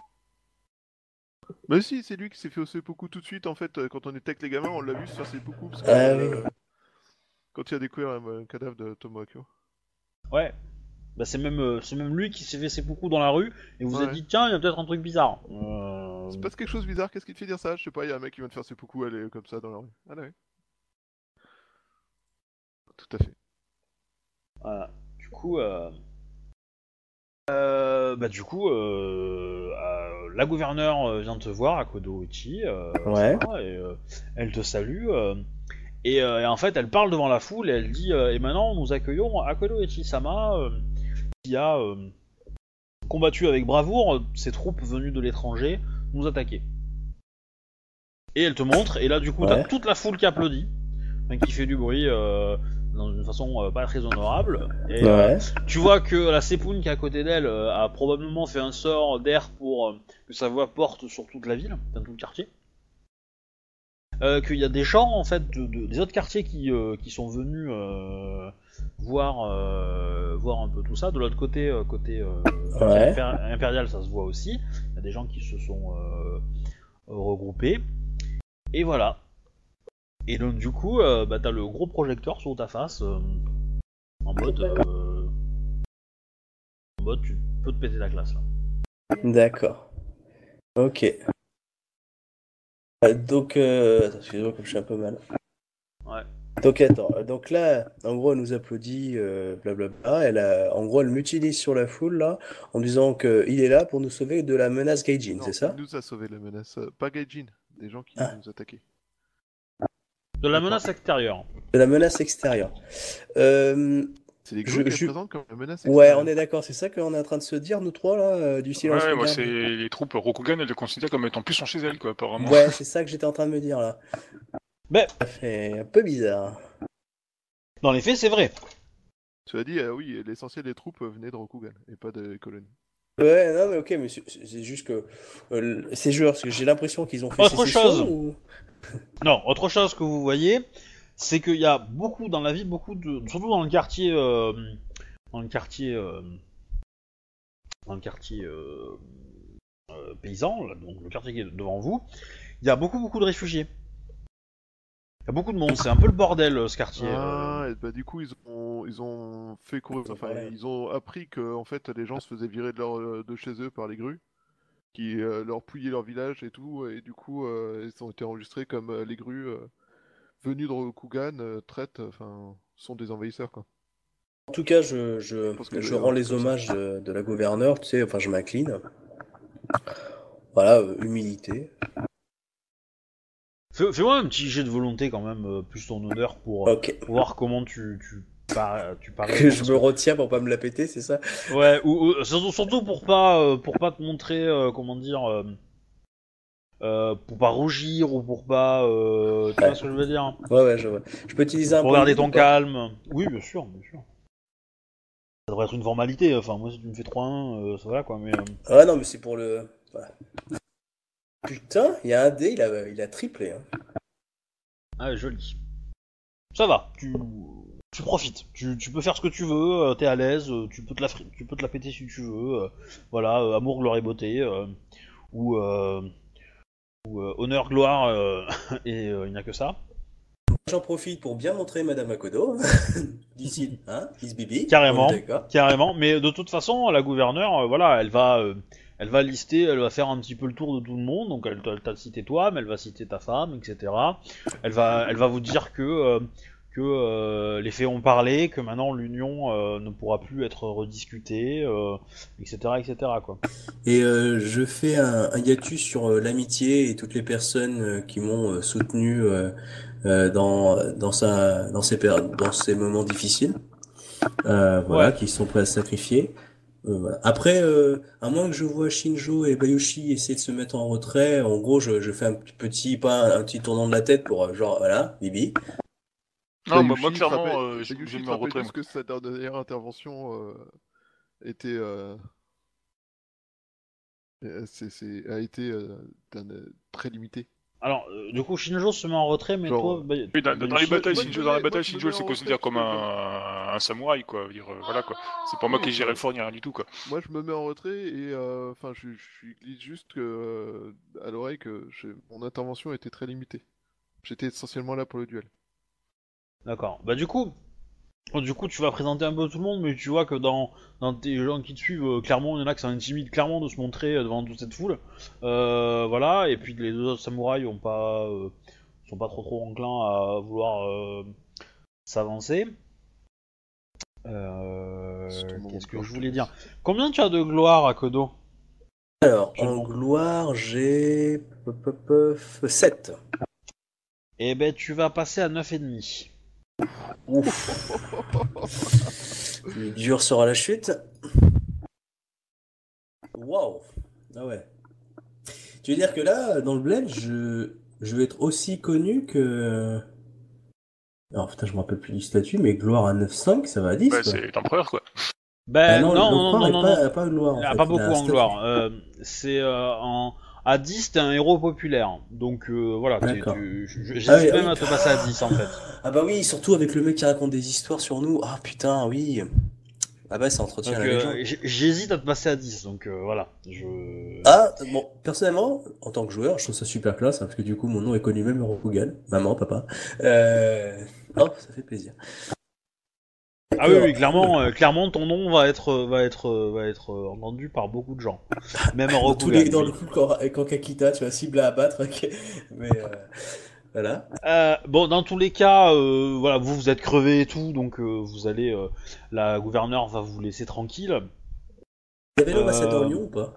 Bah si, c'est lui qui s'est fait au seppuku tout de suite, en fait, euh, quand on était avec les gamins, on l'a vu se faire seppuku, parce que, Ah euh, oui. quand il a découvert un, un cadavre de Tomoakyo. Ouais. Bah c'est même, euh, c'est même lui qui s'est fait seppuku dans la rue et vous Ouais. a dit tiens, il y a peut-être un truc bizarre. Euh... C'est passe quelque chose de bizarre, qu'est-ce qui te fait dire ça? Je sais pas, il y a un mec qui vient de faire seppuku, aller comme ça dans la rue. Ah là, oui. Tout à fait. Voilà. Du coup, euh... euh, bah du coup, euh... euh, la gouverneure euh, vient te voir, Akodo Uchi, euh, Ouais. ça va, et euh, elle te salue. euh, Et, euh, et en fait, elle parle devant la foule et elle dit euh, et maintenant, nous accueillons Akodo Uchi-sama, euh, qui a euh, combattu avec bravoure euh, ses troupes venues de l'étranger nous attaquer. Et elle te montre, et là, du coup, Ouais. t'as toute la foule qui applaudit, enfin, qui fait du bruit euh, dans une façon euh, pas très honorable. Et euh, Ouais. tu vois que la Sepun qui est à côté d'elle euh, a probablement fait un sort d'air pour euh, que sa voix porte sur toute la ville, dans tout le quartier. Euh, qu'il y a des gens en fait de, de- des autres quartiers qui, euh, qui sont venus euh, voir euh, voir un peu tout ça. De l'autre côté, euh, côté euh, Ouais. impéri- impérial, ça se voit aussi. Il y a des gens qui se sont euh, regroupés. Et voilà. Et donc du coup, euh, bah, t'as le gros projecteur sur ta face, euh, en mode, euh, en mode tu peux te péter la classe là. D'accord. Ok. Euh, Donc, euh... attends, excusez-moi, comme je suis un peu mal. Ouais. Donc, attends. euh, Donc là, en gros, elle nous applaudit, euh, blablabla. Elle a... En gros, elle m'utilise sur la foule, là, en disant qu'il est là pour nous sauver de la menace Gaijin, Non, c'est ça? il nous a sauvé de la menace. euh, Pas Gaijin, des gens qui Ah. nous attaquaient. De la D'accord. menace extérieure. De la menace extérieure. Euh... C'est les Je- grues qu'elle je- présente comme la menace Ouais, extérieure. on est d'accord, c'est ça qu'on est en train de se dire, nous trois, là, euh, du silence Ouais, moi, Rokugan. c'est les troupes Rokugan, elles le considèrent comme étant puissants chez elles, quoi, apparemment. Ouais, c'est ça que j'étais en train de me dire, là. Mais Ça fait un peu bizarre. dans les faits, c'est vrai. Tu as dit, euh, oui, l'essentiel des troupes euh, venaient de Rokugan, et pas des colonies. Ouais, non, mais ok, mais c'est c'est juste que euh, ces joueurs, parce que j'ai l'impression qu'ils ont fait Autre sécession, chose. ou... Non, autre chose que vous voyez, c'est qu'il y a beaucoup dans la ville, beaucoup de, surtout dans le quartier, euh, dans le quartier, euh, dans le quartier euh, euh, paysan, là, donc le quartier qui est devant vous, il y a beaucoup beaucoup de réfugiés. Il y a beaucoup de monde, c'est un peu le bordel euh, ce quartier. Ah, euh. et bah du coup ils ont ils ont fait courir, enfin Ouais. ils ont appris que en fait les gens se faisaient virer de leur euh, de chez eux par les grues, qui euh, leur pouillaient leur village et tout, et du coup euh, ils ont été enregistrés comme euh, les grues euh, venues de Rokugan euh, traitent, enfin sont des envahisseurs quoi. En tout cas, je, je, pense qu'il doit je y rends avoir les comme ça. hommages de, de la gouverneure, tu sais, enfin, je m'incline. Voilà, euh, humilité. Fais- Fais-moi un petit jet de volonté quand même, euh, plus ton honneur pour, euh, Ok. pour voir comment tu tu parais. Tu parais Que je me retiens pour pas me la péter, c'est ça? Ouais, ou, ou- surtout, surtout pour pas euh, pour pas te montrer euh, comment dire euh, euh, pour pas rougir ou pour pas euh, tu Ouais. vois ce que je veux dire. Ouais, ouais, je vois. Je peux utiliser un Pour point de garder vie ton ou pas? calme. Oui, bien sûr, bien sûr. Ça devrait être une formalité. Enfin, moi si tu me fais trois un, euh, ça va quoi. Mais euh, Ah non, mais c'est pour le... Voilà. Putain, il y a un dé, il a, il a triplé. Hein. ah joli. Ça va. Tu tu profites. Tu, tu peux faire ce que tu veux. euh, T'es à l'aise. euh, Tu peux te la fri- tu peux te la péter si tu veux. euh, voilà, euh, amour, gloire et beauté euh, ou euh, ou euh, honneur, gloire euh, et euh, il n'y a que ça. J'en profite pour bien montrer Madame Akodo. D'ici, hein, Miss Bibi. Carrément, On est d'accord. carrément. Mais de toute façon, la gouverneure, euh, voilà, elle va, euh, elle va lister, elle va faire un petit peu le tour de tout le monde. Donc elle, t'a- elle t'a cité toi, mais elle va citer ta femme, et cetera. Elle va, elle va vous dire que euh, que euh, les faits ont parlé, que maintenant l'union euh, ne pourra plus être rediscutée, euh, et cetera, et cetera quoi. Et euh, je fais un, un hiatus sur euh, l'amitié et toutes les personnes euh, qui m'ont euh, soutenu euh, euh, dans dans sa dans ces péri- dans ces moments difficiles. Euh, voilà, Ouais. qui sont prêts à se sacrifier. Euh, voilà. Après, euh, à moins que je vois Shinjo et Bayushi essayer de se mettre en retrait, en gros, je, je fais un petit pas, un petit tournant de la tête pour euh, genre voilà, Bibi. Non, moi, Bayushi, moi te clairement, rappelle- euh, je, je Bayushi, me te mets en rappelle retrait. juste Moi. que sa dernière intervention euh, était, euh, euh, c'est, c'est- a été euh, d'un- euh, très limitée. Alors, euh, du coup, Shinjo se met en retrait, mais Genre, toi, euh, Bay- Oui, dans, dans les Bayushi, batailles, moi, je tu... me Shinjo, dans la mets- moi, bataille, je me Shinjo mets se en retrait considère parce comme que je- un, un samouraï, quoi. Dire, euh, voilà, quoi. C'est pas moi Oui, qui gérais bah, le fort ni rien du tout, quoi. moi je me mets en retrait et euh, enfin je, je lui glisse juste que, euh, à l'oreille que je- mon intervention était très limitée. J'étais essentiellement là pour le duel. D'accord. Bah du coup, du coup, tu vas présenter un peu tout le monde, mais tu vois que dans, dans tes gens qui te suivent, euh, clairement, il y en a qui ça intimide clairement de se montrer euh, devant toute cette foule. Euh, voilà, et puis les deux autres samouraïs ont pas, euh, sont pas trop trop enclins à vouloir euh, s'avancer. C'est ton Euh, moment Qu'est-ce de que gloire, je je te voulais laisse. dire? Combien tu as de gloire à Kodo? Alors, en Actuellement. gloire, j'ai sept. Eh ben, tu vas passer à neuf virgule cinq. Ouf. Plus dur sera la chute. Waouh. Ah ouais. Tu veux dire que là, dans le bled, je, je vais être aussi connu que... Alors putain, je me rappelle plus du statut, mais gloire à neuf virgule cinq, ça va à dix, Ouais, quoi. c'est l'empereur, quoi. Ah Ben non, non, non, l'empereur non, est non, non. pas, a pas une gloire, Il en n'y a fait. pas Il a beaucoup un en statut. gloire. Euh, c'est euh, en... À dix, t'es un héros populaire. Donc euh, voilà, t'es- D'accord. tu... je- j'hésite Ah oui, ah même oui. à te passer à dix en fait. Ah bah oui, surtout avec le mec qui raconte des histoires sur nous. Ah putain, oui. Ah bah ça entretient Donc la légende. euh, j- j'hésite à te passer à dix. Donc euh, voilà. Je... Ah, bon, personnellement, en tant que joueur, je trouve ça super classe, hein, parce que du coup, mon nom est connu même au Google. Maman, papa. Euh... Oh, ça fait plaisir. Ah oui, D'accord, oui, clairement, euh, clairement, ton nom va être, euh, va être, euh, va être euh, entendu par beaucoup de gens. Même en dans tous les, Rokugan, dans oui. le coup, quand, quand Kakita, tu vois, cible à abattre, ok. Mais, euh, voilà. Euh, bon, dans tous les cas, euh, voilà, vous vous êtes crevé et tout, donc euh, vous allez, euh, la gouverneure va vous laisser tranquille. Il y avait l'ambassadeur Euh, Lyon ou pas?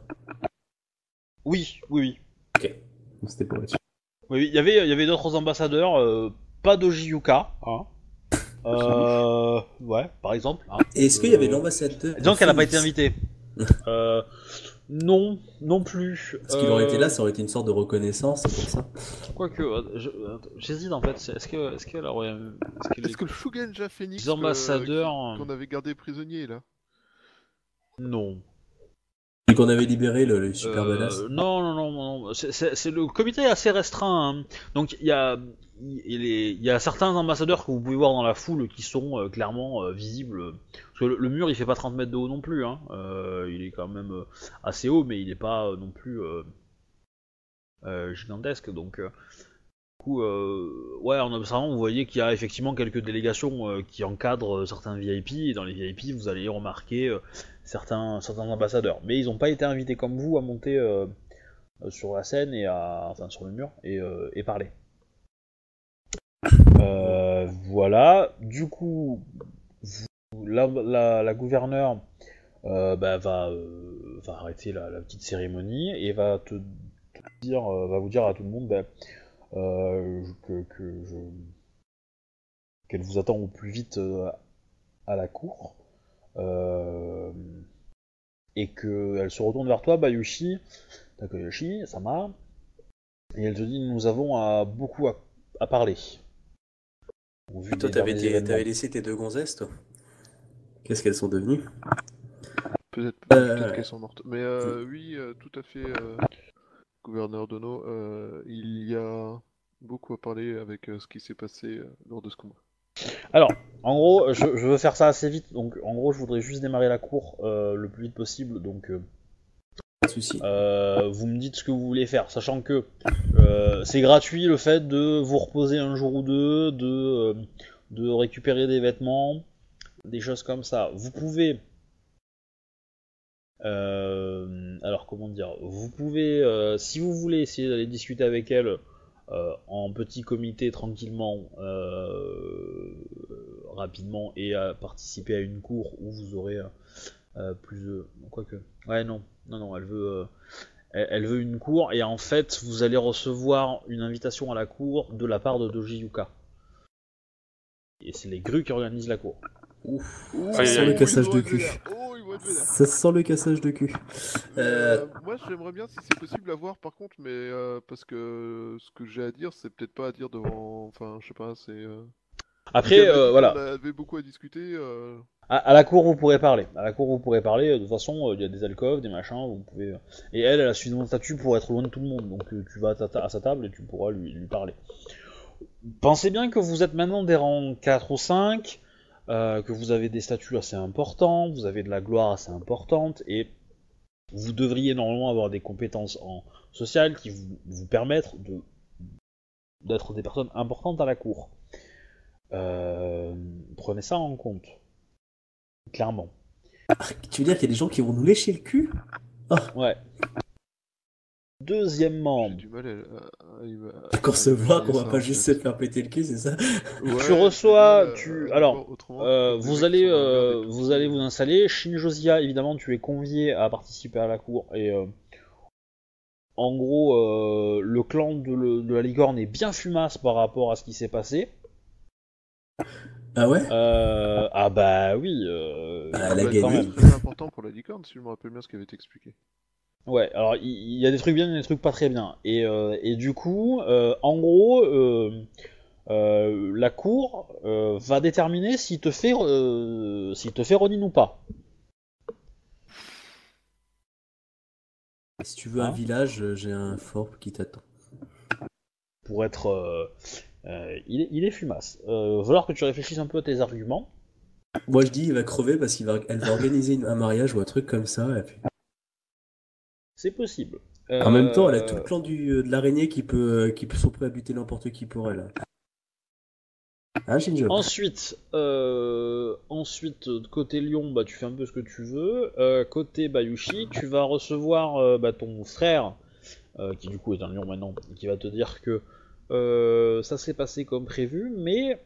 Oui, oui, oui. Ok. C'était pour être sûr. Oui, oui, il y avait, il y avait d'autres ambassadeurs, euh, pas Doji Yuka, hein. Euh, ouais, par exemple. Hein. Et est-ce qu'il y avait Euh, l'ambassadeur Disons qu'elle n'a pas été Phoenix? invitée. euh, non, non plus. Parce qu'il aurait été Euh, là, ça aurait été une sorte de reconnaissance, c'est pour ça. Quoique, euh, je- attends, j'hésite en fait. c'est- Est-ce que, est-ce qu'elle aurait, est-ce que les Est-ce que le Shugenja Phoenix les ambassadeurs, euh, euh, qui- qu'on avait gardé prisonnier là? non. Et qu'on avait libéré le, le super Euh, badass. non, non, non, non. C'est, c'est- c'est- le comité est assez restreint. Hein. Donc il y a, il est- il y a certains ambassadeurs que vous pouvez voir dans la foule qui sont euh, clairement euh, visibles. Parce que le, le mur il fait pas trente mètres de haut non plus. Hein. Euh, il est quand même euh, assez haut, mais il est pas euh, non plus euh, euh, gigantesque. Donc euh, du coup, euh, ouais, en observant, vous voyez qu'il y a effectivement quelques délégations euh, qui encadrent euh, certains V I P. Et dans les V I P, vous allez remarquer euh, certains, certains ambassadeurs. Mais ils n'ont pas été invités comme vous à monter euh, euh, sur la scène et à, enfin sur le mur et, euh, et parler. Euh, voilà. Du coup, vous- la, la, la gouverneure euh, bah, va, euh, va arrêter la, la petite cérémonie et va te, te dire, euh, va vous dire à tout le monde bah, euh, que, que je, qu'elle vous attend au plus vite euh, à la cour. Euh, et qu'elle se retourne vers toi, Bayushi, Takeyoshi, Sama, et elle te dit nous avons à, beaucoup à, à parler. Au vu Toi, des t'avais, derniers été- événements. t'avais laissé tes deux gonzesses, toi. Qu'est-ce qu'elles sont devenues? Peut-être Euh, peut-être qu'elles sont mortes. Mais euh, oui, euh, tout à fait, euh, gouverneur Dono, euh, il y a beaucoup à parler avec euh, ce qui s'est passé euh, lors de ce combat. Alors, en gros, je, je veux faire ça assez vite, donc en gros, je voudrais juste démarrer la cour euh, le plus vite possible, donc euh, Pas de soucis. euh, vous me dites ce que vous voulez faire, sachant que euh, c'est gratuit le fait de vous reposer un jour ou deux, de, euh, de récupérer des vêtements, des choses comme ça. Vous pouvez... Euh, alors comment dire, vous pouvez, euh, si vous voulez essayer d'aller discuter avec elle, euh, en petit comité tranquillement, euh, rapidement, et à participer à une cour où vous aurez euh, plus de... Quoique... Ouais, non, non, non, elle veut... Euh, elle, elle veut une cour, et en fait, vous allez recevoir une invitation à la cour de la part de Doji Yuka. Et c'est les grues qui organisent la cour. Ouf, Ouh, ça Aïe, sent aïe, le aïe. cassage ils vont de être cul. vénères. Oh, ils vont être vénères. Ça sent le cassage de cul. Euh, Euh, moi, j'aimerais bien, si c'est possible, l'avoir par contre, mais euh, parce que ce que j'ai à dire, c'est peut-être pas à dire devant. Enfin, je sais pas, c'est. Euh... Après, Elle m'a dit euh, qu'on voilà, avait beaucoup à discuter. Euh... à, à la cour vous pourrez parler. À la cour vous pourrez parler, de toute façon, il y a des alcôves, des machins, vous pouvez... Et elle, elle a suffisamment de statut pour être loin de tout le monde, donc euh, tu vas à, ta ta- à sa table et tu pourras lui, lui parler. Pensez bien que vous êtes maintenant des rangs quatre ou cinq, euh, que vous avez des statuts assez importants, vous avez de la gloire assez importante, et vous devriez normalement avoir des compétences en sociales qui vous, vous permettent de, d'être des personnes importantes à la cour. Euh, prenez ça en compte, clairement. Tu veux dire qu'il y a des gens qui vont nous lécher le cul? Ouais. Deuxièmement, J'ai du mal à. à- à- À concevoir qu'on va ça, pas en juste fait. se faire péter le cul, c'est ça? Ouais, tu reçois, j'ai du tu, mal à- à alors, voir autrement euh, que des vous mecs qui allez, sont dans la merde et euh, tout. vous allez vous installer. Shinjozia, évidemment, tu es convié à participer à la cour et euh, en gros, euh, le clan de, le- de la licorne est bien fumasse par rapport à ce qui s'est passé. Ah ouais? Euh, ah bah oui, euh, Ah, elle a Bah, gagné. quand c'est même. très important pour la licorne, si je me rappelle bien ce qui avait été expliqué. Ouais, alors il il y, a des trucs bien et des trucs pas très bien. Et, euh, et du coup, euh, en gros, euh, euh, la cour euh, va déterminer s'il te fait, euh, s'il te fait Ronin ou pas. Si tu veux un Hein village, euh, j'ai un fort qui t'attend. Pour être, euh, euh, il, est, il est fumasse. Euh, va falloir que tu réfléchisses un peu à tes arguments. Moi je dis il va crever parce qu'elle va, elle va organiser une- un mariage ou un truc comme ça. Et puis... C'est possible. En même temps, elle a Euh, tout le clan du, euh, de l'araignée qui peut, euh, qui peut sont prêts à buter n'importe qui pour elle. Hein, Shinjo? Ensuite, euh, ensuite, euh, côté Lyon, bah, tu fais un peu ce que tu veux. Euh, côté Bayushi, tu vas recevoir euh, bah, ton frère, euh, qui du coup est un Lyon maintenant, et qui va te dire que euh, ça s'est passé comme prévu, mais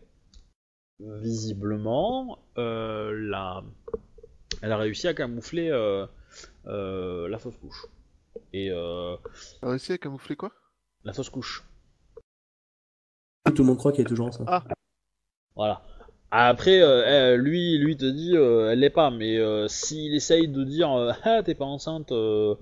visiblement, euh, la... elle a réussi à camoufler euh, euh, la fausse couche. Et euh, T'as réussi à camoufler quoi? la fausse couche. Tout le monde croit qu'elle est toujours enceinte. Ah, Voilà. Après, euh, eh, lui, lui te dit, euh, elle l'est pas, mais euh, s'il essaye de dire, euh, ah, t'es pas enceinte, euh,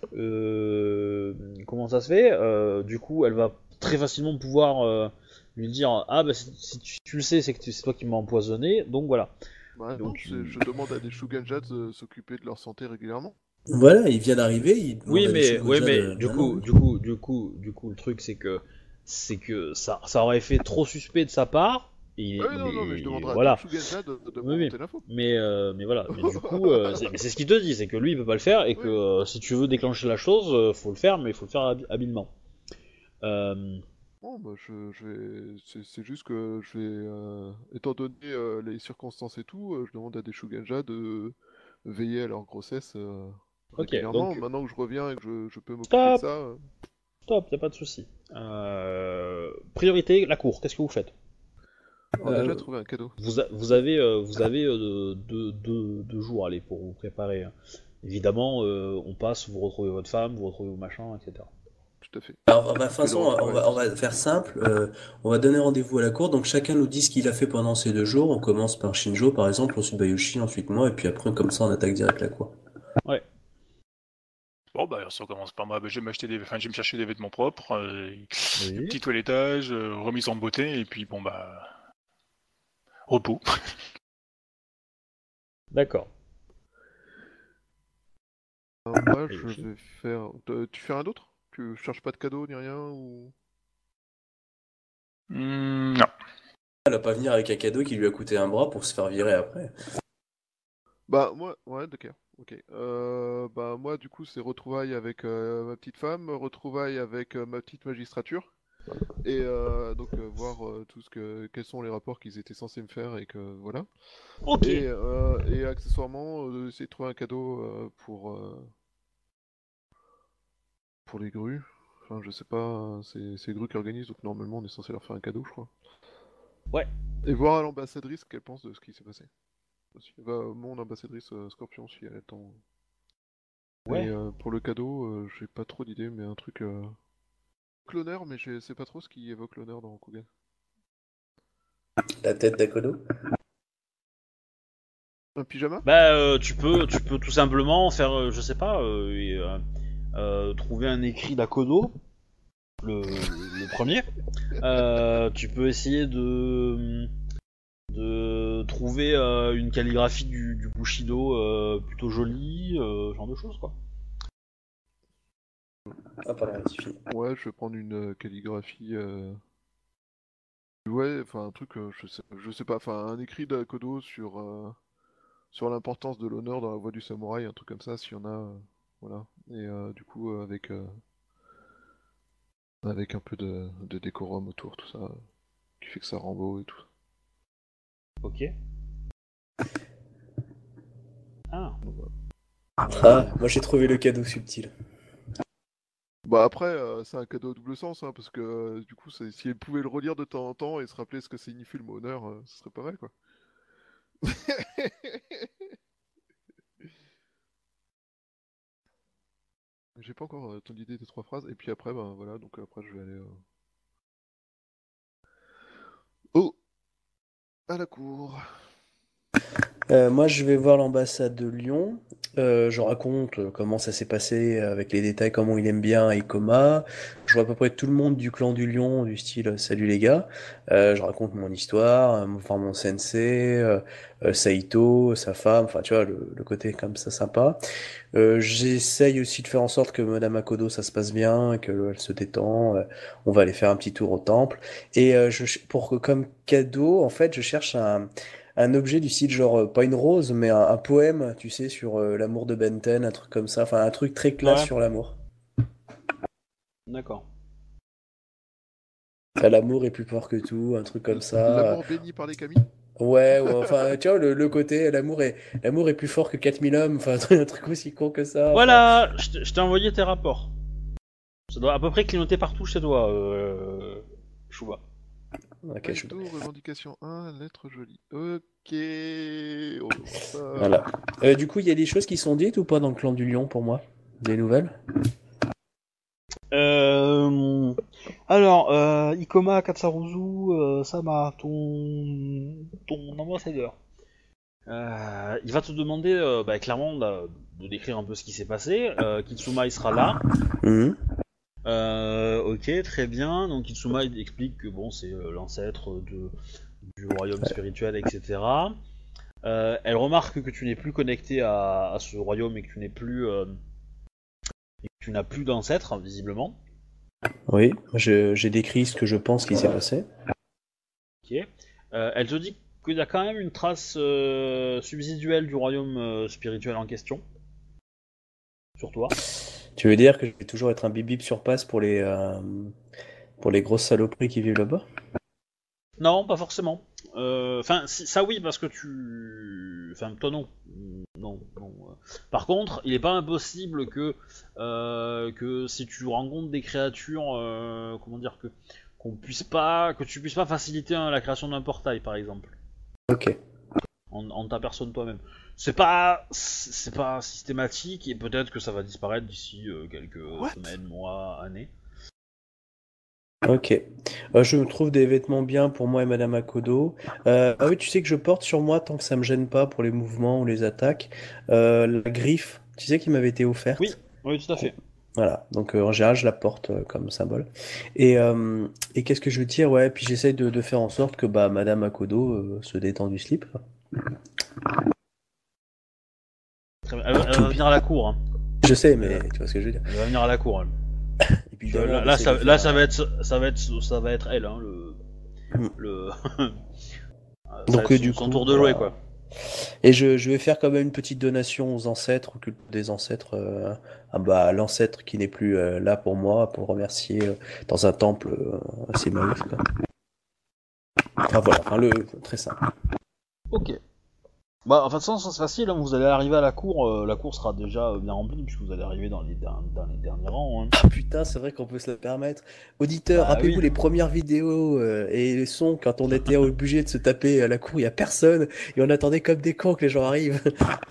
euh, comment ça se fait, euh, du coup, elle va très facilement pouvoir euh, lui dire, ah, bah si, si tu, tu le sais, c'est que tu- c'est toi qui m'as empoisonné, donc voilà. bah non, Donc, c'est- il- je demande à des Shugenja de s'occuper de leur santé régulièrement. Voilà, il vient d'arriver, il demande Oui, à des mais, Shugenja ouais, mais de- du maintenant, coup, oui. du coup, du coup, du coup, le truc, c'est que, c'est que ça, ça aurait fait trop suspect de sa part. Et, Ah oui, non, non, mais je et demanderai voilà. à tout Shugenja de, de me Oui, oui. remonter l'info. Mais, euh, mais voilà, mais du coup, euh, c'est mais c'est ce qu'il te dit, c'est que lui il peut pas le faire et que euh, si tu veux déclencher la chose, euh, faut le faire, mais il faut le faire hab- habilement. Euh, Bon, bah, je, je vais. C'est c'est juste que je vais. Euh, étant donné euh, les circonstances et tout, euh, je demande à des Shugenja de veiller à leur grossesse euh, ok, régulièrement. donc Maintenant que je reviens et que je, je peux m'occuper de stop, ça. euh, stop, y a pas de souci. Euh, priorité, la cour, qu'est-ce que vous faites? on a Euh, déjà trouvé un cadeau. Vous, a- vous avez, euh, vous avez euh, deux, deux- deux jours allez, pour vous préparer. hein. Évidemment, euh, on passe, vous retrouvez votre femme, vous retrouvez vos machins, et cetera. Tout à fait. Alors, on va, de toute Parce que façon, le- on va, on va faire simple. euh, on va donner rendez-vous à la cour. Donc, chacun nous dit ce qu'il a fait pendant ces deux jours. On commence par Shinjo, par exemple, ensuite Bayushi, ensuite moi, et puis après, comme ça, on attaque direct la cour. Ouais. Bon, bah, ça commence par moi. Bah, je vais m'acheter des... enfin, je vais me chercher des vêtements propres, euh, Oui. petit toilettage, euh, remise en beauté, et puis bon, bah. Repos. D'accord. Alors, moi, Et je Yoshi vais faire. Euh, Tu fais un autre? Tu cherches pas de cadeau ni rien ou. Hmm, non. Elle va pas venir avec un cadeau qui lui a coûté un bras pour se faire virer après. Bah moi, ouais, d'accord, ok. Euh, bah moi du coup c'est retrouvailles avec euh, ma petite femme, retrouvailles avec euh, ma petite magistrature, et euh, donc euh, voir euh, tout ce que, quels sont les rapports qu'ils étaient censés me faire et que voilà. Ok. Et, euh, et accessoirement euh, essayer de trouver un cadeau euh, pour euh, pour les grues. Enfin, je sais pas, c'est c'est Gru qui organise, donc normalement on est censé leur faire un cadeau, je crois. Ouais. Et voir à l'ambassadrice ce qu'elle pense de ce qui s'est passé. Aussi. Bah, mon ambassadrice euh, Scorpion, si elle attend. Ouais. Et euh, pour le cadeau, euh, j'ai pas trop d'idées, mais un truc. Euh... L'honneur, mais je sais pas trop ce qui évoque l'honneur dans Rokugan. La tête d'Akodo. Un pyjama? Bah, euh, tu peux, tu peux tout simplement faire, euh, je sais pas, euh, et, euh, euh, trouver un écrit d'Akodo, le, le premier. Euh, tu peux essayer de, de trouver euh, une calligraphie du, du Bushido euh, plutôt jolie, euh, ce genre de choses, quoi. Ah, pardon, rectifie. Ouais, je vais prendre une euh, calligraphie. Euh... Ouais, enfin un truc, euh, je sais, je sais pas, enfin un écrit d'Akodo sur euh, sur l'importance de l'honneur dans la voie du samouraï, un truc comme ça, s'il y en a, euh, voilà. Et euh, du coup euh, avec euh, avec un peu de, de décorum autour, tout ça, euh, qui fait que ça rend beau et tout. Ok. Ah. Donc, voilà. Ah, moi j'ai trouvé le cadeau subtil. Bah après, euh, c'est un cadeau à double sens, hein, parce que euh, du coup, c'est- si elle pouvait le relire de temps en temps et se rappeler ce que signifie le mot honneur, euh, ce serait pas mal, quoi. J'ai pas encore euh, ton idée des trois phrases, et puis après, ben voilà, donc après je vais aller euh, oh, à la cour. Euh, moi, je vais voir l'ambassade de Lyon. Euh, je raconte euh, comment ça s'est passé avec les détails, comment il aime bien Ikoma. Je vois à peu près tout le monde du clan du Lion, du style euh, salut les gars. Euh, je raconte mon histoire, euh, enfin mon sensei, euh, euh, Saito, sa femme, enfin tu vois, le, le côté comme ça sympa. Euh, j'essaye aussi de faire en sorte que Madame Akodo ça se passe bien, qu'elle se détend. Euh, on va aller faire un petit tour au temple. Et euh, je, pour que comme cadeau, en fait, je cherche un un objet du style genre euh, pas une rose mais un, un poème, tu sais, sur euh, l'amour de Benten, un truc comme ça, enfin un truc très classe Ouais. sur l'amour. D'accord. Enfin, l'amour est plus fort que tout, un truc comme ça. L'amour béni par les kami. Ouais, ouais, enfin tu vois le, le côté l'amour est l'amour est plus fort que quatre mille hommes, enfin un truc, un truc aussi con que ça. Enfin, Voilà, je t'ai je t'ai envoyé tes rapports. Ça doit à peu près clignoter partout chez toi, euh... Chouba. ok, je... Saito, revendication un, lettre jolie. Ok. On va voir ça. Voilà. Euh, du coup, il y a des choses qui sont dites ou pas dans le clan du lion pour moi? Des nouvelles? Euh... Alors, euh, Ikoma Katsaruzu, euh, Sama, ton... ton ambassadeur. Euh, il va te demander euh, bah, clairement de, de décrire un peu ce qui s'est passé. Euh, Kitsuma il sera là. Mhm. Euh, ok, très bien. Donc Kitsuma il explique que bon c'est euh, l'ancêtre de, du royaume spirituel, et cetera. Euh, elle remarque que tu n'es plus connecté à, à ce royaume et que tu n'es plus, euh, et que tu n'as plus d'ancêtre visiblement. Oui, je- j'ai décrit ce que je pense qui s'est passé. Ok. Euh, elle te dit qu'il y a quand même une trace euh, subsidielle du royaume euh, spirituel en question sur toi. Tu veux dire que je vais toujours être un bip-bip sur passe pour les, euh, pour les grosses saloperies qui vivent là-bas? Non, pas forcément. Euh, Enfin, si- ça oui, parce que tu. Enfin, toi non. Non, non. euh. Par contre, il n'est pas impossible que, euh, que si tu rencontres des créatures, euh, comment dire, que qu'on puisse pas, que tu puisses pas faciliter hein, la création d'un portail, par exemple, Ok. en, en ta personne toi-même. C'est pas, c'est pas systématique et peut-être que ça va disparaître d'ici euh, quelques What semaines, mois, années. Ok. Euh, je trouve des vêtements bien pour moi et Madame Akodo. Euh, ah oui, tu sais que je porte sur moi tant que ça me gêne pas pour les mouvements ou les attaques. Euh, la griffe, tu sais qui m'avait été Oui, offerte. oui, tout à fait. Voilà. Donc euh, en général, je la porte euh, comme symbole. Et, euh, et qu'est-ce que je veux dire? Ouais. Puis j'essaye de, de faire en sorte que bah Madame Akodo euh, se détend du slip. Très bien. Elle, va- elle va venir à la cour. Hein. Je sais, mais tu vois ce que je veux dire. Elle va venir à la cour. Elle. Et puis Je- évidemment, là, on là, essaie ça, de faire là, ça un- va être, ça va être, ça va être elle, hein, le, Hmm. le, ça va Donc être euh, son, du son coup, tour de jouer, voilà. quoi. Et je, je vais faire quand même une petite donation aux ancêtres, au culte des ancêtres, euh, ah bah, l'ancêtre qui n'est plus euh, là pour moi, pour le remercier euh, dans un temple euh, assez maoïste, quoi. Enfin voilà, enfin, le, très simple. Ok. Bah, en fait, ça, c'est facile, hein, vous allez arriver à la cour, euh, la cour sera déjà euh, bien remplie, puisque vous allez arriver dans les, der- dans les derniers rangs. Hein. Ah putain, c'est vrai qu'on peut se le permettre. Auditeurs, Bah rappelez-vous oui. les premières vidéos euh, et les sons quand on était obligé de se taper à la cour, il y a personne et on attendait comme des cons que les gens arrivent.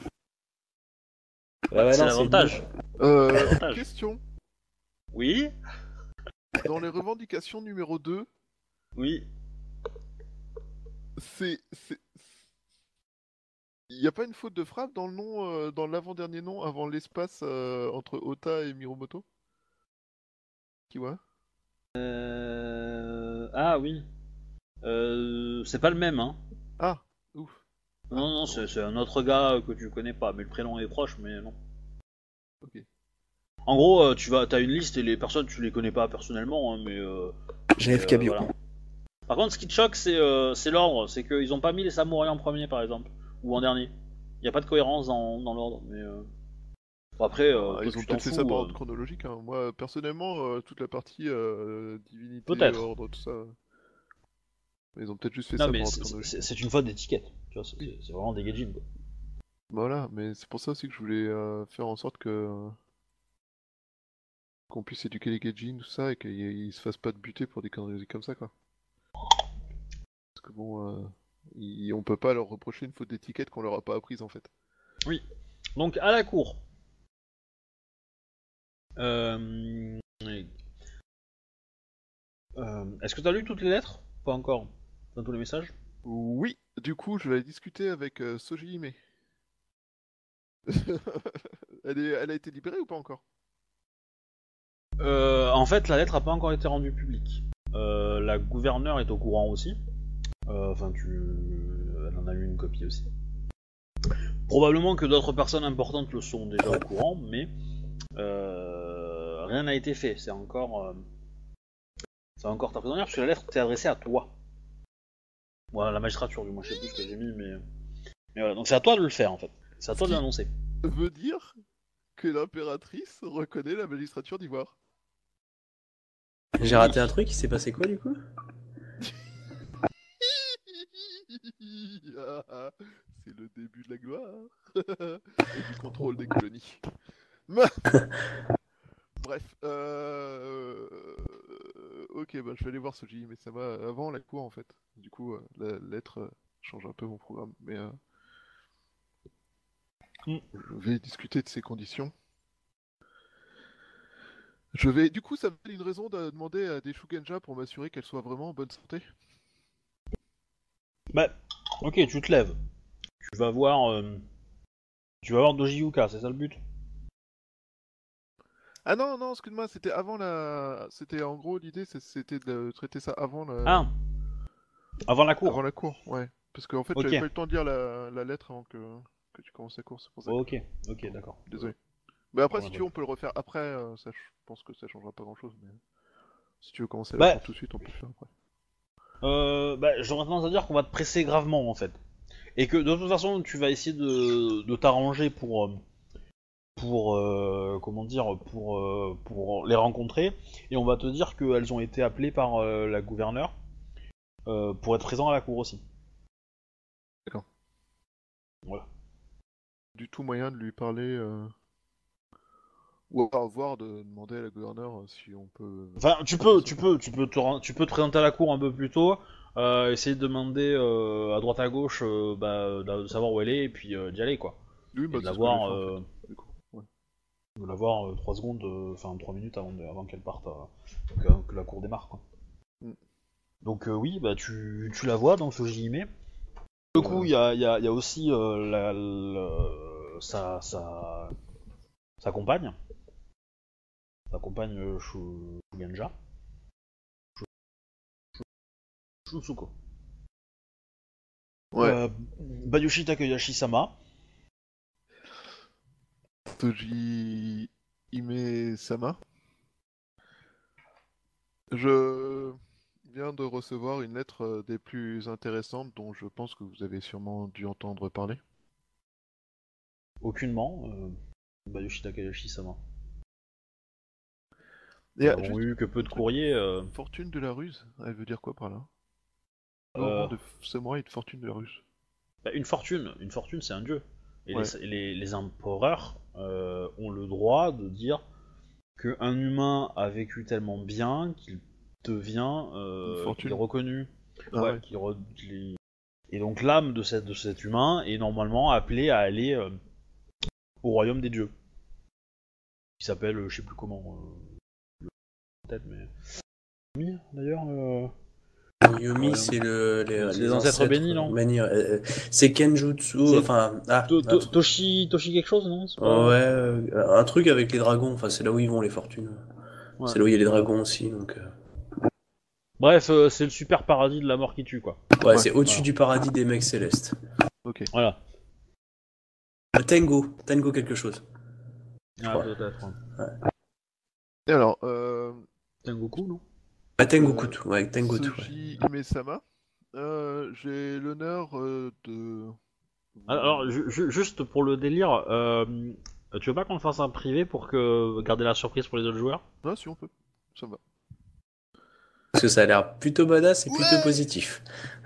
Ouais, ouais, c'est non, l'avantage. Euh, Avantage. question. Oui, Dans les revendications numéro deux, oui. c'est... c'est- Il n'y a pas une faute de frappe dans le nom, euh, dans l'avant-dernier nom, avant l'espace euh, entre Ota et Miromoto? Kiwa? Euh... Ah oui. Euh... C'est pas le même, hein. Ah, ouf. Non, Ah, non, bon, c'est c'est un autre gars euh, que tu connais pas, mais le prénom est proche, mais non. ok. En gros, euh, tu vas, t'as une liste et les personnes, tu les connais pas personnellement, hein, mais euh, G F K euh, bio. voilà. Par contre, ce qui te choque, c'est euh, c'est l'ordre, c'est qu'ils ont pas mis les samouraïs en premier, par exemple, ou en dernier. Il y a pas de cohérence dans, dans l'ordre, mais euh... bon, après, euh, Ah, toi, ils ont tu t'en peut-être fait fous. ça par euh, ordre chronologique. Hein. Moi, personnellement, euh, toute la partie euh, divinité, Peut-être. ordre, tout ça. Ils ont peut-être juste fait Non, ça mais par ordre c'est- chronologique. c'est c'est une faute d'étiquette. Tu vois, c'est c'est- c'est vraiment des gaijins, quoi. Voilà, mais c'est pour ça aussi que je voulais euh, faire en sorte que euh, qu'on puisse éduquer les Gaijin, tout ça, et qu'ils ils se fassent pas de buter pour des conneries comme ça, quoi. Parce que bon, euh, ils- on peut pas leur reprocher une faute d'étiquette qu'on leur a pas apprise en fait. Oui. Donc, à la cour. Euh... euh, Est-ce que t'as lu toutes les lettres? Pas encore. Dans tous les messages? Oui, du coup, je vais discuter avec euh, Soji Hime. elle, est... elle a été libérée ou pas encore? Euh, en fait, la lettre a pas encore été rendue publique. Euh, la gouverneure est au courant aussi. Euh, Enfin, tu, elle en a eu une copie aussi. Probablement que d'autres personnes importantes le sont déjà au courant, mais euh, rien n'a été fait. C'est encore, euh, c'est encore ta prisonnière parce que la lettre t'est adressée à toi. Voilà, la magistrature, du moins, je sais plus ce que j'ai mis, mais, mais voilà. Donc c'est à toi de le faire en fait. C'est à toi de l'annoncer. Veut dire que l'impératrice reconnaît la magistrature d'Ivoire. J'ai raté un truc, il s'est passé quoi du coup? Ah, c'est le début de la gloire et du contrôle des colonies. Bref, euh... ok, bah, je vais aller voir Soji, mais ça va avant la cour en fait. Du coup, euh, la lettre euh, change un peu mon programme, mais euh... Mm. je vais discuter de ces conditions. Je vais, du coup, ça me donne une raison de demander à des Shugenja pour m'assurer qu'elle soit vraiment en bonne santé. Bah, ok, tu te lèves. Tu vas voir, euh, tu vas voir Doji Yuka, c'est ça le but? Ah non, non, excuse-moi, c'était avant la... C'était en gros, l'idée, c'est- c'était de traiter ça avant la... Ah, avant la cour. Avant la cour, ouais. Parce qu'en fait, Ok. j'avais pas eu le temps de lire la, la lettre avant que... que tu commences la cour, c'est pour ça. que- Ok, ok, d'accord. Désolé. Mais après, Ouais, si tu ouais. veux, on peut le refaire après, euh, ça, je pense que ça changera pas grand-chose, mais... Si tu veux commencer la Bah. cour tout de suite, on peut le faire après. Euh, bah, j'aurais tendance à dire qu'on va te presser gravement en fait. Et que de toute façon, tu vas essayer de, de t'arranger pour, euh, pour, euh, comment dire, pour, euh, pour les rencontrer. Et on va te dire qu'elles ont été appelées par euh, la gouverneure euh, pour être présents à la cour aussi. D'accord. Voilà. Du tout moyen de lui parler... Euh... Ou alors voir, de demander à la gouverneure si on peut... Enfin, tu peux, tu peux, tu peux te, ren- tu peux te présenter à la cour un peu plus tôt. Euh, essayer de demander euh, à droite à gauche euh, bah, de savoir où elle est et puis euh, d'y aller quoi. Oui, Et bah, de c'est la ce que j'ai voir, fait, en euh, fait, du coup. Ouais. de la voir euh, trois secondes, euh, enfin trois minutes avant, de- avant qu'elle parte, euh, que, que la cour démarre quoi. Mm. Donc euh, oui, bah tu, tu la vois dans ce J I M E. Du coup, il y a, y, a, y a aussi euh, la, la- sa, sa, sa compagne, sa compagne euh, Shu- Shugenja, Shusuko. Ouais. Euh, Bayushi Takayashi-sama. Toji Ime Sama. Je viens de recevoir une lettre euh, des plus intéressantes dont je pense que vous avez sûrement dû entendre parler. Aucunement. Euh, Bayushi Takayashi-sama. Et Nous euh, avons juste eu que peu un de truc. courriers. Euh, Fortune de la ruse, elle veut dire quoi par là? Euh, Roman de f- samouraï et de fortune de la ruse. Bah, une fortune, une fortune c'est un dieu. Et Ouais. les, les, les empereurs euh, ont le droit de dire qu'un humain a vécu tellement bien qu'il devient, euh, Une fortune. qu'il est reconnu. Ah Ouais, ouais. qu'il re- qu'il est- Et donc l'âme de, cette, de cet humain est normalement appelée à aller euh, au royaume des dieux. Qui s'appelle, euh, je sais plus comment, euh, peut-être, mais... Oui, d'ailleurs, euh... Yomi, royaume- c'est le, les, c'est les les ancêtres bénis, ancêtres non? bénis. euh, euh, c'est Kenjutsu, C'est enfin, ah, To- un to- truc. Toshi, Toshi quelque chose, non? C'est Ouais, pas... euh, un truc avec les dragons, enfin, c'est là où ils vont les fortunes. Ouais, C'est là où il y a les voilà. dragons aussi, donc. euh, Bref, euh, c'est le super paradis de la mort qui tue, quoi. Ouais, Ouais. c'est au-dessus Voilà. du paradis des mecs célestes. Ok. Voilà. Euh, Tengo, Tengo quelque chose. Je Ah, crois. peut-être. Ouais. Et alors, euh, Tengoku, non? Ah, Tengo euh, Kutu, ouais, Tengo Kutu, ouais. Soji Hime-sama, euh, j'ai l'honneur euh, de... Alors, ju- ju- juste pour le délire, euh, tu veux pas qu'on le fasse en privé pour que garder la surprise pour les autres joueurs? Ah si on peut, ça va. Parce que ça a l'air plutôt badass et plutôt Ouais. positif.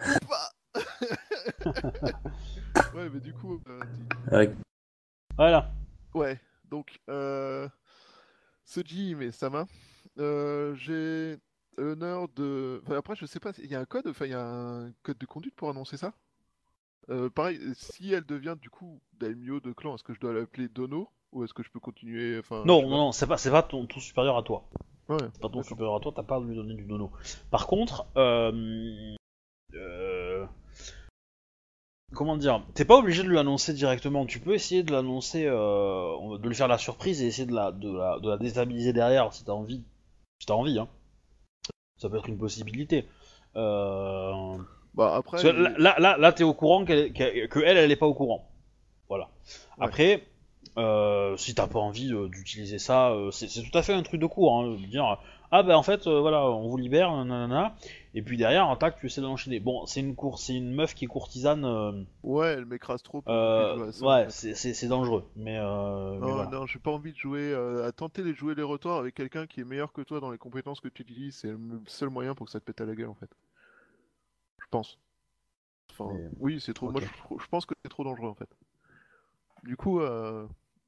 Ouais, mais du coup... euh, dis- Avec... Voilà. Ouais, donc, euh, Soji Hime-sama, euh, j'ai l'honneur de... Enfin, après, je sais pas, il y a un code, enfin, il y a un code de conduite pour annoncer ça? Euh, pareil, si elle devient du coup daimyo de clan, est-ce que je dois l'appeler Dono? Ou est-ce que je peux continuer, enfin, je Non, sais non, pas. non, c'est pas, c'est pas ton, ton supérieur à toi. Ouais, C'est pas ton d'accord. supérieur à toi, t'as pas à lui donner du dono. Par contre, euh, euh, comment dire, t'es pas obligé de lui annoncer directement. Tu peux essayer de l'annoncer, euh, de lui faire la surprise et essayer de la, de la, de la déstabiliser derrière si t'as envie. Si t'as envie, hein. Ça peut être une possibilité. Euh... Bah Parce après, que là, là, là, là, t'es au courant qu'elle, qu'elle- que elle, elle est pas au courant. Voilà. Ouais. Après, euh, si t'as pas envie euh, d'utiliser ça, euh, c'est, c'est tout à fait un truc de cours, hein, de dire ah ben en fait, euh, voilà, on vous libère, nanana, et puis derrière, en tac, tu essaies d'enchaîner. Bon, c'est une course, c'est une meuf qui est courtisane. Euh, ouais, elle m'écrase trop pour que je euh, joue à ça, en ouais, fait. c'est, c'est, c'est dangereux, mais, euh, mais Non, voilà. non, j'ai pas envie de jouer, euh, à tenter de jouer les retours avec quelqu'un qui est meilleur que toi dans les compétences que tu utilises, c'est le seul moyen pour que ça te pète à la gueule, en fait. Je pense. Enfin, Mais- oui, c'est trop. Moi, ok. je, je pense que c'est trop dangereux, en fait. Du coup, euh,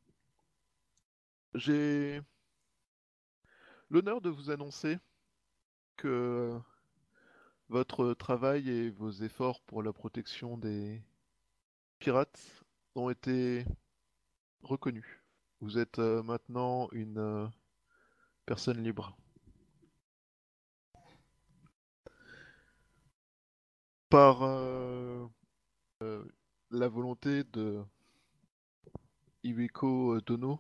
j'ai l'honneur de vous annoncer que votre travail et vos efforts pour la protection des pirates ont été reconnus. Vous êtes euh, maintenant une euh, personne libre. Par euh, euh, la volonté de Iweko Dono,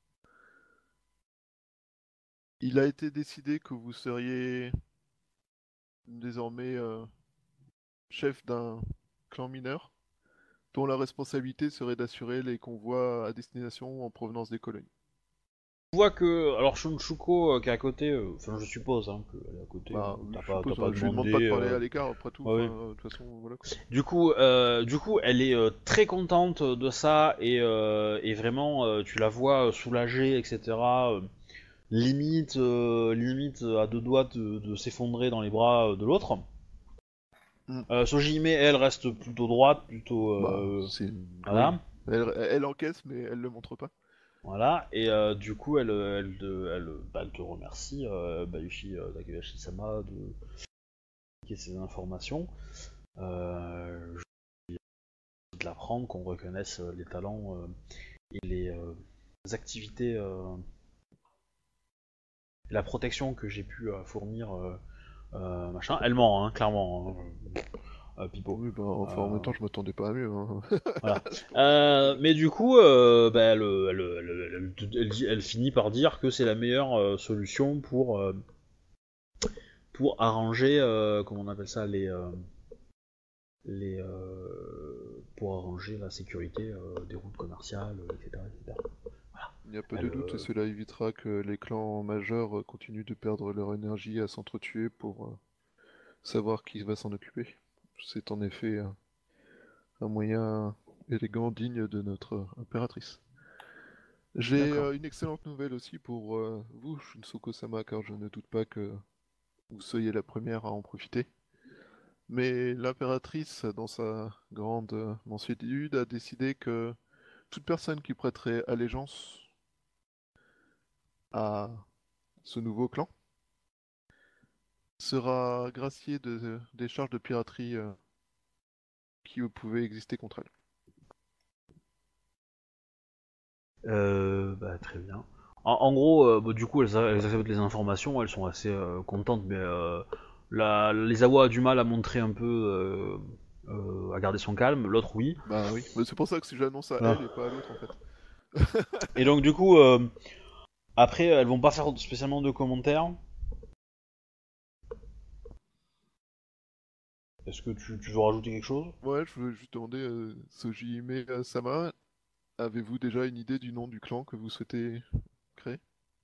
il a été décidé que vous seriez désormais euh, chef d'un clan mineur dont la responsabilité serait d'assurer les convois à destination en provenance des colonies. Tu vois que, alors Shunchuko euh, qui est à côté, euh, enfin je suppose hein, qu'elle est à côté, Bah, euh, t'as je pas, t'as suppose, pas euh, je lui demande demandé. pas de parler euh, à l'écart après tout. ouais, enfin, euh, De toute façon, voilà quoi. Du coup, euh, du coup, elle est euh, très contente de ça et, euh, et vraiment, euh, tu la vois euh, soulagée, et cetera euh, limite, euh, limite euh, à deux doigts de, de s'effondrer dans les bras euh, de l'autre. Mm. Euh, Sojime, elle reste plutôt droite, plutôt Bah, euh, c'est voilà, oui. Elle, elle encaisse, mais elle le montre pas. voilà. Et euh, du coup, elle, elle, te- elle, bah, elle te remercie, euh, Bayushi euh, Takahashi-sama, de de ces informations. Euh, de l'apprendre, qu'on reconnaisse euh, les talents euh, et les euh, activités, euh, la protection que j'ai pu euh, fournir, euh, euh, machin. Elle ment, hein, clairement, hein, euh, Pipo. Oui, bah, enfin, en Euh, même temps, je m'attendais pas à mieux. Hein. Voilà. Euh, mais du coup, euh, bah, elle, elle, elle, elle, elle dit- elle finit par dire que c'est la meilleure euh, solution pour, euh, pour arranger, euh, comment on appelle ça, les, euh, les, euh, pour arranger la sécurité euh, des routes commerciales, et cetera, et cetera. Il n'y a pas Elle, de doute, euh, et cela évitera que les clans majeurs euh, continuent de perdre leur énergie à s'entretuer pour euh, savoir qui va s'en occuper. C'est en effet un, un moyen élégant, digne de notre impératrice. J'ai D'accord. euh, une excellente nouvelle aussi pour euh, vous, Shunsuko-sama, car je ne doute pas que vous soyez la première à en profiter. Mais l'impératrice, dans sa grande euh, mansuétude, a décidé que toute personne qui prêterait allégeance à ce nouveau clan sera graciée de, des charges de piraterie euh, qui pouvaient exister contre elle. Euh, bah, très bien. En, en gros, euh, bah, du coup, elles, a- elles acceptent les informations, elles sont assez euh, contentes, mais euh, la, les Awa a du mal à montrer un peu, euh, euh, à garder son calme. L'autre, oui. Bah oui, mais c'est pour ça que si j'annonce à Ah. elle et pas à l'autre en fait. Et donc, du coup, euh, après, elles vont pas faire spécialement de commentaires. Est-ce que tu, tu veux rajouter quelque chose? Ouais, je veux juste demander, euh, Sojime euh, Sama, avez-vous déjà une idée du nom du clan que vous souhaitez créer?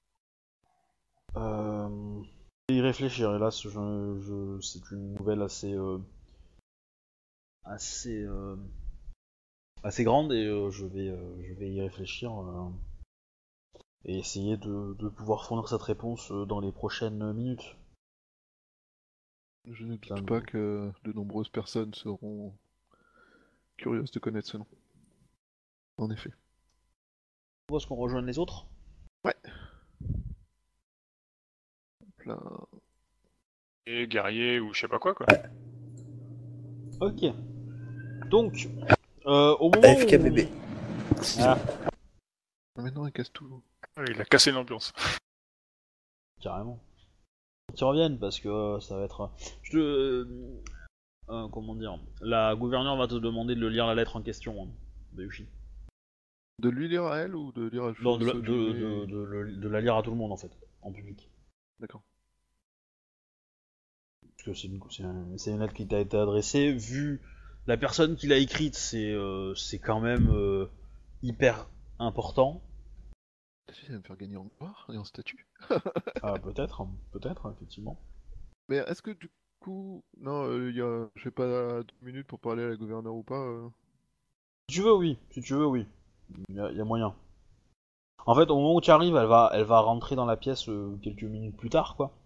Euh, y réfléchir. Hélas, je, je, c'est une nouvelle assez, euh, assez, euh, assez grande et euh, je vais, euh, je vais y réfléchir. Euh, et essayer de, de pouvoir fournir cette réponse euh, dans les prochaines minutes. Je ne Ça doute me- pas que de nombreuses personnes seront curieuses de connaître ce nom. En effet. Où est-ce qu'on rejoint les autres? Ouais. Plein... Et guerrier ou je sais pas quoi, quoi. Ok. Donc, euh, au moment A F K où... B B. Ah, Ah, maintenant, il casse tout. Ouais, il a cassé l'ambiance. carrément. Qu'ils reviennent parce que euh, ça va être... Je te... euh, euh, comment dire? La gouverneure va te demander de le lire la lettre en question, hein, de Yushi. De lui lire à elle ou de lire à Non, de la, Sojime de, de, de, le- de la lire à tout le monde en fait, en public. D'accord. Parce que c'est une, c'est un- c'est une lettre qui t'a été adressée. Vu la personne qui l'a écrite, c'est euh, c'est quand même euh, hyper important. Ça va me faire gagner en gloire et en statut. Ah, peut-être, hein, peut-être, effectivement. Mais est-ce que du coup... Non, euh, il y a... j'ai pas deux minutes pour parler à la gouverneure ou pas. euh. Si tu veux, oui. Si tu veux, oui. Il y, a- y a moyen. En fait, au moment où tu arrives, elle va, elle va rentrer dans la pièce euh, quelques minutes plus tard, quoi.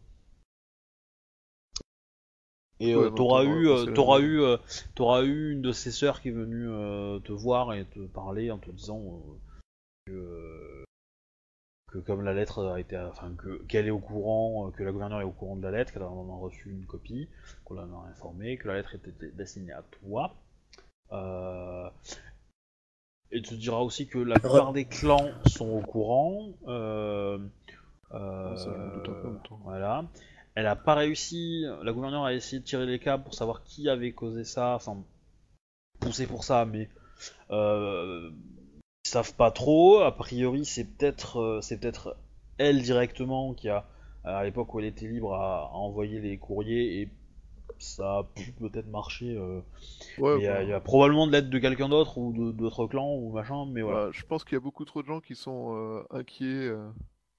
Et Ouais, euh, en même t'auras temps, on va eu, euh, passer la t'auras mail. eu, euh, t'auras eu une de ses sœurs qui est venue euh, te voir et te parler en te disant euh, que, euh, que comme la lettre a été, enfin que qu'elle est au courant, euh, que la gouverneure est au courant de la lettre, qu'elle en a reçu une copie, qu'on l'en a informé, que la lettre était destinée à toi. Euh, et te dira aussi que la plupart Re- des clans sont au courant. Euh, Ah, ça, je m'en doute un peu en euh, même temps. voilà. Elle a pas réussi. La gouverneure a essayé de tirer les câbles pour savoir qui avait causé ça. Enfin, poussé pour ça, mais euh, ils savent pas trop. A priori, c'est peut-être, euh, c'est peut-être elle directement qui a, à l'époque où elle était libre, à, à envoyer les courriers et ça a pu peut-être marcher. Euh, Ouais, mais il y, a- bah... il y a probablement de l'aide de quelqu'un d'autre ou de- d'autres clans ou machin. Mais voilà. bah, je pense qu'il y a beaucoup trop de gens qui sont euh, inquiets euh,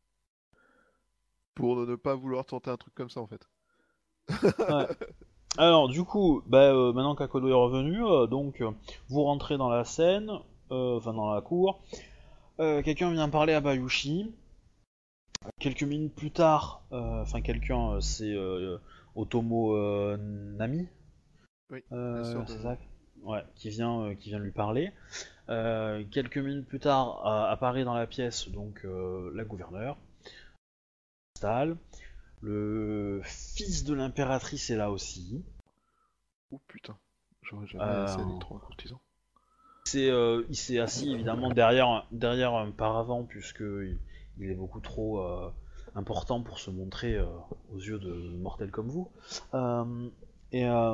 pour ne pas vouloir tenter un truc comme ça en fait. Ouais. Alors, du coup, bah, euh, maintenant qu'Akodo est revenu, euh, donc euh, vous rentrez dans la scène, euh, enfin dans la cour. Euh, quelqu'un vient parler à Bayushi. Quelques minutes plus tard, euh, enfin quelqu'un, euh, c'est euh, Otomo euh, Nami, Oui, bien euh, sûr. De... c'est ça, ouais, qui vient, euh, qui vient lui parler. Euh, quelques minutes plus tard, euh, apparaît dans la pièce donc euh, la gouverneure, s'installe. Le fils de l'impératrice est là aussi. Oh putain, j'aurais jamais Euh, assez électro en courtisan. c'est, euh, il s'est assis évidemment derrière, derrière un paravent puisque il, il est beaucoup trop euh, important pour se montrer euh, aux yeux de mortels comme vous. Euh, et, euh,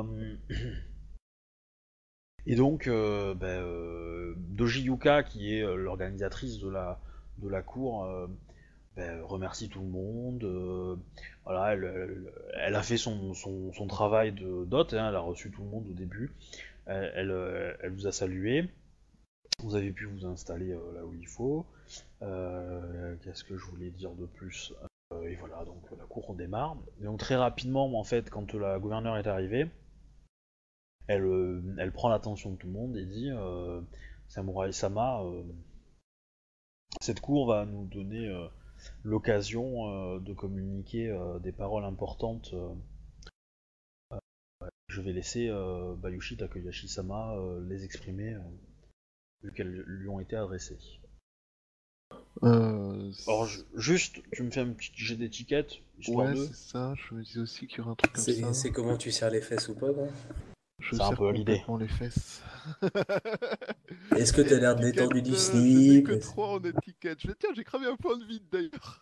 et donc, euh, ben, euh, Doji Yuka, qui est euh, l'organisatrice de la, de la cour, euh, ben, remercie tout le monde. Euh, voilà, elle, elle- elle a fait son, son, son travail de d'hôte, hein, elle a reçu tout le monde au début. Elle, elle, euh, elle vous a salué. Vous avez pu vous installer euh, là où il faut. Euh, Qu'est-ce que je voulais dire de plus? Euh, Et voilà, donc la cour démarre. Et donc très rapidement, en fait, quand la gouverneure est arrivée, elle, euh, elle prend l'attention de tout le monde et dit euh, Samurai Sama, euh, cette cour va nous donner euh, l'occasion euh, de communiquer euh, des paroles importantes. Euh, je vais laisser euh, Bayushi Takeyashi-sama euh, les exprimer, euh, vu qu'elles lui ont été adressées. Euh, Alors, je- juste, tu me fais un petit jet d'étiquette, histoire ouais, de... c'est ça. Je me dis aussi qu'il y aura un truc comme C'est ça. c'est comment tu serres les fesses ou pas, quoi. Je C'est un serre peu l'idée. complètement les fesses. Est-ce que t'as l'air Étiquette, détendu du euh, Je n'ai slip? que trois en étiquette. Je... Tiens, j'ai cramé un point de vide d'ailleurs.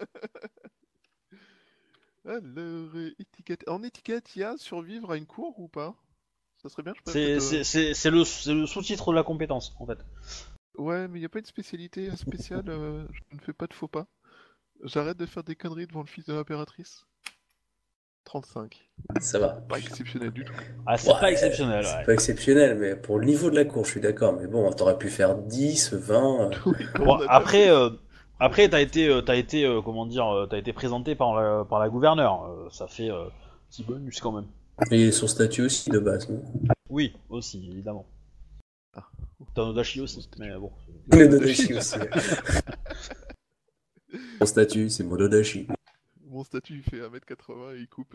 Alors, euh, étiquette. En étiquette, il y a survivre à une cour ou pas? Ça serait bien, je peux C'est peut-être, c'est- euh, c'est- c'est le, c'est le sous-titre de la compétence, en fait. Ouais, mais il n'y a pas une spécialité spéciale. euh, Je ne fais pas de faux pas. J'arrête de faire des conneries devant le fils de l'impératrice. trente-cinq. Ça va. Pas exceptionnel du tout. Ah, c'est Ouais, pas exceptionnel, C'est ouais. pas exceptionnel, mais pour le niveau de la cour, je suis d'accord. Mais bon, t'aurais pu faire dix, vingt. euh. Oui, comme Bon, on a déjà après, fait. euh, après t'as été, euh, t'as été, euh, comment dire, euh, t'as été présenté par la, par la gouverneure. Euh, ça fait euh, petit bonus quand même. Et son statut aussi de base, non? Oui, aussi, évidemment. Ah. T'as Nodashi aussi, mais bon. Le Dodashi aussi. Son statut, c'est Monodashi. Mon statut il fait un mètre quatre-vingts et il coupe.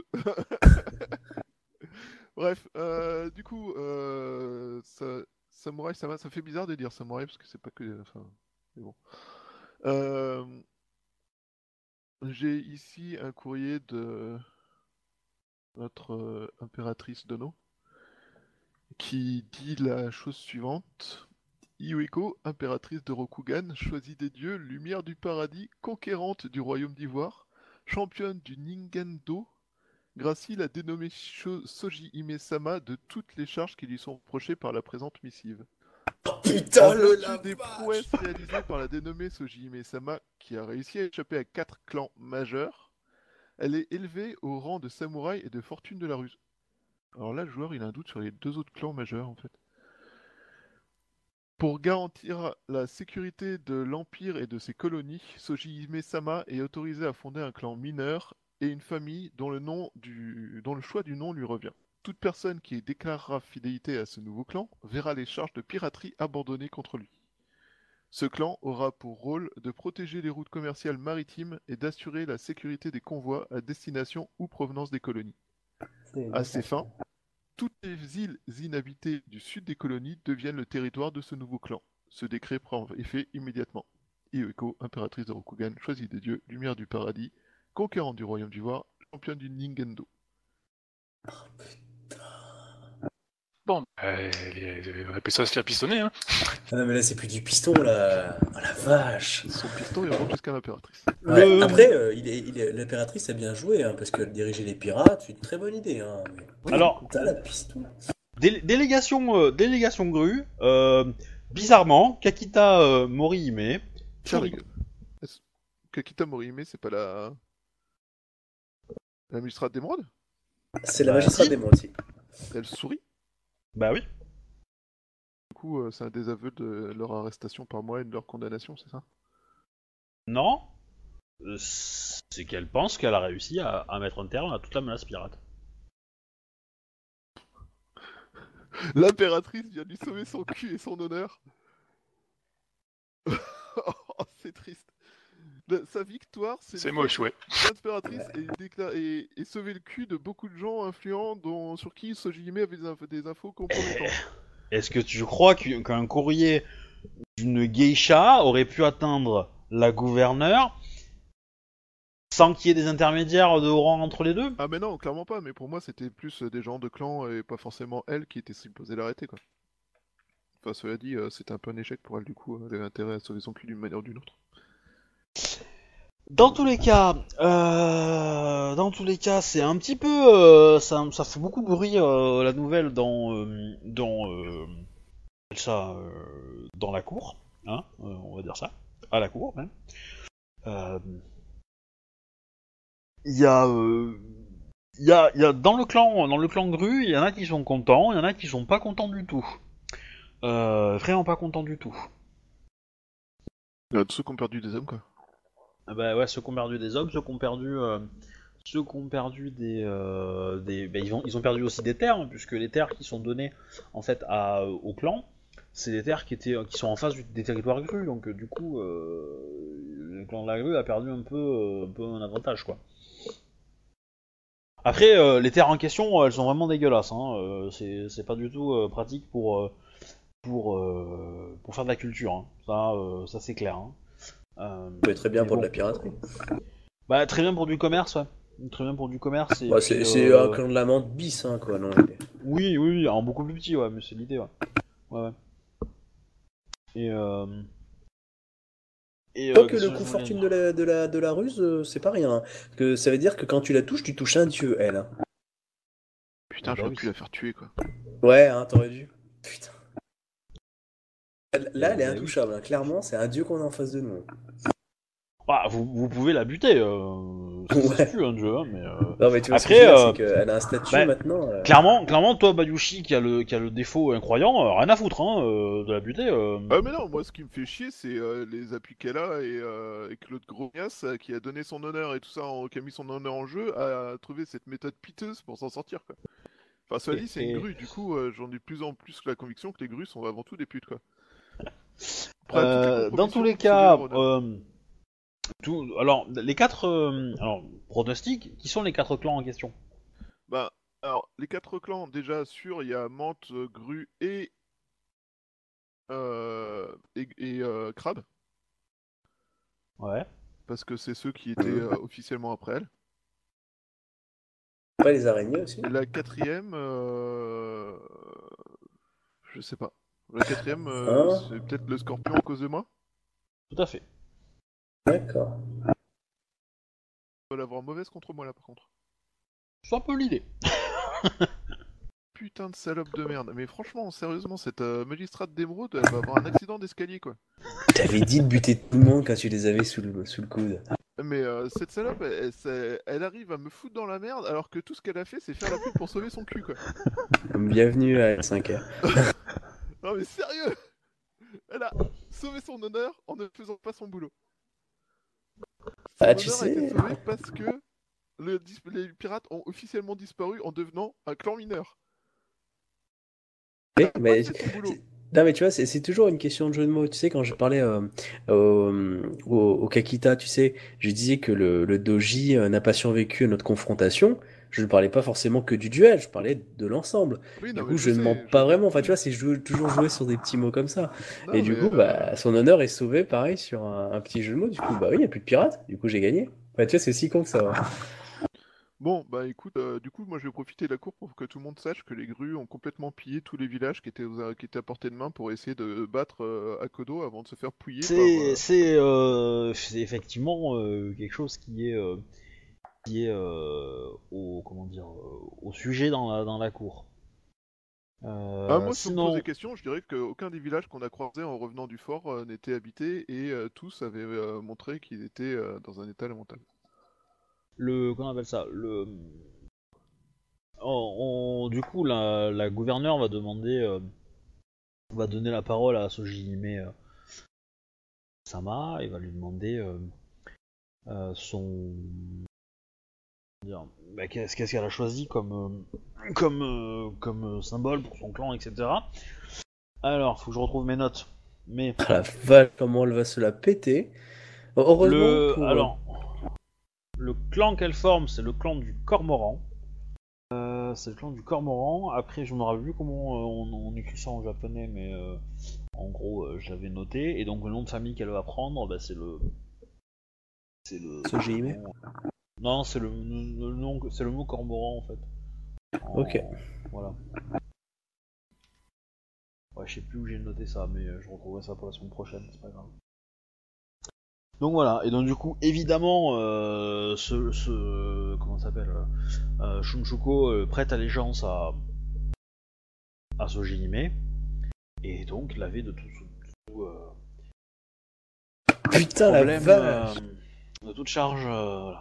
Bref, euh, du coup, euh, ça, samouraï, ça va, ça fait bizarre de dire samouraï parce que c'est pas que. Enfin, mais bon. Euh, J'ai ici un courrier de notre euh, impératrice Dono qui dit la chose suivante. Iueko, impératrice de Rokugan, choisie des dieux, lumière du paradis, conquérante du royaume d'Ivoire, championne du Ningendo, Gracie l'a dénommée Sho- Soji Hime-sama de toutes les charges qui lui sont reprochées par la présente missive. Putain, En le vertu la des vache. prouesses réalisées par la dénommée Soji Hime-sama, qui a réussi à échapper à quatre clans majeurs, elle est élevée au rang de samouraï et de fortune de la ruse. Alors là, le joueur, il a un doute sur les deux autres clans majeurs, en fait. Pour garantir la sécurité de l'Empire et de ses colonies, Soji Hime-sama est autorisé à fonder un clan mineur et une famille dont le, nom du... dont le choix du nom lui revient. Toute personne qui déclarera fidélité à ce nouveau clan verra les charges de piraterie abandonnées contre lui. Ce clan aura pour rôle de protéger les routes commerciales maritimes et d'assurer la sécurité des convois à destination ou provenance des colonies. À ces fins, toutes les îles inhabitées du sud des colonies deviennent le territoire de ce nouveau clan. Ce décret prend effet immédiatement. Iueko, impératrice de Rokugan, choisie des dieux, lumière du paradis, conquérante du royaume d'Ivoire, championne du Ningendo. Bon, euh, on appelle ça se la pistonner, hein. Ah non, mais là, c'est plus du piston, là. Oh la vache. Son piston, il remonte jusqu'à l'impératrice. Ouais, Le- Après, euh, il est, il est- l'impératrice a bien joué, hein, parce que diriger les pirates, c'est une très bonne idée. Hein. Mais- Alors, T'as la piston. dé- délégation, euh, délégation grue, euh, bizarrement, Kakita euh, Morihime, Tiens, sourit. les gars. Est-ce que Kita Morihime, c'est pas la... la magistrate d'émeraude? C'est la Bah, magistrate si. des monts aussi. Elle sourit. Bah oui. Du coup, euh, c'est un désaveu de leur arrestation par moi et de leur condamnation, c'est ça? Non, euh, c'est qu'elle pense qu'elle a réussi à, à mettre un terme à toute la menace pirate. L'impératrice vient lui sauver son cul et son honneur. Oh, c'est triste. Le- sa victoire, c'est C'est le moche, fait ouais. que l'impératrice ait, décla- ait- ait sauvé le cul de beaucoup de gens influents dont, sur qui Sojime avait des, inf- des infos compromettantes. Est-ce que tu crois qu'u- qu'un courrier d'une geisha aurait pu atteindre la gouverneure sans qu'il y ait des intermédiaires de rang entre les deux? Ah mais non, clairement pas, mais pour moi c'était plus euh, des gens de clan et pas forcément elle qui était supposée l'arrêter quoi. Enfin cela dit, euh, c'était un peu un échec pour elle du coup, elle avait intérêt à sauver son cul d'une manière ou d'une autre. Dans tous les cas, euh, dans tous les cas, c'est un petit peu, euh, ça, ça fait beaucoup de bruit euh, la nouvelle dans, euh, dans, euh, ça, euh, dans la cour, hein, euh, on va dire ça, à la cour même. Euh, Il y a, euh, il y a, il y a dans le clan, dans le clan Gru, il y en a qui sont contents, il y en a qui sont pas contents du tout, euh, vraiment pas contents du tout. Il y a ceux qui ont perdu des hommes quoi. Ah bah ouais, ceux qui ont perdu des hommes, ceux qui ont perdu, euh, ceux qui ont perdu des, euh, des, bah ils ont, ils ont perdu aussi des terres, hein, puisque les terres qui sont données en fait à, au clan, c'est des terres qui étaient, qui sont en face du, des territoires grus, donc euh, du coup, euh, le clan de la grue a perdu un peu, euh, un peu un avantage quoi. Après, euh, les terres en question, elles sont vraiment dégueulasses. Hein. Euh, c'est, c'est pas du tout euh, pratique pour euh, pour euh, pour faire de la culture. Hein. Ça, euh, ça c'est clair. Hein. Euh, Ça peut être très bien mais pour bon. de la piraterie. Bah, très bien pour du commerce, ouais. Très bien pour du commerce. Et Ouais, puis, c'est c'est euh, un clan de la menthe bis, hein, quoi. Non, Oui, oui, oui, en beaucoup plus petit, ouais, mais c'est l'idée, ouais. Ouais, ouais. Et euh... Et, euh, Quoique qu'est-ce le que coup je voulais fortune dire de la, de la, de la ruse, euh, c'est pas rien. Hein. Parce que ça veut dire que quand tu la touches, tu touches un dieu, elle. Hein. Putain, Ah bah j'aurais oui. pu la faire tuer, quoi. Ouais, hein, t'aurais dû. Putain. Là, Eh elle est ben oui. intouchable. Hein. Clairement, c'est un dieu qu'on a en face de nous. Ah, vous, vous pouvez la buter, euh... ça, ça Ouais. se tue un jeu, hein, mais... Euh... Non, mais tu vois Après, ce que je veux dire, euh, c'est qu'elle a un statut bah, maintenant. euh, Clairement, clairement, toi, Bayushi, qui a le, qui a le défaut incroyant, euh, rien à foutre, hein, euh, de la buter. Euh... Ah mais non, moi ce qui me fait chier c'est euh, les appuis qu'elle a et, euh, et Claude Grognas euh, qui a donné son honneur et tout ça, en- qui a mis son honneur en jeu, a trouvé cette méthode piteuse pour s'en sortir quoi. Enfin soit Et- dit c'est et- une grue, du coup euh, j'en ai de plus en plus la conviction que les grues sont avant tout des putes quoi. Prêt à toutes les Euh, dans tous les compromissions cas, pour sauver leur honneur. euh, tout, alors, les quatre... euh, alors, pronostics, qui sont les quatre clans en question? Bah alors les quatre clans déjà sûr il y a Menthe, euh, Grue et euh, et, et, euh, Crabe Ouais. parce que c'est ceux qui étaient euh, officiellement après elle. Pas les araignées aussi. Et la quatrième, euh... je sais pas. La quatrième, euh, Hein c'est peut-être le scorpion à cause de moi. Tout à fait. D'accord. On va l'avoir mauvaise contre moi là par contre. C'est un peu l'idée. Putain de salope de merde. Mais franchement, sérieusement, cette euh, magistrate d'émeraude, elle va avoir un accident d'escalier quoi. T'avais dit de buter tout le monde quand tu les avais sous le, sous le coude. Mais euh, cette salope, elle, elle, c'est- elle arrive à me foutre dans la merde alors que tout ce qu'elle a fait, c'est faire la pub pour sauver son cul quoi. Bienvenue à cinq heures. Non mais sérieux. Elle a sauvé son honneur en ne faisant pas son boulot. Son Ah, tu honneur a été sais- sauvé parce que le dis- les pirates ont officiellement disparu en devenant un clan mineur. Oui, Elle a mais pas fait son boulot. c'est- non, mais tu vois, c'est c'est toujours une question de jeu de mots. Tu sais, quand je parlais euh, au, au, au Kakita, tu sais, je disais que le, le doji euh, n'a pas survécu à notre confrontation. Je ne parlais pas forcément que du duel, je parlais de l'ensemble. Oui, Du non, coup, mais je ne sais, mens je- pas vraiment. Enfin, tu vois, c'est jou- toujours jouer sur des petits mots comme ça. Non, Et du mais, coup, euh, bah, son honneur est sauvé, pareil, sur un, un petit jeu de mots. Du coup, bah oui, il n'y a plus de pirates. Du coup, j'ai gagné. Bah, tu vois, c'est si con que ça va. Bon, bah écoute, euh, du coup, moi je vais profiter de la cour pour que tout le monde sache que les grues ont complètement pillé tous les villages qui étaient, aux- qui étaient à portée de main pour essayer de battre euh, Akodo avant de se faire pouiller par... C'est, euh, c'est, euh, c'est effectivement euh, quelque chose qui est, euh, qui est euh, au, comment dire, euh, au sujet dans la, dans la cour. Euh, Ah, moi, si on me sinon, pose des questions, je dirais qu'aucun des villages qu'on a croisés en revenant du fort euh, n'était habité et euh, tous avaient euh, montré qu'ils étaient euh, dans un état lamentable. le, comment on appelle ça, le, on, on- du coup, la, la gouverneure va demander, euh, va donner la parole à Sojihime euh, Sama et va lui demander euh, euh, son, dire, bah, qu'est-ce qu'est-ce qu'elle a choisi comme, euh, comme, euh, comme euh, symbole pour son clan, et cetera. Alors, faut que je retrouve mes notes. Mais Ah la vache, comment elle va se la péter. Heureusement le, pour... alors, le clan qu'elle forme, c'est le clan du Cormoran. Euh, c'est le clan du Cormoran. Après, je me rappelle plus comment euh, on, on écrit ça en japonais, mais euh, en gros, euh, je l'avais noté. Et donc, le nom de famille qu'elle va prendre, bah, c'est le, c'est le. Sojihime. Non, c'est le, le nom, c'est le mot Cormoran en fait. En- Ok. Voilà. Ouais, je sais plus où j'ai noté ça, mais euh, je retrouverai ça pour la semaine prochaine, c'est pas grave. Donc voilà, et donc du coup, évidemment, euh, ce, ce, comment ça s'appelle, euh, Shunchuko euh, prête allégeance à, à Sojihime, et donc l'avait de tout, tout, tout euh, Putain, la problème, vache. euh, de toute charge, euh, voilà.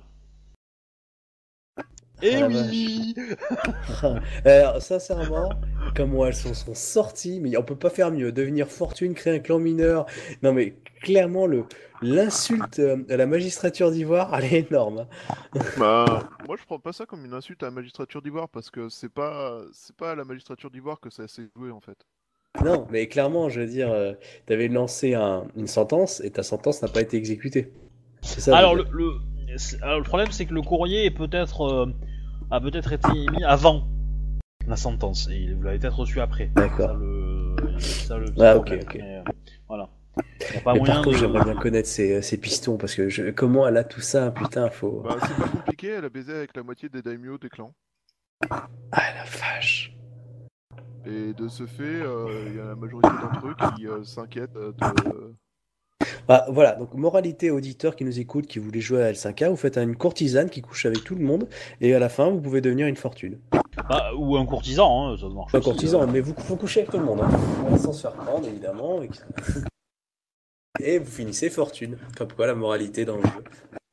Et Ah, la oui. Alors, sincèrement, comment elles s'en sont sorties, mais on peut pas faire mieux. Devenir fortune, créer un clan mineur. Non, mais clairement, le l'insulte euh, à la magistrature d'Ivoire, elle est énorme. hein. Bah, moi je prends pas ça comme une insulte à la magistrature d'Ivoire parce que c'est pas c'est pas à la magistrature d'Ivoire que ça s'est joué en fait. Non, mais clairement, je veux dire, euh, t'avais lancé un- une sentence et ta sentence n'a pas été exécutée. C'est ça. je Alors veux le, dire. le, c'est- alors, le problème c'est que le courrier est peut-être euh, a peut-être été émis avant la sentence et vous l'avez peut-être reçu après. D'accord. Ça, le... ça, le petit Ah, ok, problème. ok. Mais, euh, voilà. Y a pas Mais moyen par contre, de... j'aimerais bien connaître ces, ces pistons parce que je... comment elle a tout ça, putain, faut. Bah, c'est pas compliqué, elle a baisé avec la moitié des daimyo des clans. Ah la vache. Et de ce fait, il euh, y a la majorité d'entre eux qui euh, s'inquiètent euh, de... Bah voilà, donc moralité auditeur qui nous écoute, qui voulait jouer à L cinq A, vous faites une courtisane qui couche avec tout le monde et à la fin vous pouvez devenir une fortune. Bah, ou un courtisan, hein, ça marche Un aussi, courtisan, euh. mais vous faut coucher avec tout le monde, hein, sans se faire prendre évidemment. Et, et vous finissez fortune. Comme quoi la moralité dans le jeu.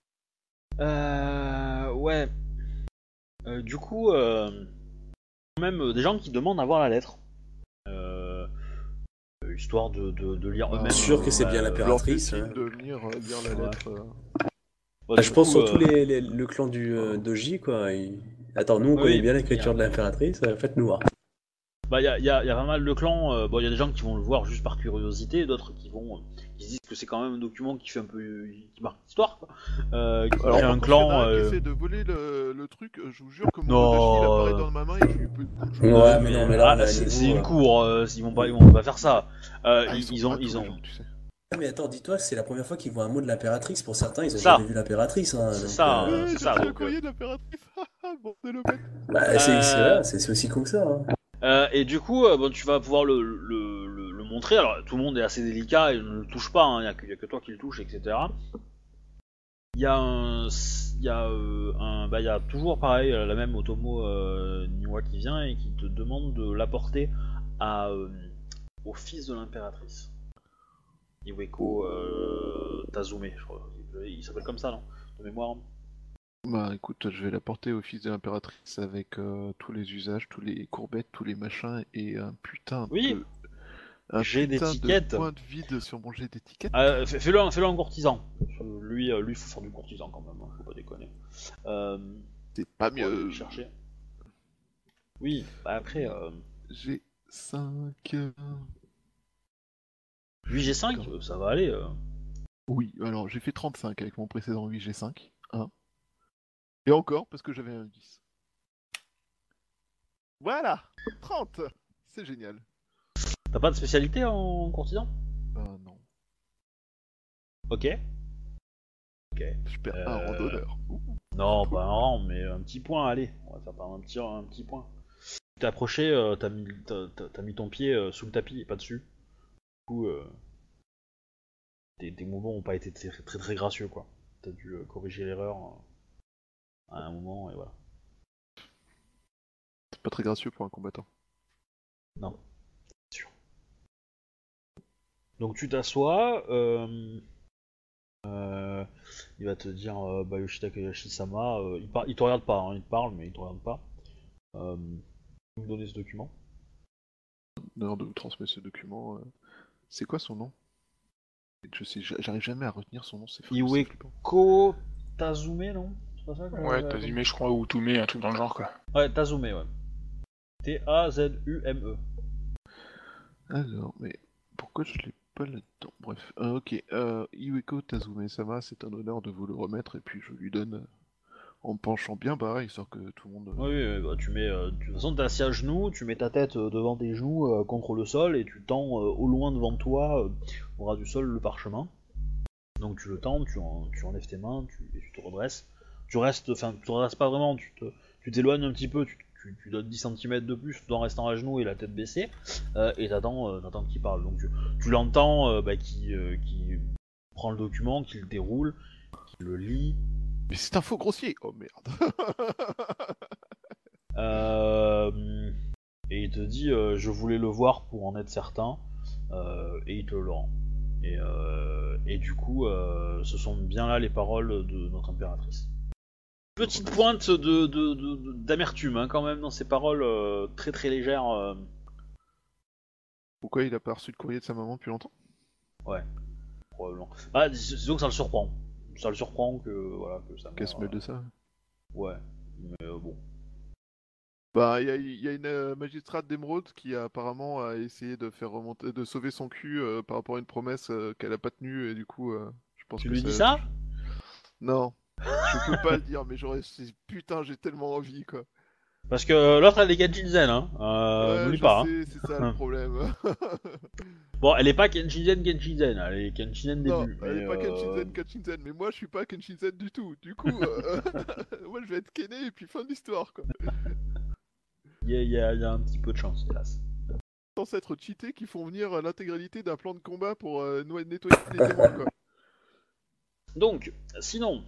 Euh... Ouais. Euh, du coup, euh... quand même euh, des gens qui demandent à voir la lettre. Euh... Histoire de, de, de lire Ah, eux-mêmes. sûr que c'est euh, bien euh, l'impératrice. leur fait Impératrice, signe de venir euh, lire la Ouais. lettre. euh. bah, Bah, du je pense coup, surtout euh, les, les- le clan du euh, d'Oji quoi. Il- Attends, nous on Oui, connaît bien l'écriture il y de a- l'impératrice, euh, faites-nous voir. Bah, il y a, y a- y a pas mal de clans. Euh, bon, il y a des gens qui vont le voir juste par curiosité, d'autres qui vont, euh, qui se disent que c'est quand même un document qui fait un peu, qui marque l'histoire, quoi. Euh, qui Alors, fait par un contre, il y en a clan. un qui euh, essaie de voler le, le truc, euh, je vous jure que mon Non, Odachi, il euh, apparaît dans ma main et je lui peux... je- Ouais, mais non, mais là, ah, on a un c'est niveau, c'est une euh, cour. euh, ils vont pas, ils vont pas faire ça. Euh, Ah, ils, sont ils ont, pas tous ils les ont. gens, tu sais. Ah, mais attends, dis-toi, c'est la première fois qu'ils voient un mot de l'impératrice. Pour certains, ils ont Ça. jamais vu l'impératrice. Hein, C'est donc, ça, euh, euh, Ouais, c'est j'ai ça, reçu le donc, courrier de l'impératrice. Bon, c'est le fait. bah, c'est c'est Euh, voilà, c'est- c'est aussi con que ça. Hein. Euh, et du coup, euh, bon, tu vas pouvoir le, le, le, le montrer. Alors, tout le monde est assez délicat et ne le touche pas. Il n'y a, que- y a que toi qui le touche, et cetera. Il y a un, il y a euh, un, bah, il y a toujours pareil la même Otomo euh, Niwa qui vient et qui te demande de l'apporter à euh, au fils de l'impératrice. Iweko euh, Tazume, je crois. Il s'appelle comme ça, non? De mémoire. Bah écoute, je vais la porter au fils de l'impératrice avec euh, tous les usages, tous les courbettes, tous les machins et un putain Oui. de... Un Jet putain d'étiquette. de point de vide sur mon jet d'étiquette. Euh, fais- Fais-le, fais-le en courtisan. Lui, euh, lui, faut faire du courtisan quand même. Hein, faut pas déconner. Euh, C'est pas pour aller mieux. le chercher. Oui. Bah après. Euh... J'ai cinq... huit G cinq, euh, ça va aller. euh. Oui, alors j'ai fait trente-cinq avec mon précédent huit G cinq. Hein. Et encore, parce que j'avais un dix. Voilà, trente. C'est génial. T'as pas de spécialité en courtisan? Ben non, Ok. Ok. je perds Euh, un rang d'honneur. Ouh. Non, pas un rang, mais un petit point, allez. On va faire par un petit, un petit point. T'es approché, euh, t'as mis, t'as, t'as- t'as mis ton pied euh, sous le tapis et pas dessus. Du coup, euh, tes, tes mouvements ont pas été très très, très gracieux, quoi. T'as dû euh, corriger l'erreur euh, à un moment, et voilà. C'est pas très gracieux pour un combattant. Non, c'est sûr. Donc tu t'assois, euh, euh, il va te dire euh, bah, Yoshida Takayashi-sama, euh, il, par- il te regarde pas, hein, il te parle mais il te regarde pas. Euh, tu peux me donner ce document. L'honneur de vous transmettre ce document. euh, C'est quoi son nom? Je sais, j'arrive jamais à retenir son nom, c'est fou, Iwe- c'est flippant. Ko Tazume, non? C'est pas ça qu'on Ouais, avait t'as appelé Zumé, je crois, ou Toumé, un truc dans le genre, quoi. Ouais, Tazume, ouais. T A Z U M E. Alors, mais pourquoi je l'ai pas là-dedans? Bref, euh, ok. Euh, Iweko Tazume-sama, c'est un honneur de vous le remettre, et puis je lui donne euh, en me penchant bien bas, histoire que tout le monde... euh, Oui, oui, bah, tu mets. euh, de toute façon, t'es assis à genoux, tu mets ta tête euh, devant tes genoux euh, contre le sol et tu tends euh, au loin devant toi, euh, au ras du sol, le parchemin. Donc tu le tends, tu, en- tu enlèves tes mains, tu, et tu te redresses. Tu restes, enfin, tu te redresses pas vraiment, tu te, tu t'éloignes un petit peu, tu, tu, tu donnes dix centimètres de plus tout en restant à genoux et la tête baissée, euh, et t'attends, euh, t'attends qu'il parle. Donc tu, tu l'entends euh, bah, qui, euh, qui prend le document, qui le déroule, qui le lit. Mais c'est un faux grossier! Oh merde! Euh, et il te dit euh, je voulais le voir pour en être certain, euh, et il te le rend. Et, euh, et du coup, euh, ce sont bien là les paroles de notre impératrice. Petite pointe de, de, de- de- d'amertume hein, quand même dans ces paroles euh, très très légères. euh. Pourquoi il a pas reçu le courrier de sa maman depuis longtemps? Probablement. Ah, dis- disons que ça le surprend. Ça le surprend que voilà que ça. Qu'elle se mêle de ça? Ouais. Mais euh, bon. Bah, il y a, y a une euh, magistrate d'émeraude qui a apparemment a essayé de faire remonter, de sauver son cul euh, par rapport à une promesse euh, qu'elle a pas tenue, et du coup, euh, je pense Tu que lui dis ça? Non, je peux pas le dire, mais j'aurais... Putain, j'ai tellement envie, quoi. Parce que l'autre elle est Kenshinzen, hein. Euh, Ouais, n'oublie je pas. Hein. sais, c'est ça le problème. Bon, elle est pas Kenshinzen Kenshinzen, elle est Kenshinzen Non, début. elle mais, est pas euh, Kenshinzen, Kenshinzen, mais moi je suis pas Kenshinzen du tout. Du coup, euh, moi je vais être Kené et puis fin de l'histoire quoi. Il y, a- il y a il y a un petit peu de chance, hélas. Censé être cheatés qui font venir euh, l'intégralité d'un plan de combat pour euh, no- nettoyer les témoins quoi. Donc, sinon,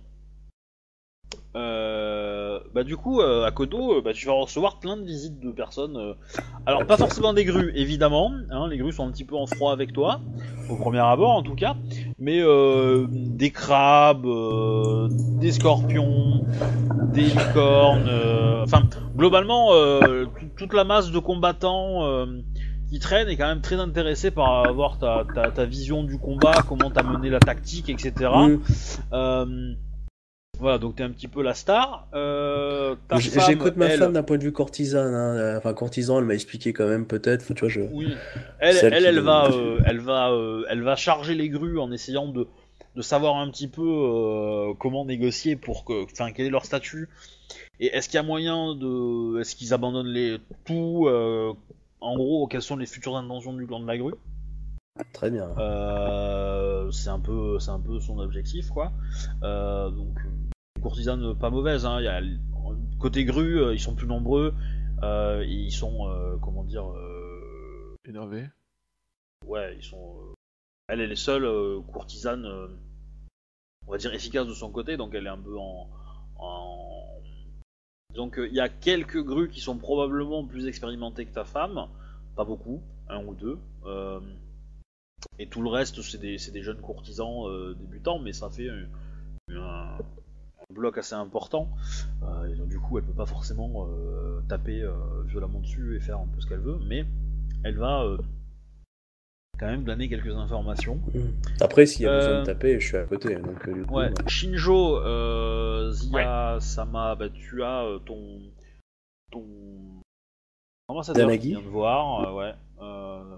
euh, bah du coup, euh, à Kodo, euh, bah, tu vas recevoir plein de visites de personnes. euh, Alors, pas forcément des grues, évidemment. Hein, les grues sont un petit peu en froid avec toi, au premier abord en tout cas. Mais euh, des crabes, euh, des scorpions, des licornes. euh, Enfin, globalement, euh, tout- toute la masse de combattants euh, qui traînent est quand même très intéressée par avoir ta, ta, ta vision du combat, comment t'as mené la tactique, et cetera. Mm. Euh, voilà, donc t'es un petit peu la star. Euh, ta J- femme, J'écoute ma elle, femme d'un point de vue courtisane, hein. euh, Enfin, courtisan, elle m'a expliqué quand même, peut-être. Faut- Tu vois, je. oui, elle, Celle elle, qui elle domine va, dessus. euh, elle va, euh, elle va charger les grues en essayant de, de savoir un petit peu euh, comment négocier pour que, enfin, quel est leur statut et est-ce qu'il y a moyen de, est-ce qu'ils abandonnent les tout, euh, en gros, quelles sont les futures intentions du clan de la grue. Très bien. Euh, c'est un peu, c'est un peu son objectif, quoi. Euh, donc, une courtisane pas mauvaise. Hein. Il y a, côté grue, euh, ils sont plus nombreux. Euh, et ils sont, euh, comment dire, euh, Énervé. ouais, ils sont. euh, elle est les seules euh, courtisanes, euh, on va dire efficaces de son côté. Donc, elle est un peu en. en... Donc, il y a quelques grues qui sont probablement plus expérimentées que ta femme. Pas beaucoup, un ou deux. Euh, Et tout le reste, c'est des, c'est des jeunes courtisans euh, débutants, mais ça fait un, un- un bloc assez important. Euh, et donc, du coup, elle peut pas forcément euh, taper euh, violemment dessus et faire un peu ce qu'elle veut, mais elle va euh, quand même donner quelques informations. Mm. Après, s'il y a besoin Euh, de taper, je suis à côté. Donc, euh, du coup, Ouais, ouais. Shinjo, euh, Zia, Sama, bah, tu as euh, ton, ton ambassadeur qui Zanagi. vient de voir, euh, ouais, euh,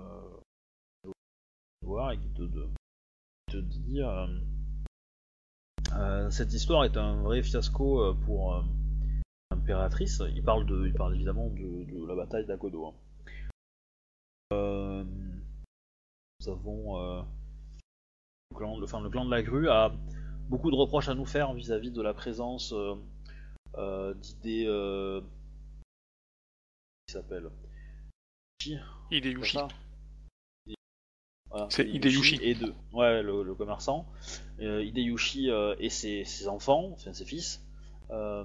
voir et qui te, de- te dit. Euh, Euh, cette histoire est un vrai fiasco euh, pour euh, l'impératrice. Il parle de, il parle évidemment de, de la bataille d'Akodo. Hein. Euh, nous avons euh, le, clan, le, enfin, le clan de la grue a beaucoup de reproches à nous faire vis-à-vis de la présence euh, euh, d'idées euh, qui s'appelle Hideyushi. Voilà, C'est Hideyushi. et de, ouais, le, le commerçant. Euh, Hideyushi euh, et ses, ses enfants, enfin ses fils. Euh,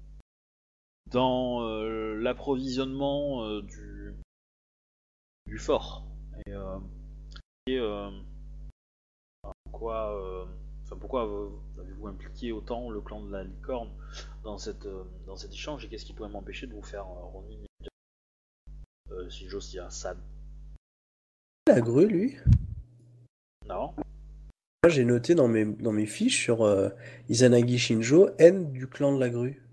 dans euh, l'approvisionnement euh, du, du fort. Et, euh, et euh, pourquoi, euh, enfin, pourquoi avez-vous impliqué autant le clan de la licorne dans, cette, euh, dans cet échange et qu'est-ce qui pourrait m'empêcher de vous faire euh, Ronin euh, si j'ose dire San. La grue, lui. Non. Moi, j'ai noté dans mes, dans mes fiches sur euh, Izanagi Shinjo, haine du clan de la grue.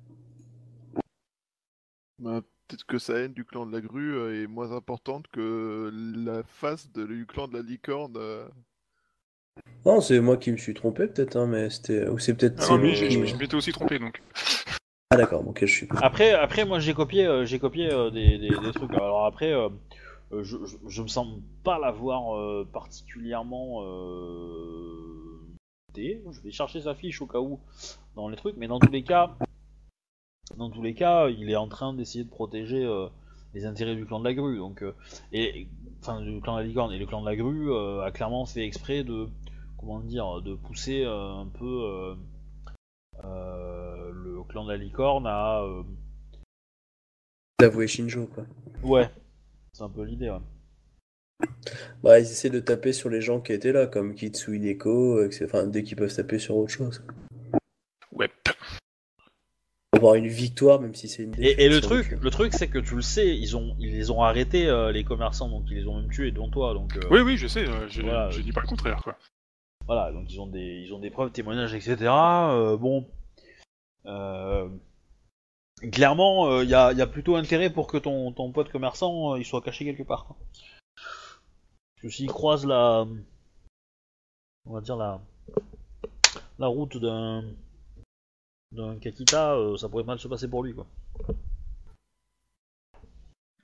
Bah, peut-être que sa haine du clan de la grue euh, est moins importante que la face de- du clan de la licorne. euh. Non, c'est moi qui me suis trompé, peut-être, hein, mais c'était. Ou c'est peut-être Ah non, Célo mais je, qui. je m'étais aussi trompé donc. Ah, d'accord, ok, je suis. Après, après moi j'ai copié, euh, j'ai copié euh, des, des, des trucs. Alors après, euh, euh, je, je, je me sens pas l'avoir euh, particulièrement. Euh... noté. Je vais chercher sa fiche au cas où dans les trucs, mais dans tous les cas, dans tous les cas, il est en train d'essayer de protéger euh, les intérêts du clan de la grue. Donc, euh, et enfin du clan de la licorne et le clan de la grue euh, a clairement fait exprès de, comment dire, de pousser euh, un peu euh, euh, le clan de la licorne à euh, D'avouer Shinjo, quoi. ouais, c'est un peu l'idée. Ouais. Bah, ils essaient de taper sur les gens qui étaient là, comme Kitsu Hideko, et cetera. Enfin, dès qu'ils peuvent taper sur autre chose. Ouais. Pour avoir une victoire, même si c'est une défaite. Et, et le sur truc, film. le truc, c'est que tu le sais, ils ont, ils les ont arrêtés euh, les commerçants, donc ils les ont même tués, dont toi. Donc euh, Oui, oui, je sais, euh, je, Voilà. je dis pas le contraire, quoi. voilà, donc ils ont des, ils ont des preuves, témoignages, et cetera. Euh, bon, euh, clairement, il euh, y, a, y a plutôt intérêt pour que ton, ton pote commerçant, euh, il soit caché quelque part. Quoi. Parce que s'il croise la, on va dire la, la route d'un, d'un Kakita, euh, ça pourrait mal se passer pour lui, quoi.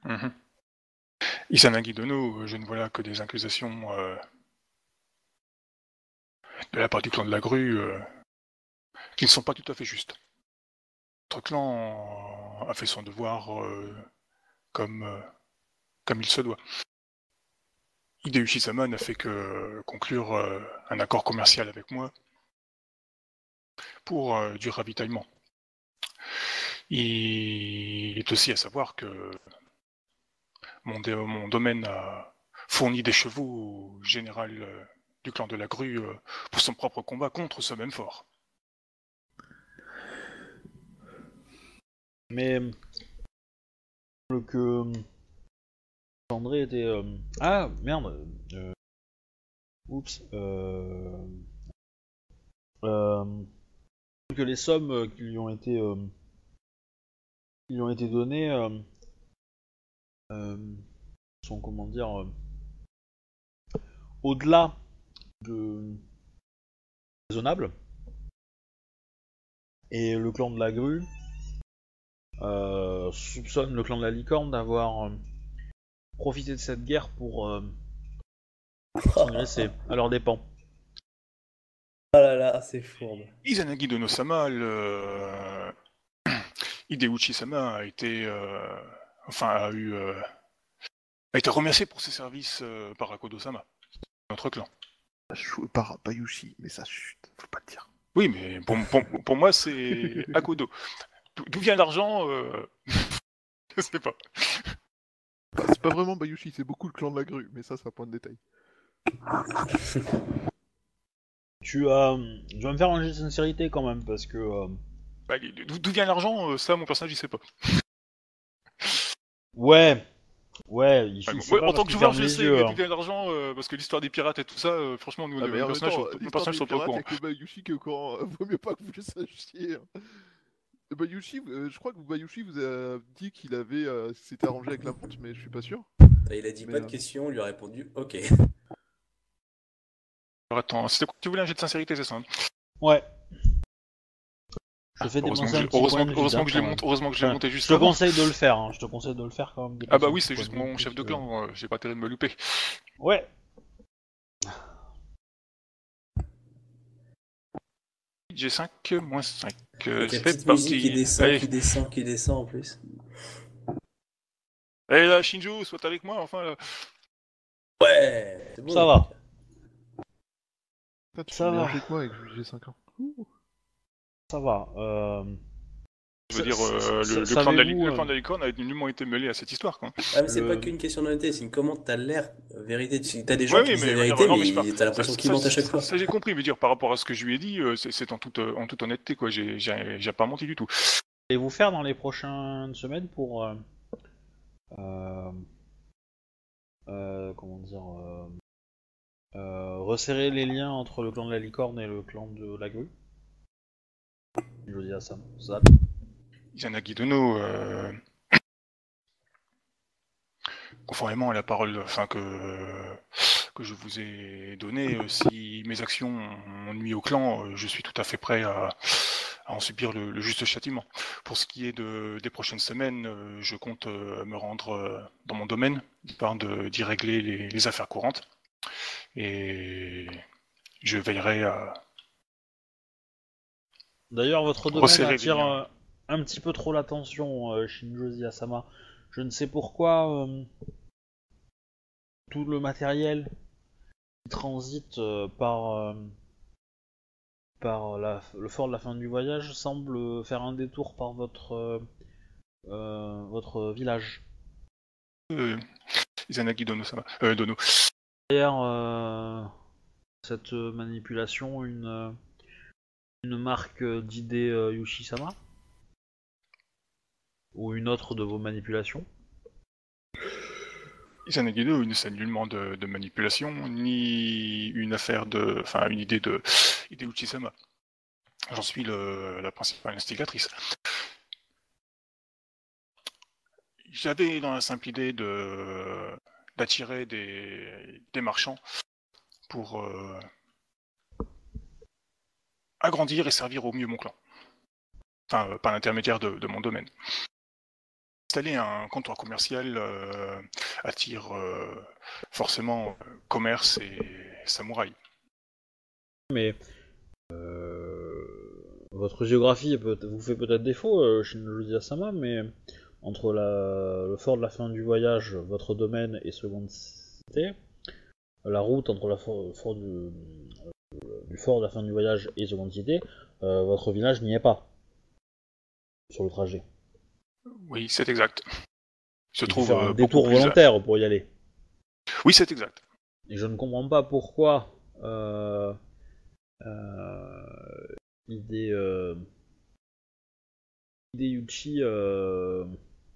Mm-hmm. Izanagi Dono, je ne vois là que des accusations euh, de la part du clan de la grue euh, qui ne sont pas tout à fait justes. Notre clan a fait son devoir euh, comme, euh, comme il se doit. Hideuchi-sama n'a fait que conclure euh, un accord commercial avec moi pour euh, du ravitaillement. Il est aussi à savoir que mon, dé- mon domaine a fourni des chevaux au général euh, du clan de la grue euh, pour son propre combat contre ce même fort. Mais le que André était euh, ah merde. Euh... Oups. Euh... Euh... Que les sommes qui lui ont été euh... qui lui ont été données euh... Euh... sont comment dire euh... au-delà de raisonnable. Et le clan de la grue euh, soupçonne le clan de la licorne d'avoir euh, profité de cette guerre pour euh, s'engraisser à leurs dépens. Oh là là, c'est fourbe. Izanagi Dono-sama, le... Hideuchi-sama a été, euh... enfin, a eu, euh... a été remercié pour ses services euh, par Akodo-sama, notre clan. Par Bayushi, mais ça chute, faut pas le dire. Oui, mais pour, pour, pour moi, c'est Akodo. D'où vient l'argent euh... Je sais pas. Bah, c'est pas vraiment Bayushi, c'est beaucoup le clan de la grue, mais ça, c'est un point de détail. Tu, euh, tu vas me faire un jeu de sincérité quand même, parce que... Euh... Bah, d'où vient l'argent, euh, ça, mon personnage, il sait pas. Ouais, ouais, il, Ouais, il bon, sait ouais, pas en tant parce que qu'il joueur, ferme je les sais yeux, d'où hein. vient l'argent, euh, parce que l'histoire des pirates et tout ça, euh, franchement, nous, Ah, le, mais le en même personnage, temps, mon l'histoire personnage des sont pas au pirates, courant. y'a que Bayushi qui est au courant. Vaut mieux pas que vous le sachiez. hein. Et Bayushi, euh, je crois que Bayushi vous a dit qu'il avait euh, s'était arrangé avec la vente, mais je suis pas sûr. Il a dit Mais, pas de euh, question, on lui a répondu ok. Alors, attends, c'était quoi? Tu voulais un jet de sincérité, c'est ça? Ouais. Je fais Heureusement que dépenser un je, petit heureusement, point de vide, heureusement hein, que je l'ai quand monté, même. heureusement que je l'ai Enfin, monté juste je te avant. conseille de le faire, hein. Je te conseille de le faire quand même. Ah bah dépenser un oui, petit c'est point juste de vide, mon chef de parce que- clan, euh, j'ai pas intérêt de me louper. Ouais. J'ai cinq, moins cinq. Euh, Avec la c'est petite musique qui parti. descend, Allez. qui descend, qui descend en plus. Allez là, Shinju, sois avec moi, enfin là. Ouais, c'est bon. Ça va. Putain, tu Ça fais va. meilleur jet que moi avec j'ai cinq ans. Ouh. Ça va. Euh... Je veux sa- dire, euh, sa- le, le clan de la, li- savez-vous, le clan de euh, la licorne a nullement été mêlé à cette histoire, quoi. Ah, mais c'est Le- pas qu'une question d'honnêteté, c'est une comment t'as l'air euh, vérité. Tu- T'as des gens Ouais, qui oui, disent mais, la je veux dire, vérité, non, mais je mais parle- t'as l'impression ça- qu'ils ça- mentent à chaque ça- fois. Ça, j'ai compris, mais dire, par rapport à ce que je lui ai dit, euh, c'est c'est en toute, euh, en toute honnêteté, quoi. J'ai j'ai- j'ai pas menti du tout. allez-vous faire dans les prochaines semaines pour... Euh... Euh... euh, comment dire... Euh... euh, resserrer les liens entre le clan de la licorne et le clan de la grue? Je dis à ça. ça. Izanagi Dono, euh, conformément à la parole enfin, que, que je vous ai donnée, euh, si mes actions ont nuit au clan, euh, je suis tout à fait prêt à, à en subir le, le juste châtiment. Pour ce qui est de, des prochaines semaines, euh, je compte euh, me rendre euh, dans mon domaine, afin de- d'y régler les, les affaires courantes. Et je veillerai à... D'ailleurs, votre domaine Resserrer les attire liens. euh, un petit peu trop l'attention, euh, Shinjozi Asama. Je ne sais pourquoi euh, tout le matériel qui transite euh, par, euh, par la- le fort de la fin du voyage semble faire un détour par votre, euh, euh, votre village. Euh, Izanagi Dono, ça va. Euh, Dono. Derrière euh, cette manipulation, une, euh, une marque d'idée euh, Yushi-sama? Ou une autre de vos manipulations? Izanagi Dono, c'est nullement de, de manipulation, ni une affaire de... Enfin, une idée de Hideuchi-sama. J'en suis le, la principale instigatrice. J'avais dans la simple idée de d'attirer des, des marchands pour euh, agrandir et servir au mieux mon clan. Enfin, euh, par l'intermédiaire de, de mon domaine. installer un comptoir commercial euh, attire euh, forcément euh, commerce et samouraï. Mais euh, votre géographie peut- vous fait peut-être défaut, euh, Shinjuzi Asama, mais entre la, le fort de la fin du voyage, votre domaine et Seconde Cité, la route entre la for- fort du, euh, du fort de la fin du voyage et Seconde Cité, euh, votre village n'y est pas sur le trajet. Oui, c'est exact. Il se Il faut trouve faire un euh, détour beaucoup plus... volontaire pour y aller. Oui, c'est exact. Et je ne comprends pas pourquoi euh, euh, Hide, euh, Hideyuchi, euh,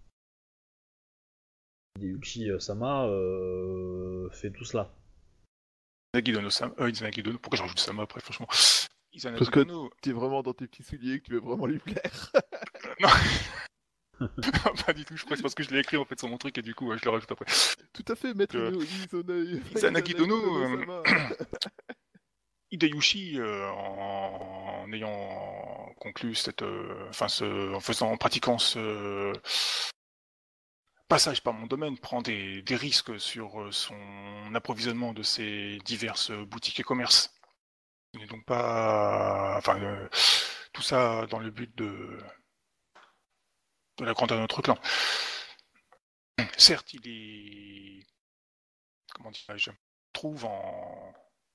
Hideyuchi euh, Sama euh, fait tout cela. Izanagi Dono Sama... Euh, Izanagi Dono... Pourquoi je rajoute Sama après, franchement Izanagi Parce que Dono... t'es vraiment dans tes petits souliers que tu veux vraiment lui plaire. Non pas du tout, je crois que c'est parce que je l'ai écrit en fait sur mon truc et du coup ouais, je le rajoute après. Tout à fait, maître Euh, Ino- Izona- Izanagi Dono, euh, Sama. Hideyushi, euh, en... en ayant conclu cette, euh, enfin, ce... en faisant, en pratiquant ce passage par mon domaine, prend des, des risques sur euh, son approvisionnement de ses diverses boutiques et commerces. Il n'est donc pas, enfin, euh, tout ça dans le but de de la grandeur de notre clan. Certes, il est, comment dirais-je, trouve en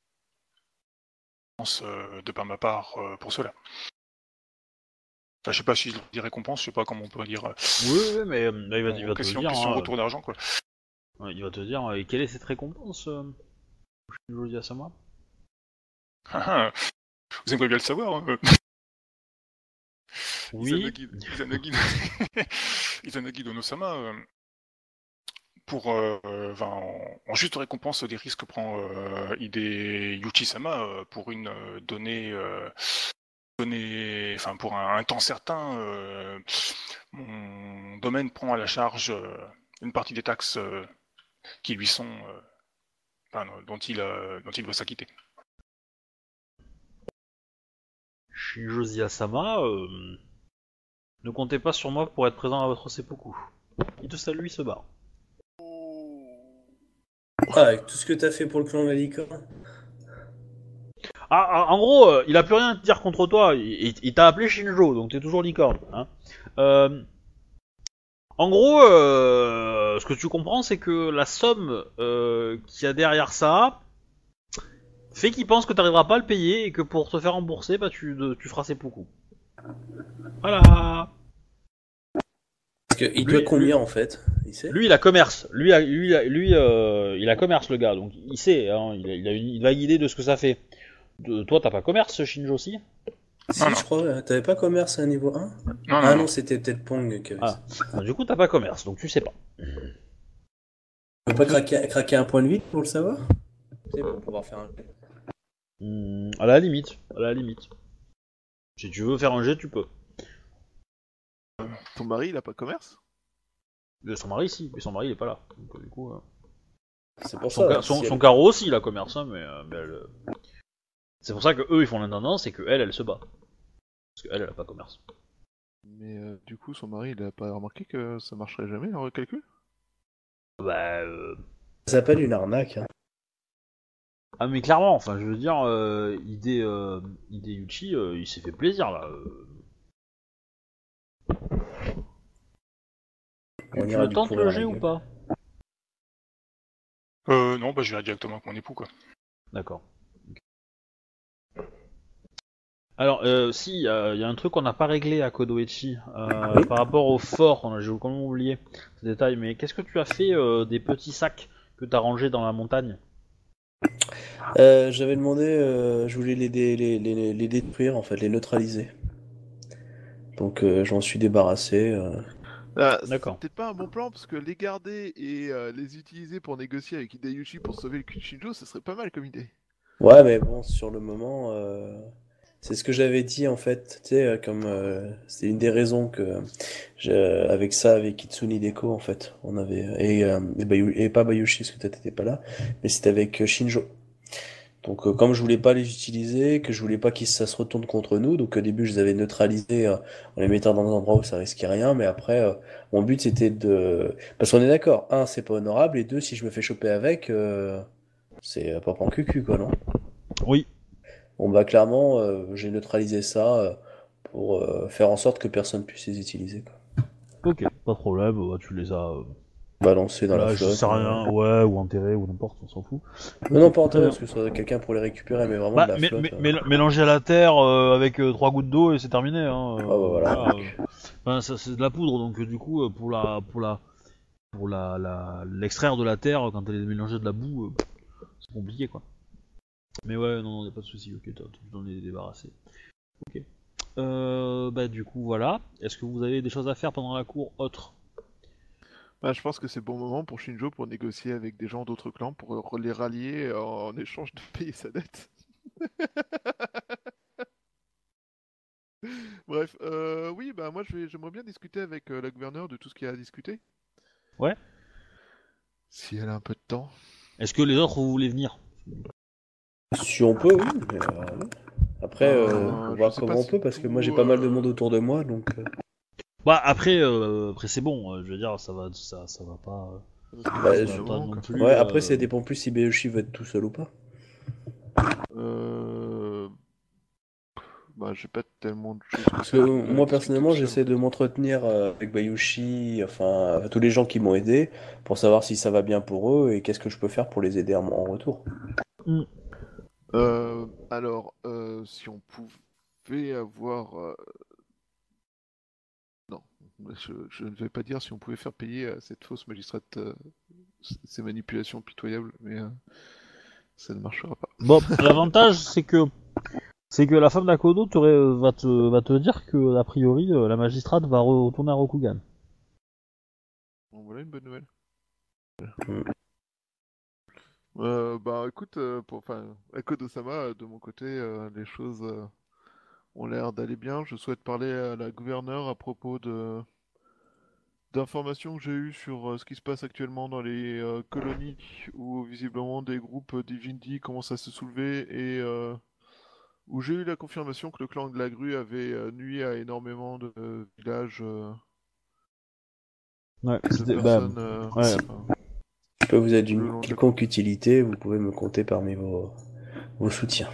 euh, de par ma part euh, pour cela. Enfin, je sais pas si je dis récompense, je sais pas comment on peut dire. Euh, Oui, oui, mais euh, là, il va, il va te question, le dire. question hein, retour d'argent, quoi. euh, il va te dire euh, quelle est cette récompense, euh, Shinjuzi Asama. Ah, ah, vous aimeriez bien le savoir. Hein. Oui. Izanagi, Izanagi, Izanagi Dono-sama, euh, pour, euh, enfin, en, en juste récompense des risques que prend euh, Hideyuchi-sama euh, pour une euh, donnée, euh, donnée, enfin pour un, un temps certain, euh, mon domaine prend à la charge euh, une partie des taxes euh, qui lui sont, euh, enfin, dont il, euh, dont il doit s'acquitter. Shinjuzi Asama, euh, ne comptez pas sur moi pour être présent à votre seppuku. Il te salue, il se barre. Ah, avec tout ce que t'as fait pour le clan de la licorne. Ah, ah, en gros, euh, il a plus rien à te dire contre toi. Il, il- il t'a appelé Shinjo, donc t'es toujours licorne. Hein. Euh, en gros, euh, ce que tu comprends, c'est que la somme euh, qu'il y a derrière ça fait qu'il pense que t'arriveras pas à le payer et que pour te faire rembourser, bah tu, de- tu feras seppuku. Voilà. Parce qu'il Lui- doit combien lui- en fait? Il sait? Lui, il a commerce. Lui, a- lui, a- lui, euh, il a commerce, le gars. Donc, il sait. Hein, il, a, il, a une, il a une idée de ce que ça fait. De, toi, t'as pas commerce, Shinjo aussi? Si, Non, non. je crois. T'avais pas commerce à niveau un? Non, Ah non, non, non. c'était peut-être Pong qui avait Ah. ça. Ah, du coup, t'as pas commerce, donc tu sais pas. Tu peux pas craquer, craquer un point de vie pour le savoir? C'est pour pouvoir faire un. Hmm, à la limite, à la limite. Si tu veux faire un jet, tu peux. Ton mari, il a pas commerce? Mais son mari, si, mais son mari, il est pas là. Donc, euh, du coup, euh, C'est pour son, ça. ca- là, son, si son elle- carreau aussi, il a commerce, hein, mais, euh, mais elle, euh, c'est pour ça que eux, ils font l'intendance et que elle, elle se bat. Parce que elle, elle a pas commerce. Mais euh, du coup, son mari, il a pas remarqué que ça marcherait jamais, le recalcul? Bah, euh... Ça s'appelle une arnaque. Hein. ah mais clairement, enfin, je veux dire, euh, Hide, euh, Hideyuchi, euh, il s'est fait plaisir là. euh. On Tu ira le du tentes poing le dans jet la ou gueule. pas? Euh, non, bah je vais directement avec mon époux, quoi. D'accord. Ok. Alors, euh, si, il y, a y a un truc qu'on n'a pas réglé à Kodoichi euh, Oui. par rapport au fort, on a- j'ai complètement oublié ce détail, mais qu'est-ce que tu as fait euh, des petits sacs que tu as rangés dans la montagne? Euh, j'avais demandé, euh, je voulais les, dé- les, les, les détruire en fait, les neutraliser. Donc euh, j'en suis débarrassé. euh. Ah, c'est D'accord. peut-être pas un bon plan, parce que les garder et euh, les utiliser pour négocier avec Hideyuchi pour sauver le cul de Shinjo, ça serait pas mal comme idée. Ouais, mais bon, sur le moment, euh, c'est ce que j'avais dit en fait. Tu sais, euh, comme euh, c'est une des raisons que je- avec ça, avec Kitsune Deko en fait, on avait et, euh, et, Bayu- et pas Bayushi parce que toi t'étais pas là, mais c'était avec euh, Shinjo. Donc, euh, comme je voulais pas les utiliser, que je voulais pas que ça se retourne contre nous, donc au début, je les avais neutralisés euh, en les mettant dans un endroit où ça risquait rien, mais après, euh, mon but c'était de... Parce qu'on est d'accord, un, c'est pas honorable, et deux, si je me fais choper avec, euh, c'est pas en cucu, quoi, non? Oui. Bon, bah, clairement, euh, j'ai neutralisé ça euh, pour euh, faire en sorte que personne puisse les utiliser, quoi. Ok, pas de problème, bah, tu les as... euh, Balancer dans la là, je flotte. sais euh. rien, ouais, ou enterrés, ou n'importe, on s'en fout. Non, Ok, non, pas très enterré, bien. parce que ce serait quelqu'un pour les récupérer, mais vraiment de Bah, la mé- flotte. mé- euh. mél- mélanger à la terre euh, avec euh, trois gouttes d'eau et c'est terminé, hein. Ah, bah, euh, voilà. euh. Enfin, ça, c'est de la poudre, donc euh, du coup, euh, pour la... Pour la pour la, la- l'extraire de la terre, quand elle est mélangée de la boue, euh, c'est compliqué, quoi. Mais ouais, non, non, y a pas de souci, ok, t'as- tu t'en es débarrassé. Ok. Euh, bah du coup voilà. Est-ce que vous avez des choses à faire pendant la cour autre? Bah, je pense que c'est le bon moment pour Shinjo pour négocier avec des gens d'autres clans pour euh, les rallier en, en échange de payer sa dette. Bref, euh, oui, bah moi je vais- j'aimerais bien discuter avec euh, la gouverneure de tout ce qu'il y a à discuter. Ouais. Si elle a un peu de temps. Est-ce que les autres vous voulez venir? Si on peut, oui. mais, euh, oui. Après, euh, Euh, on je voit sais comment pas on si peut, parce que moi j'ai tout, pas mal de euh, monde autour de moi, donc... euh, Bah après, euh, après c'est bon. euh, je veux dire, ça va, ça, ça va pas, euh, parce que Bah, c'est ça je- va un pas moment, non quoi. plus. Ouais, après, euh, ça dépend plus si Beyoshi veut être tout seul ou pas. Euh... Bah, j'ai pas tellement de choses que Parce ça que qui euh, me donne à moi, discuter personnellement, tout seul, en j'essaie de fait. m'entretenir euh, avec Bayushi, enfin, euh, tous les gens qui m'ont aidé, pour savoir si ça va bien pour eux et qu'est-ce que je peux faire pour les aider en, en retour. hmm. Euh, alors, euh, si on pouvait avoir... euh, Non, je, je ne vais pas dire si on pouvait faire payer à cette fausse magistrate euh, c- ces manipulations pitoyables, mais euh, ça ne marchera pas. Bon, l'avantage c'est que c'est que la femme d'Akodo t'aurait- euh, va te va te dire que a priori euh, la magistrate va retourner à Rokugan. Bon, voilà une bonne nouvelle. Hmm. Euh, bah écoute, euh, pour, enfin, Akodo-sama, euh, de mon côté, euh, les choses euh, ont l'air d'aller bien. Je souhaite parler à la gouverneure à propos de d'informations que j'ai eues sur euh, ce qui se passe actuellement dans les euh, colonies où visiblement des groupes d'Ivindi commencent à se soulever et euh, où j'ai eu la confirmation que le clan de la grue avait euh, nui à énormément de euh, villages euh, Ouais, et de c'était bah personnes euh, ouais. enfin, Je peux vous être le d'une long de la quelconque côte. utilité, vous pouvez me compter parmi vos, vos soutiens.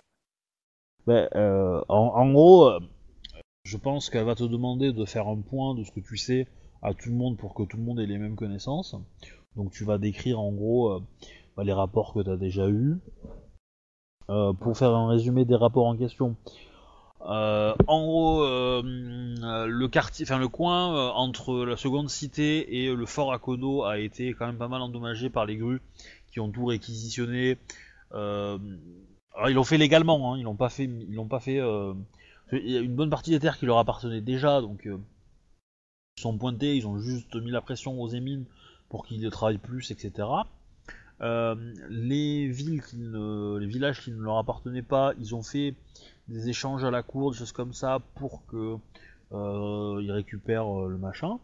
Bah, euh, en, en gros, euh, je pense qu'elle va te demander de faire un point de ce que tu sais à tout le monde pour que tout le monde ait les mêmes connaissances. Donc tu vas décrire en gros euh, bah, les rapports que tu as déjà eus. Euh, pour faire un résumé des rapports en question. Euh, en gros, euh, euh, le quartier, enfin le coin euh, entre la seconde cité et le fort Akodo a été quand même pas mal endommagé par les grues qui ont tout réquisitionné. Euh, alors ils l'ont fait légalement, hein, ils l'ont pas fait, ils l'ont pas fait. Euh, il y a une bonne partie des terres qui leur appartenaient déjà, donc euh, ils sont pointés, ils ont juste mis la pression aux émines pour qu'ils travaillent plus, et cetera. Euh, les villes qui ne, les villages qui ne leur appartenaient pas, ils ont fait des échanges à la cour, des choses comme ça, pour que euh, ils récupèrent euh, le machin.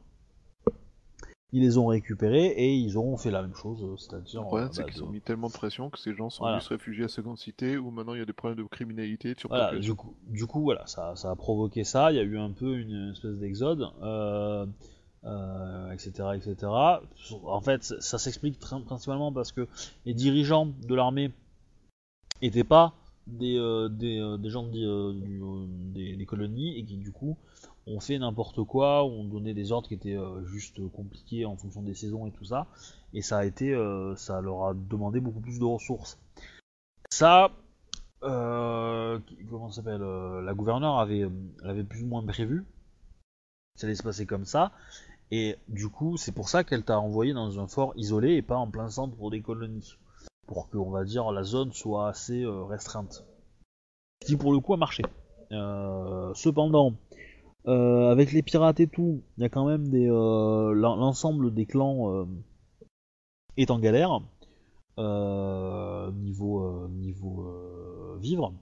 Ils les ont récupérés et ils ont fait la même chose, euh, Le c'est-à-dire problème, euh, c'est bah, qu'ils de- ont mis tellement de pression que ces gens sont voilà, venus se réfugier à Seconde Cité où maintenant il y a des problèmes de criminalité et de voilà. Du surpopulation. coup, du coup, voilà, ça, ça a provoqué ça. Il y a eu un peu une espèce d'exode, euh, euh, et cetera, et cetera. En fait, ça s'explique tr- principalement parce que les dirigeants de l'armée étaient pas des, euh, des, euh, des gens de- euh, du, euh, des, des colonies et qui du coup ont fait n'importe quoi, ont donné des ordres qui étaient euh, juste compliqués en fonction des saisons et tout ça, et ça a été, euh, ça leur a demandé beaucoup plus de ressources. Ça, euh, comment ça s'appelle, euh, la gouverneure avait, euh, elle avait plus ou moins prévu, ça allait se passer comme ça, et du coup c'est pour ça qu'elle t'a envoyé dans un fort isolé et pas en plein centre pour des colonies, pour que on va dire la zone soit assez euh, restreinte. Ce qui pour le coup a marché. Euh, cependant, euh, avec les pirates et tout, il y a quand même des euh, l'ensemble des clans euh, est en galère euh, niveau euh, niveau euh, vivre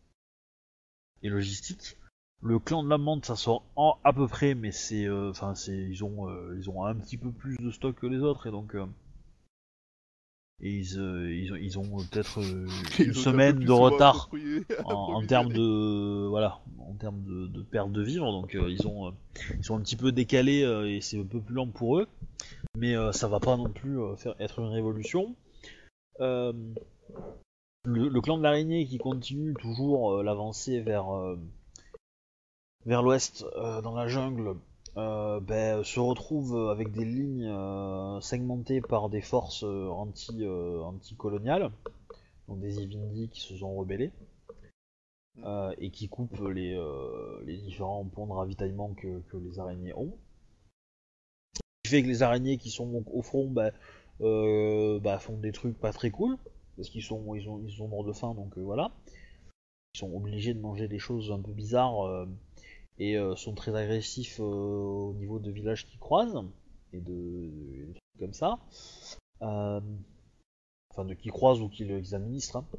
et logistique. Le clan de la menthe ça sort en, à peu près, mais c'est enfin euh, c'est ils ont euh, ils ont un petit peu plus de stock que les autres et donc euh, et ils, euh, ils ont, ils ont peut-être euh, Ils une ont été un peu semaine plus de retard appropriés- en, en approvisionnés. termes de voilà, en termes de, de perte de vivres, donc euh, ils ont euh, ils sont un petit peu décalés euh, et c'est un peu plus lent pour eux, mais euh, ça va pas non plus euh, faire être une révolution. Euh, le, le clan de l'araignée qui continue toujours euh, l'avancée vers euh, vers l'ouest euh, dans la jungle. Euh, ben, se retrouve avec des lignes euh, segmentées par des forces euh, anti, euh, anti-coloniales, donc des Ivindi qui se sont rebellés euh, et qui coupent les, euh, les différents ponts de ravitaillement que, que les araignées ont. Ce qui fait que les araignées qui sont donc au front ben, euh, ben, font des trucs pas très cool, parce qu'ils sont, ils ont, ils sont morts de faim, donc euh, voilà. Ils sont obligés de manger des choses un peu bizarres. Euh, et euh, sont très agressifs euh, au niveau de villages qui croisent et de, de, de trucs comme ça, euh, enfin de qui croisent ou qui les administrent. Hein.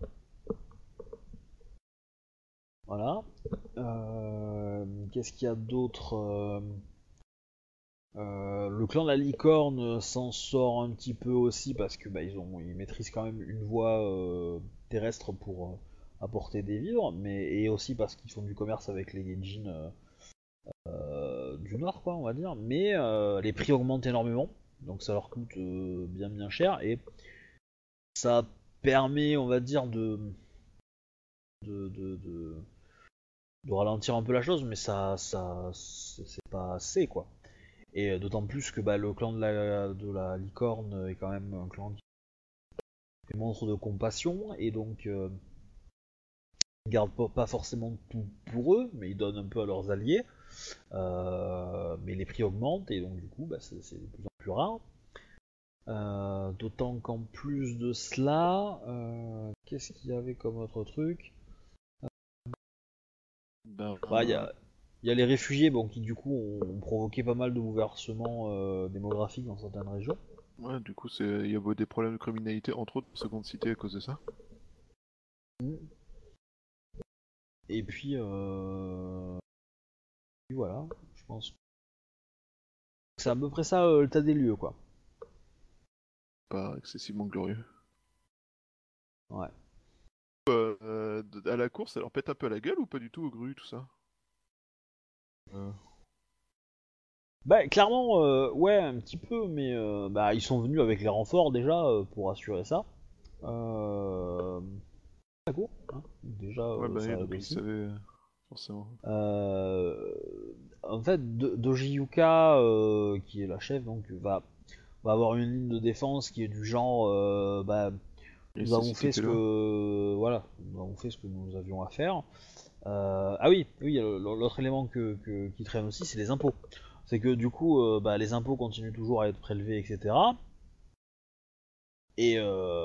Voilà. Euh, Qu'est-ce qu'il y a d'autre euh, euh, Le clan de la licorne s'en sort un petit peu aussi parce que bah, ils ont, ils maîtrisent quand même une voie euh, terrestre pour euh, apporter des vivres, mais et aussi parce qu'ils font du commerce avec les Genjin. Euh, Euh, du nord quoi on va dire, mais euh, les prix augmentent énormément, donc ça leur coûte euh, bien bien cher et ça permet on va dire de de, de, de, de ralentir un peu la chose, mais ça, ça c'est, c'est pas assez quoi. Et d'autant plus que bah, le clan de la, de la licorne est quand même un clan qui montre de compassion et donc euh, ils gardent pas, pas forcément tout pour eux, mais ils donnent un peu à leurs alliés. Euh, mais les prix augmentent et donc du coup bah, c'est, c'est de plus en plus rare. Euh, d'autant qu'en plus de cela, euh, qu'est-ce qu'il y avait comme autre truc? Ben, Bah, il y a, y a les réfugiés bon, qui du coup ont, ont provoqué pas mal de bouleversements euh, démographiques dans certaines régions. ouais, du coup, c'est il y a des problèmes de criminalité, entre autres, seconde cité à cause de ça. Et puis, euh... puis voilà, je pense que c'est à peu près ça euh, le tas des lieux quoi. Pas excessivement glorieux. Ouais. Euh, euh, à la course, ça leur pète un peu à la gueule ou pas du tout au grue, tout ça? Euh, Bah clairement, euh, ouais, un petit peu, mais euh, bah, ils sont venus avec les renforts déjà euh, pour assurer ça. Euh... Ça court, hein. Déjà Ouais, euh, bah ça oui, donc aide ils aussi. savaient, euh, forcément. Euh... En fait, Do- Doji Yuka, euh, qui est la chef, donc va, va avoir une ligne de défense qui est du genre, euh, bah, Et nous c'est avons cité fait ce que là. que, voilà, nous avons fait ce que nous avions à faire. Euh, ah oui, oui, l'autre élément que, que- qui traîne aussi, c'est les impôts. C'est que du coup, euh, bah, les impôts continuent toujours à être prélevés, et cetera. Et,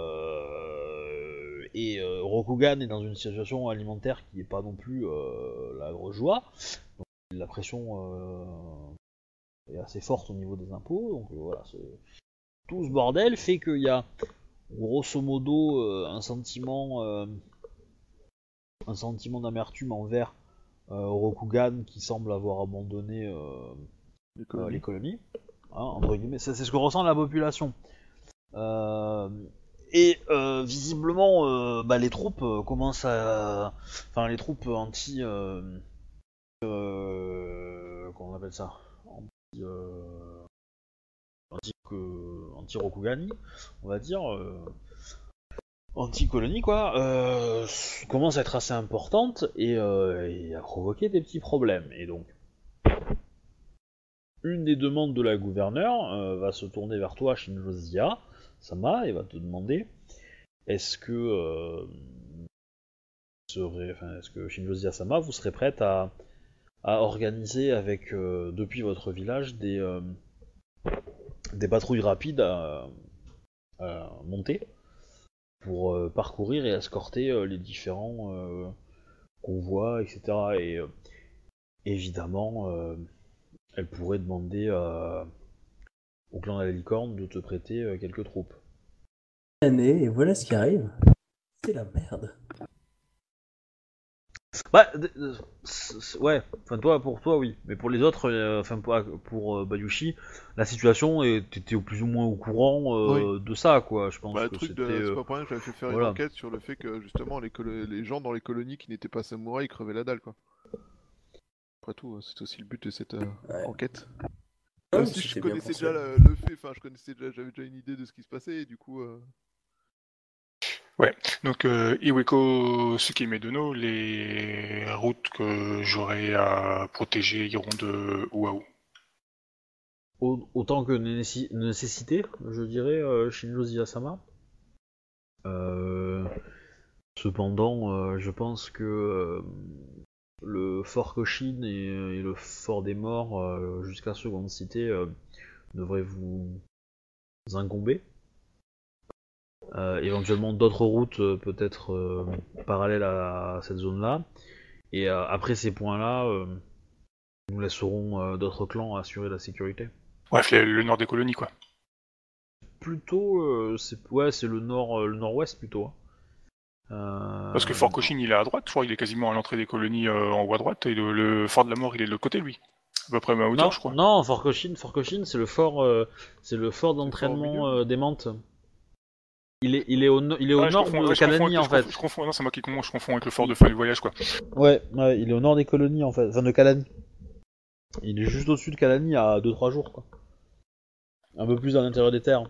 euh, et euh, Rokugan est dans une situation alimentaire qui n'est pas non plus euh, la grosse joie. Donc, la pression euh, est assez forte au niveau des impôts. Donc euh, voilà, c'est... tout ce bordel fait qu'il y a grosso modo euh, un sentiment, euh, un sentiment d'amertume envers euh, Rokugan qui semble avoir abandonné euh, Les euh, colonies. les colonies. Hein, entre guillemets, c'est, c'est ce que ressent la population. Euh, et euh, visiblement, euh, bah, les troupes euh, commencent à, enfin les troupes anti, euh, euh, comment on appelle ça, anti, euh, anti, euh, anti-Rokugani, on va dire, euh, anti-colonie quoi, euh, commence à être assez importante et, euh, et à provoquer des petits problèmes. Et donc, une des demandes de la gouverneure euh, va se tourner vers toi, Shinjozia Sama, et va te demander est-ce que euh, serait, enfin, est-ce que Shinjozia Sama vous serez prête à, à organiser avec euh, depuis votre village des, euh, des patrouilles rapides à, à monter pour euh, parcourir et escorter euh, les différents euh, convois, et cetera. Et euh, évidemment, euh, elle pourrait demander à, au clan de la licorne de te prêter euh, quelques troupes. Année, et voilà ce qui arrive. C'est la merde. Bah, d- d- c'est- c'est- ouais, enfin toi, pour toi, oui, mais pour les autres, euh, enfin pour, pour euh, Bayushi, la situation est, t'étais au plus ou moins au courant Oui. euh, de ça, quoi. Je pense Bah, le que truc c'était, de. C'est euh, pas pour rien que j'avais fait faire une voilà. enquête sur le fait que justement les, colo- les gens dans les colonies qui n'étaient pas samouraïs ils crevaient la dalle quoi. Après tout, euh, c'est aussi le but de cette euh, Ouais. enquête. Ah, Même mais si je c'était bien connaissais pensé. déjà le, le fait, enfin je connaissais déjà, j'avais déjà une idée de ce qui se passait et du coup. euh, Donc, euh, Iweko Tsukimedono, les routes que j'aurai à protéger iront de où à où. Au- autant que nécessi- nécessité, je dirais, euh, Shinjo Ziyasama. Euh, cependant, euh, je pense que euh, le fort Koshin et, et le fort des morts, euh, jusqu'à seconde cité, euh, devraient vous incomber. Euh, éventuellement d'autres routes euh, peut-être euh, parallèles à, cette zone-là. Et euh, après ces points-là, euh, nous laisserons euh, d'autres clans assurer la sécurité. Bref, le, le nord des colonies, quoi. Plutôt, euh, c'est ouais, c'est le nord, euh, le nord-ouest plutôt. Hein. Euh, Parce que Fort Cochin, il est à droite, je crois qu'il est quasiment à l'entrée des colonies euh, en haut à droite, et le, le fort de la mort, il est de l'autre côté, lui. À peu près à ma hauteur, Non, je crois. non, Fort Cochin, Fort Cochin, c'est le fort, euh, c'est le fort au milieu d'entraînement euh, des Mantes. Il est, il est au, no- il est au Ouais, je nord confonds, de ouais, je confonds Kalani avec, en je confonds, fait. je confonds- non, c'est moi qui confonds, je confonds avec le fort de fin du voyage, quoi. Ouais, ouais, il est au nord des colonies en fait, enfin de Kalani. Il est juste au-dessus de Kalani à deux trois jours quoi. Un peu plus à l'intérieur des terres.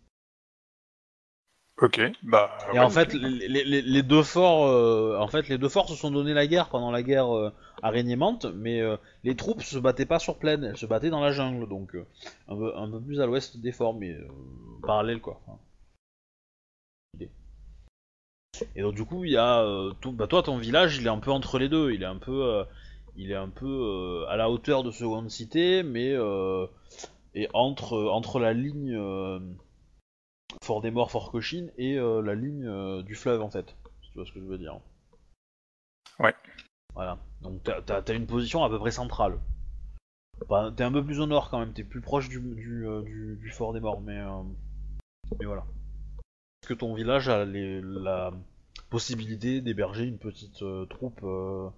Ok, bah, Et ouais, en fait, nickel. les, les- les- les deux forts, euh, en fait, les deux forts se sont donné la guerre pendant la guerre euh, araignée-mante, mais euh, les troupes se battaient pas sur plaine, elles se battaient dans la jungle, donc euh, un, peu, un peu plus à l'ouest des forts, mais euh, parallèle quoi. Enfin, idée. Et donc du coup, il y a euh, tout, bah toi, ton village, il est un peu entre les deux, il est un peu, euh, il est un peu euh, à la hauteur de Seconde Cité, mais euh, et entre entre la ligne euh, Fort des Morts, Fort Cochin et euh, la ligne euh, du fleuve en fait. Si tu vois ce que je veux dire. Ouais. Voilà. Donc t'as, t'as, t'as une position à peu près centrale. Enfin, t'es un peu plus au nord quand même, t'es plus proche du, du, euh, du, du Fort des Morts, mais, euh, mais voilà. Est-ce que ton village a les, la possibilité d'héberger une petite euh, troupe euh,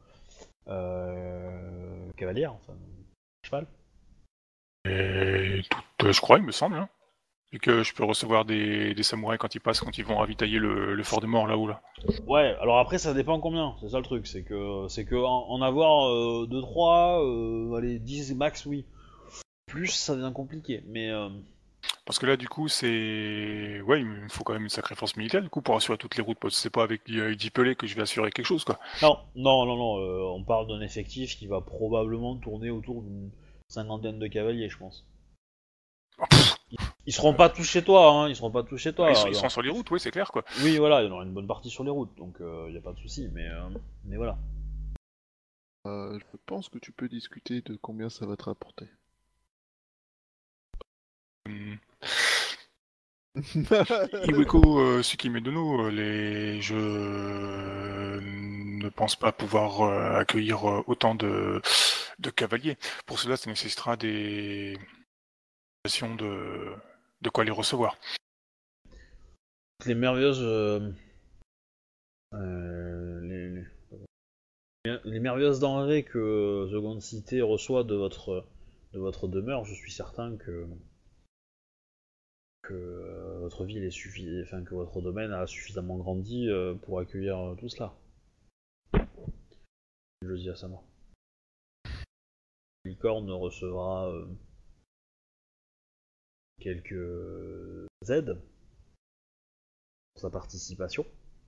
euh, cavalière, enfin, cheval? Et tout, euh, je crois, il me semble, hein. Vu que je peux recevoir des, des samouraïs quand ils passent, quand ils vont ravitailler le, le fort de mort là-haut, là. Ouais, alors après ça dépend combien, c'est ça le truc, c'est que c'est que en, en avoir euh, deux trois, euh, allez dix max oui. Plus ça devient compliqué, mais euh, Parce que là, du coup, c'est... Ouais, il me faut quand même une sacrée force militaire, du coup, pour assurer toutes les routes, parce que c'est pas avec euh, dix pelés que je vais assurer quelque chose, quoi. non, non, non, non, euh, on parle d'un effectif qui va probablement tourner autour d'une cinquantaine de cavaliers, je pense. Oh, pff, Ils seront pas tous chez toi, hein, ils seront pas tous chez toi. ils, sont, ils alors. sont sur les routes, oui, c'est clair, quoi. Oui, voilà, il y en aura une bonne partie sur les routes, donc il euh, y a pas de souci, mais euh, mais voilà. euh, je pense que tu peux discuter de combien ça va te rapporter. Hum. Iweko euh, Tsukimedono, euh, les... je ne pense pas pouvoir euh, accueillir euh, autant de... de cavaliers. Pour cela, ça nécessitera des de de quoi les recevoir. Les merveilleuses, euh, euh, les, les, les merveilleuses denrées que Seconde Cité reçoit de votre de votre demeure, je suis certain que que euh, votre ville est suffi... enfin que votre domaine a suffisamment grandi euh, pour accueillir euh, tout cela. Je dis à sa mort. Licorne recevra euh, quelques aides pour sa participation.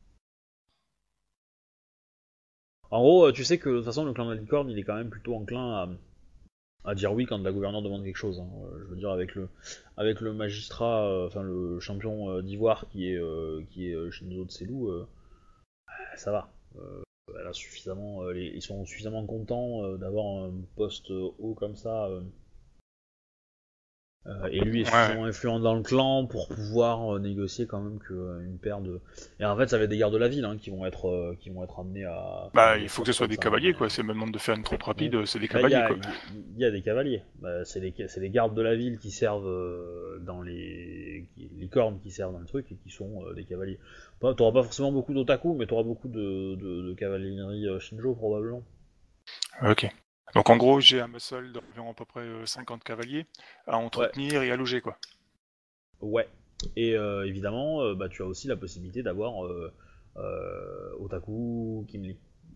En gros, tu sais que de toute façon le clan de la licorne il est quand même plutôt enclin à, à dire oui quand la gouverneure demande quelque chose. Hein. Je veux dire avec le avec le magistrat, euh, enfin le champion euh, d'ivoire qui est euh, qui est euh, Shinzo Tselou, euh, ça va. Euh, elle a suffisamment, euh, les, ils sont suffisamment contents euh, d'avoir un poste haut comme ça, euh, Euh, et lui est Ouais. suffisamment influent dans le clan pour pouvoir euh, négocier quand même que euh, une paire de. Et en fait, ça va être des gardes de la ville hein, qui vont être euh, qui vont être amenés à. Bah, faire il des faut que ce choses soit comme des ça, cavaliers, mais- quoi. C'est même de faire une trompe rapide, Ouais. c'est des Bah, il y, cavaliers, a, quoi. il y a des cavaliers. Bah, c'est les c'est les gardes de la ville qui servent euh, dans les qui- les cornes qui servent dans le truc et qui sont euh, des cavaliers. Bah, t'auras pas forcément beaucoup d'otaku, mais t'auras beaucoup de, de, de cavalerie euh, Shinjo probablement. Ok. Donc en gros, j'ai un muscle d'environ à peu près euh, cinquante cavaliers à entretenir et à loger, quoi. Ouais. Et euh, évidemment, euh, bah, tu as aussi la possibilité d'avoir euh, euh, Otaku Kimli.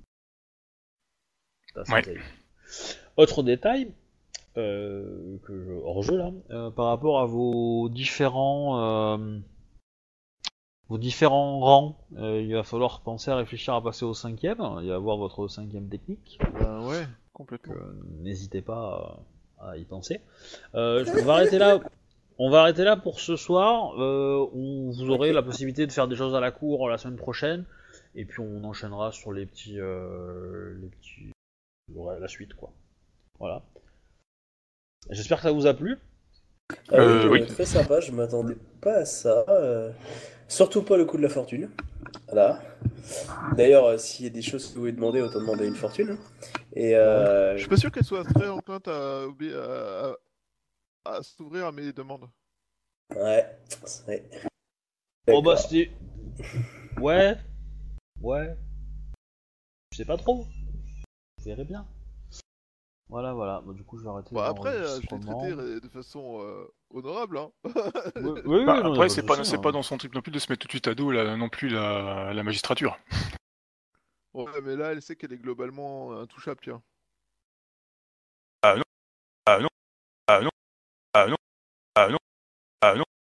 Ça, c'est Ouais. safe. Autre détail, euh, que je, hors jeu là, euh, par rapport à vos différents, euh, vos différents rangs, euh, il va falloir penser à réfléchir à passer au cinquième, et à avoir votre cinquième technique. Ben ouais, complètement. Euh, N'hésitez pas à, à y penser. Euh, on va arrêter là. On va arrêter là pour ce soir. Euh, on, vous aurez la possibilité de faire des choses à la cour la semaine prochaine, et puis on enchaînera sur les petits, euh, les petits, ouais, la suite quoi. Voilà. J'espère que ça vous a plu. Ah Euh, oui, oui. euh, très sympa, je m'attendais pas à ça. euh, Surtout pas le coup de la fortune. Voilà. D'ailleurs, euh, s'il y a des choses que vous voulez demander, autant demander une fortune. hein. Et euh, Je suis pas sûr qu'elle soit très enclinte à, obé- à, à- à s'ouvrir à mes demandes. ouais, ouais. Oh bah D'accord. c'était. Ouais. Ouais. Je sais pas trop. Vous verrez bien. Voilà, voilà. Bah, du coup, je vais arrêter Bon, après, euh, je l'ai l'enregistrement. traité euh, de façon euh, honorable. Hein. Oui, oui, oui, Bah, non, y a après, pas c'est de pas, souci, c'est hein. pas dans son truc non plus de se mettre tout de suite à dos là, non plus la, la magistrature. Ouais, mais là, elle sait qu'elle est globalement euh, intouchable, tiens. Ah non, ah non, ah non, ah non, ah non, ah non.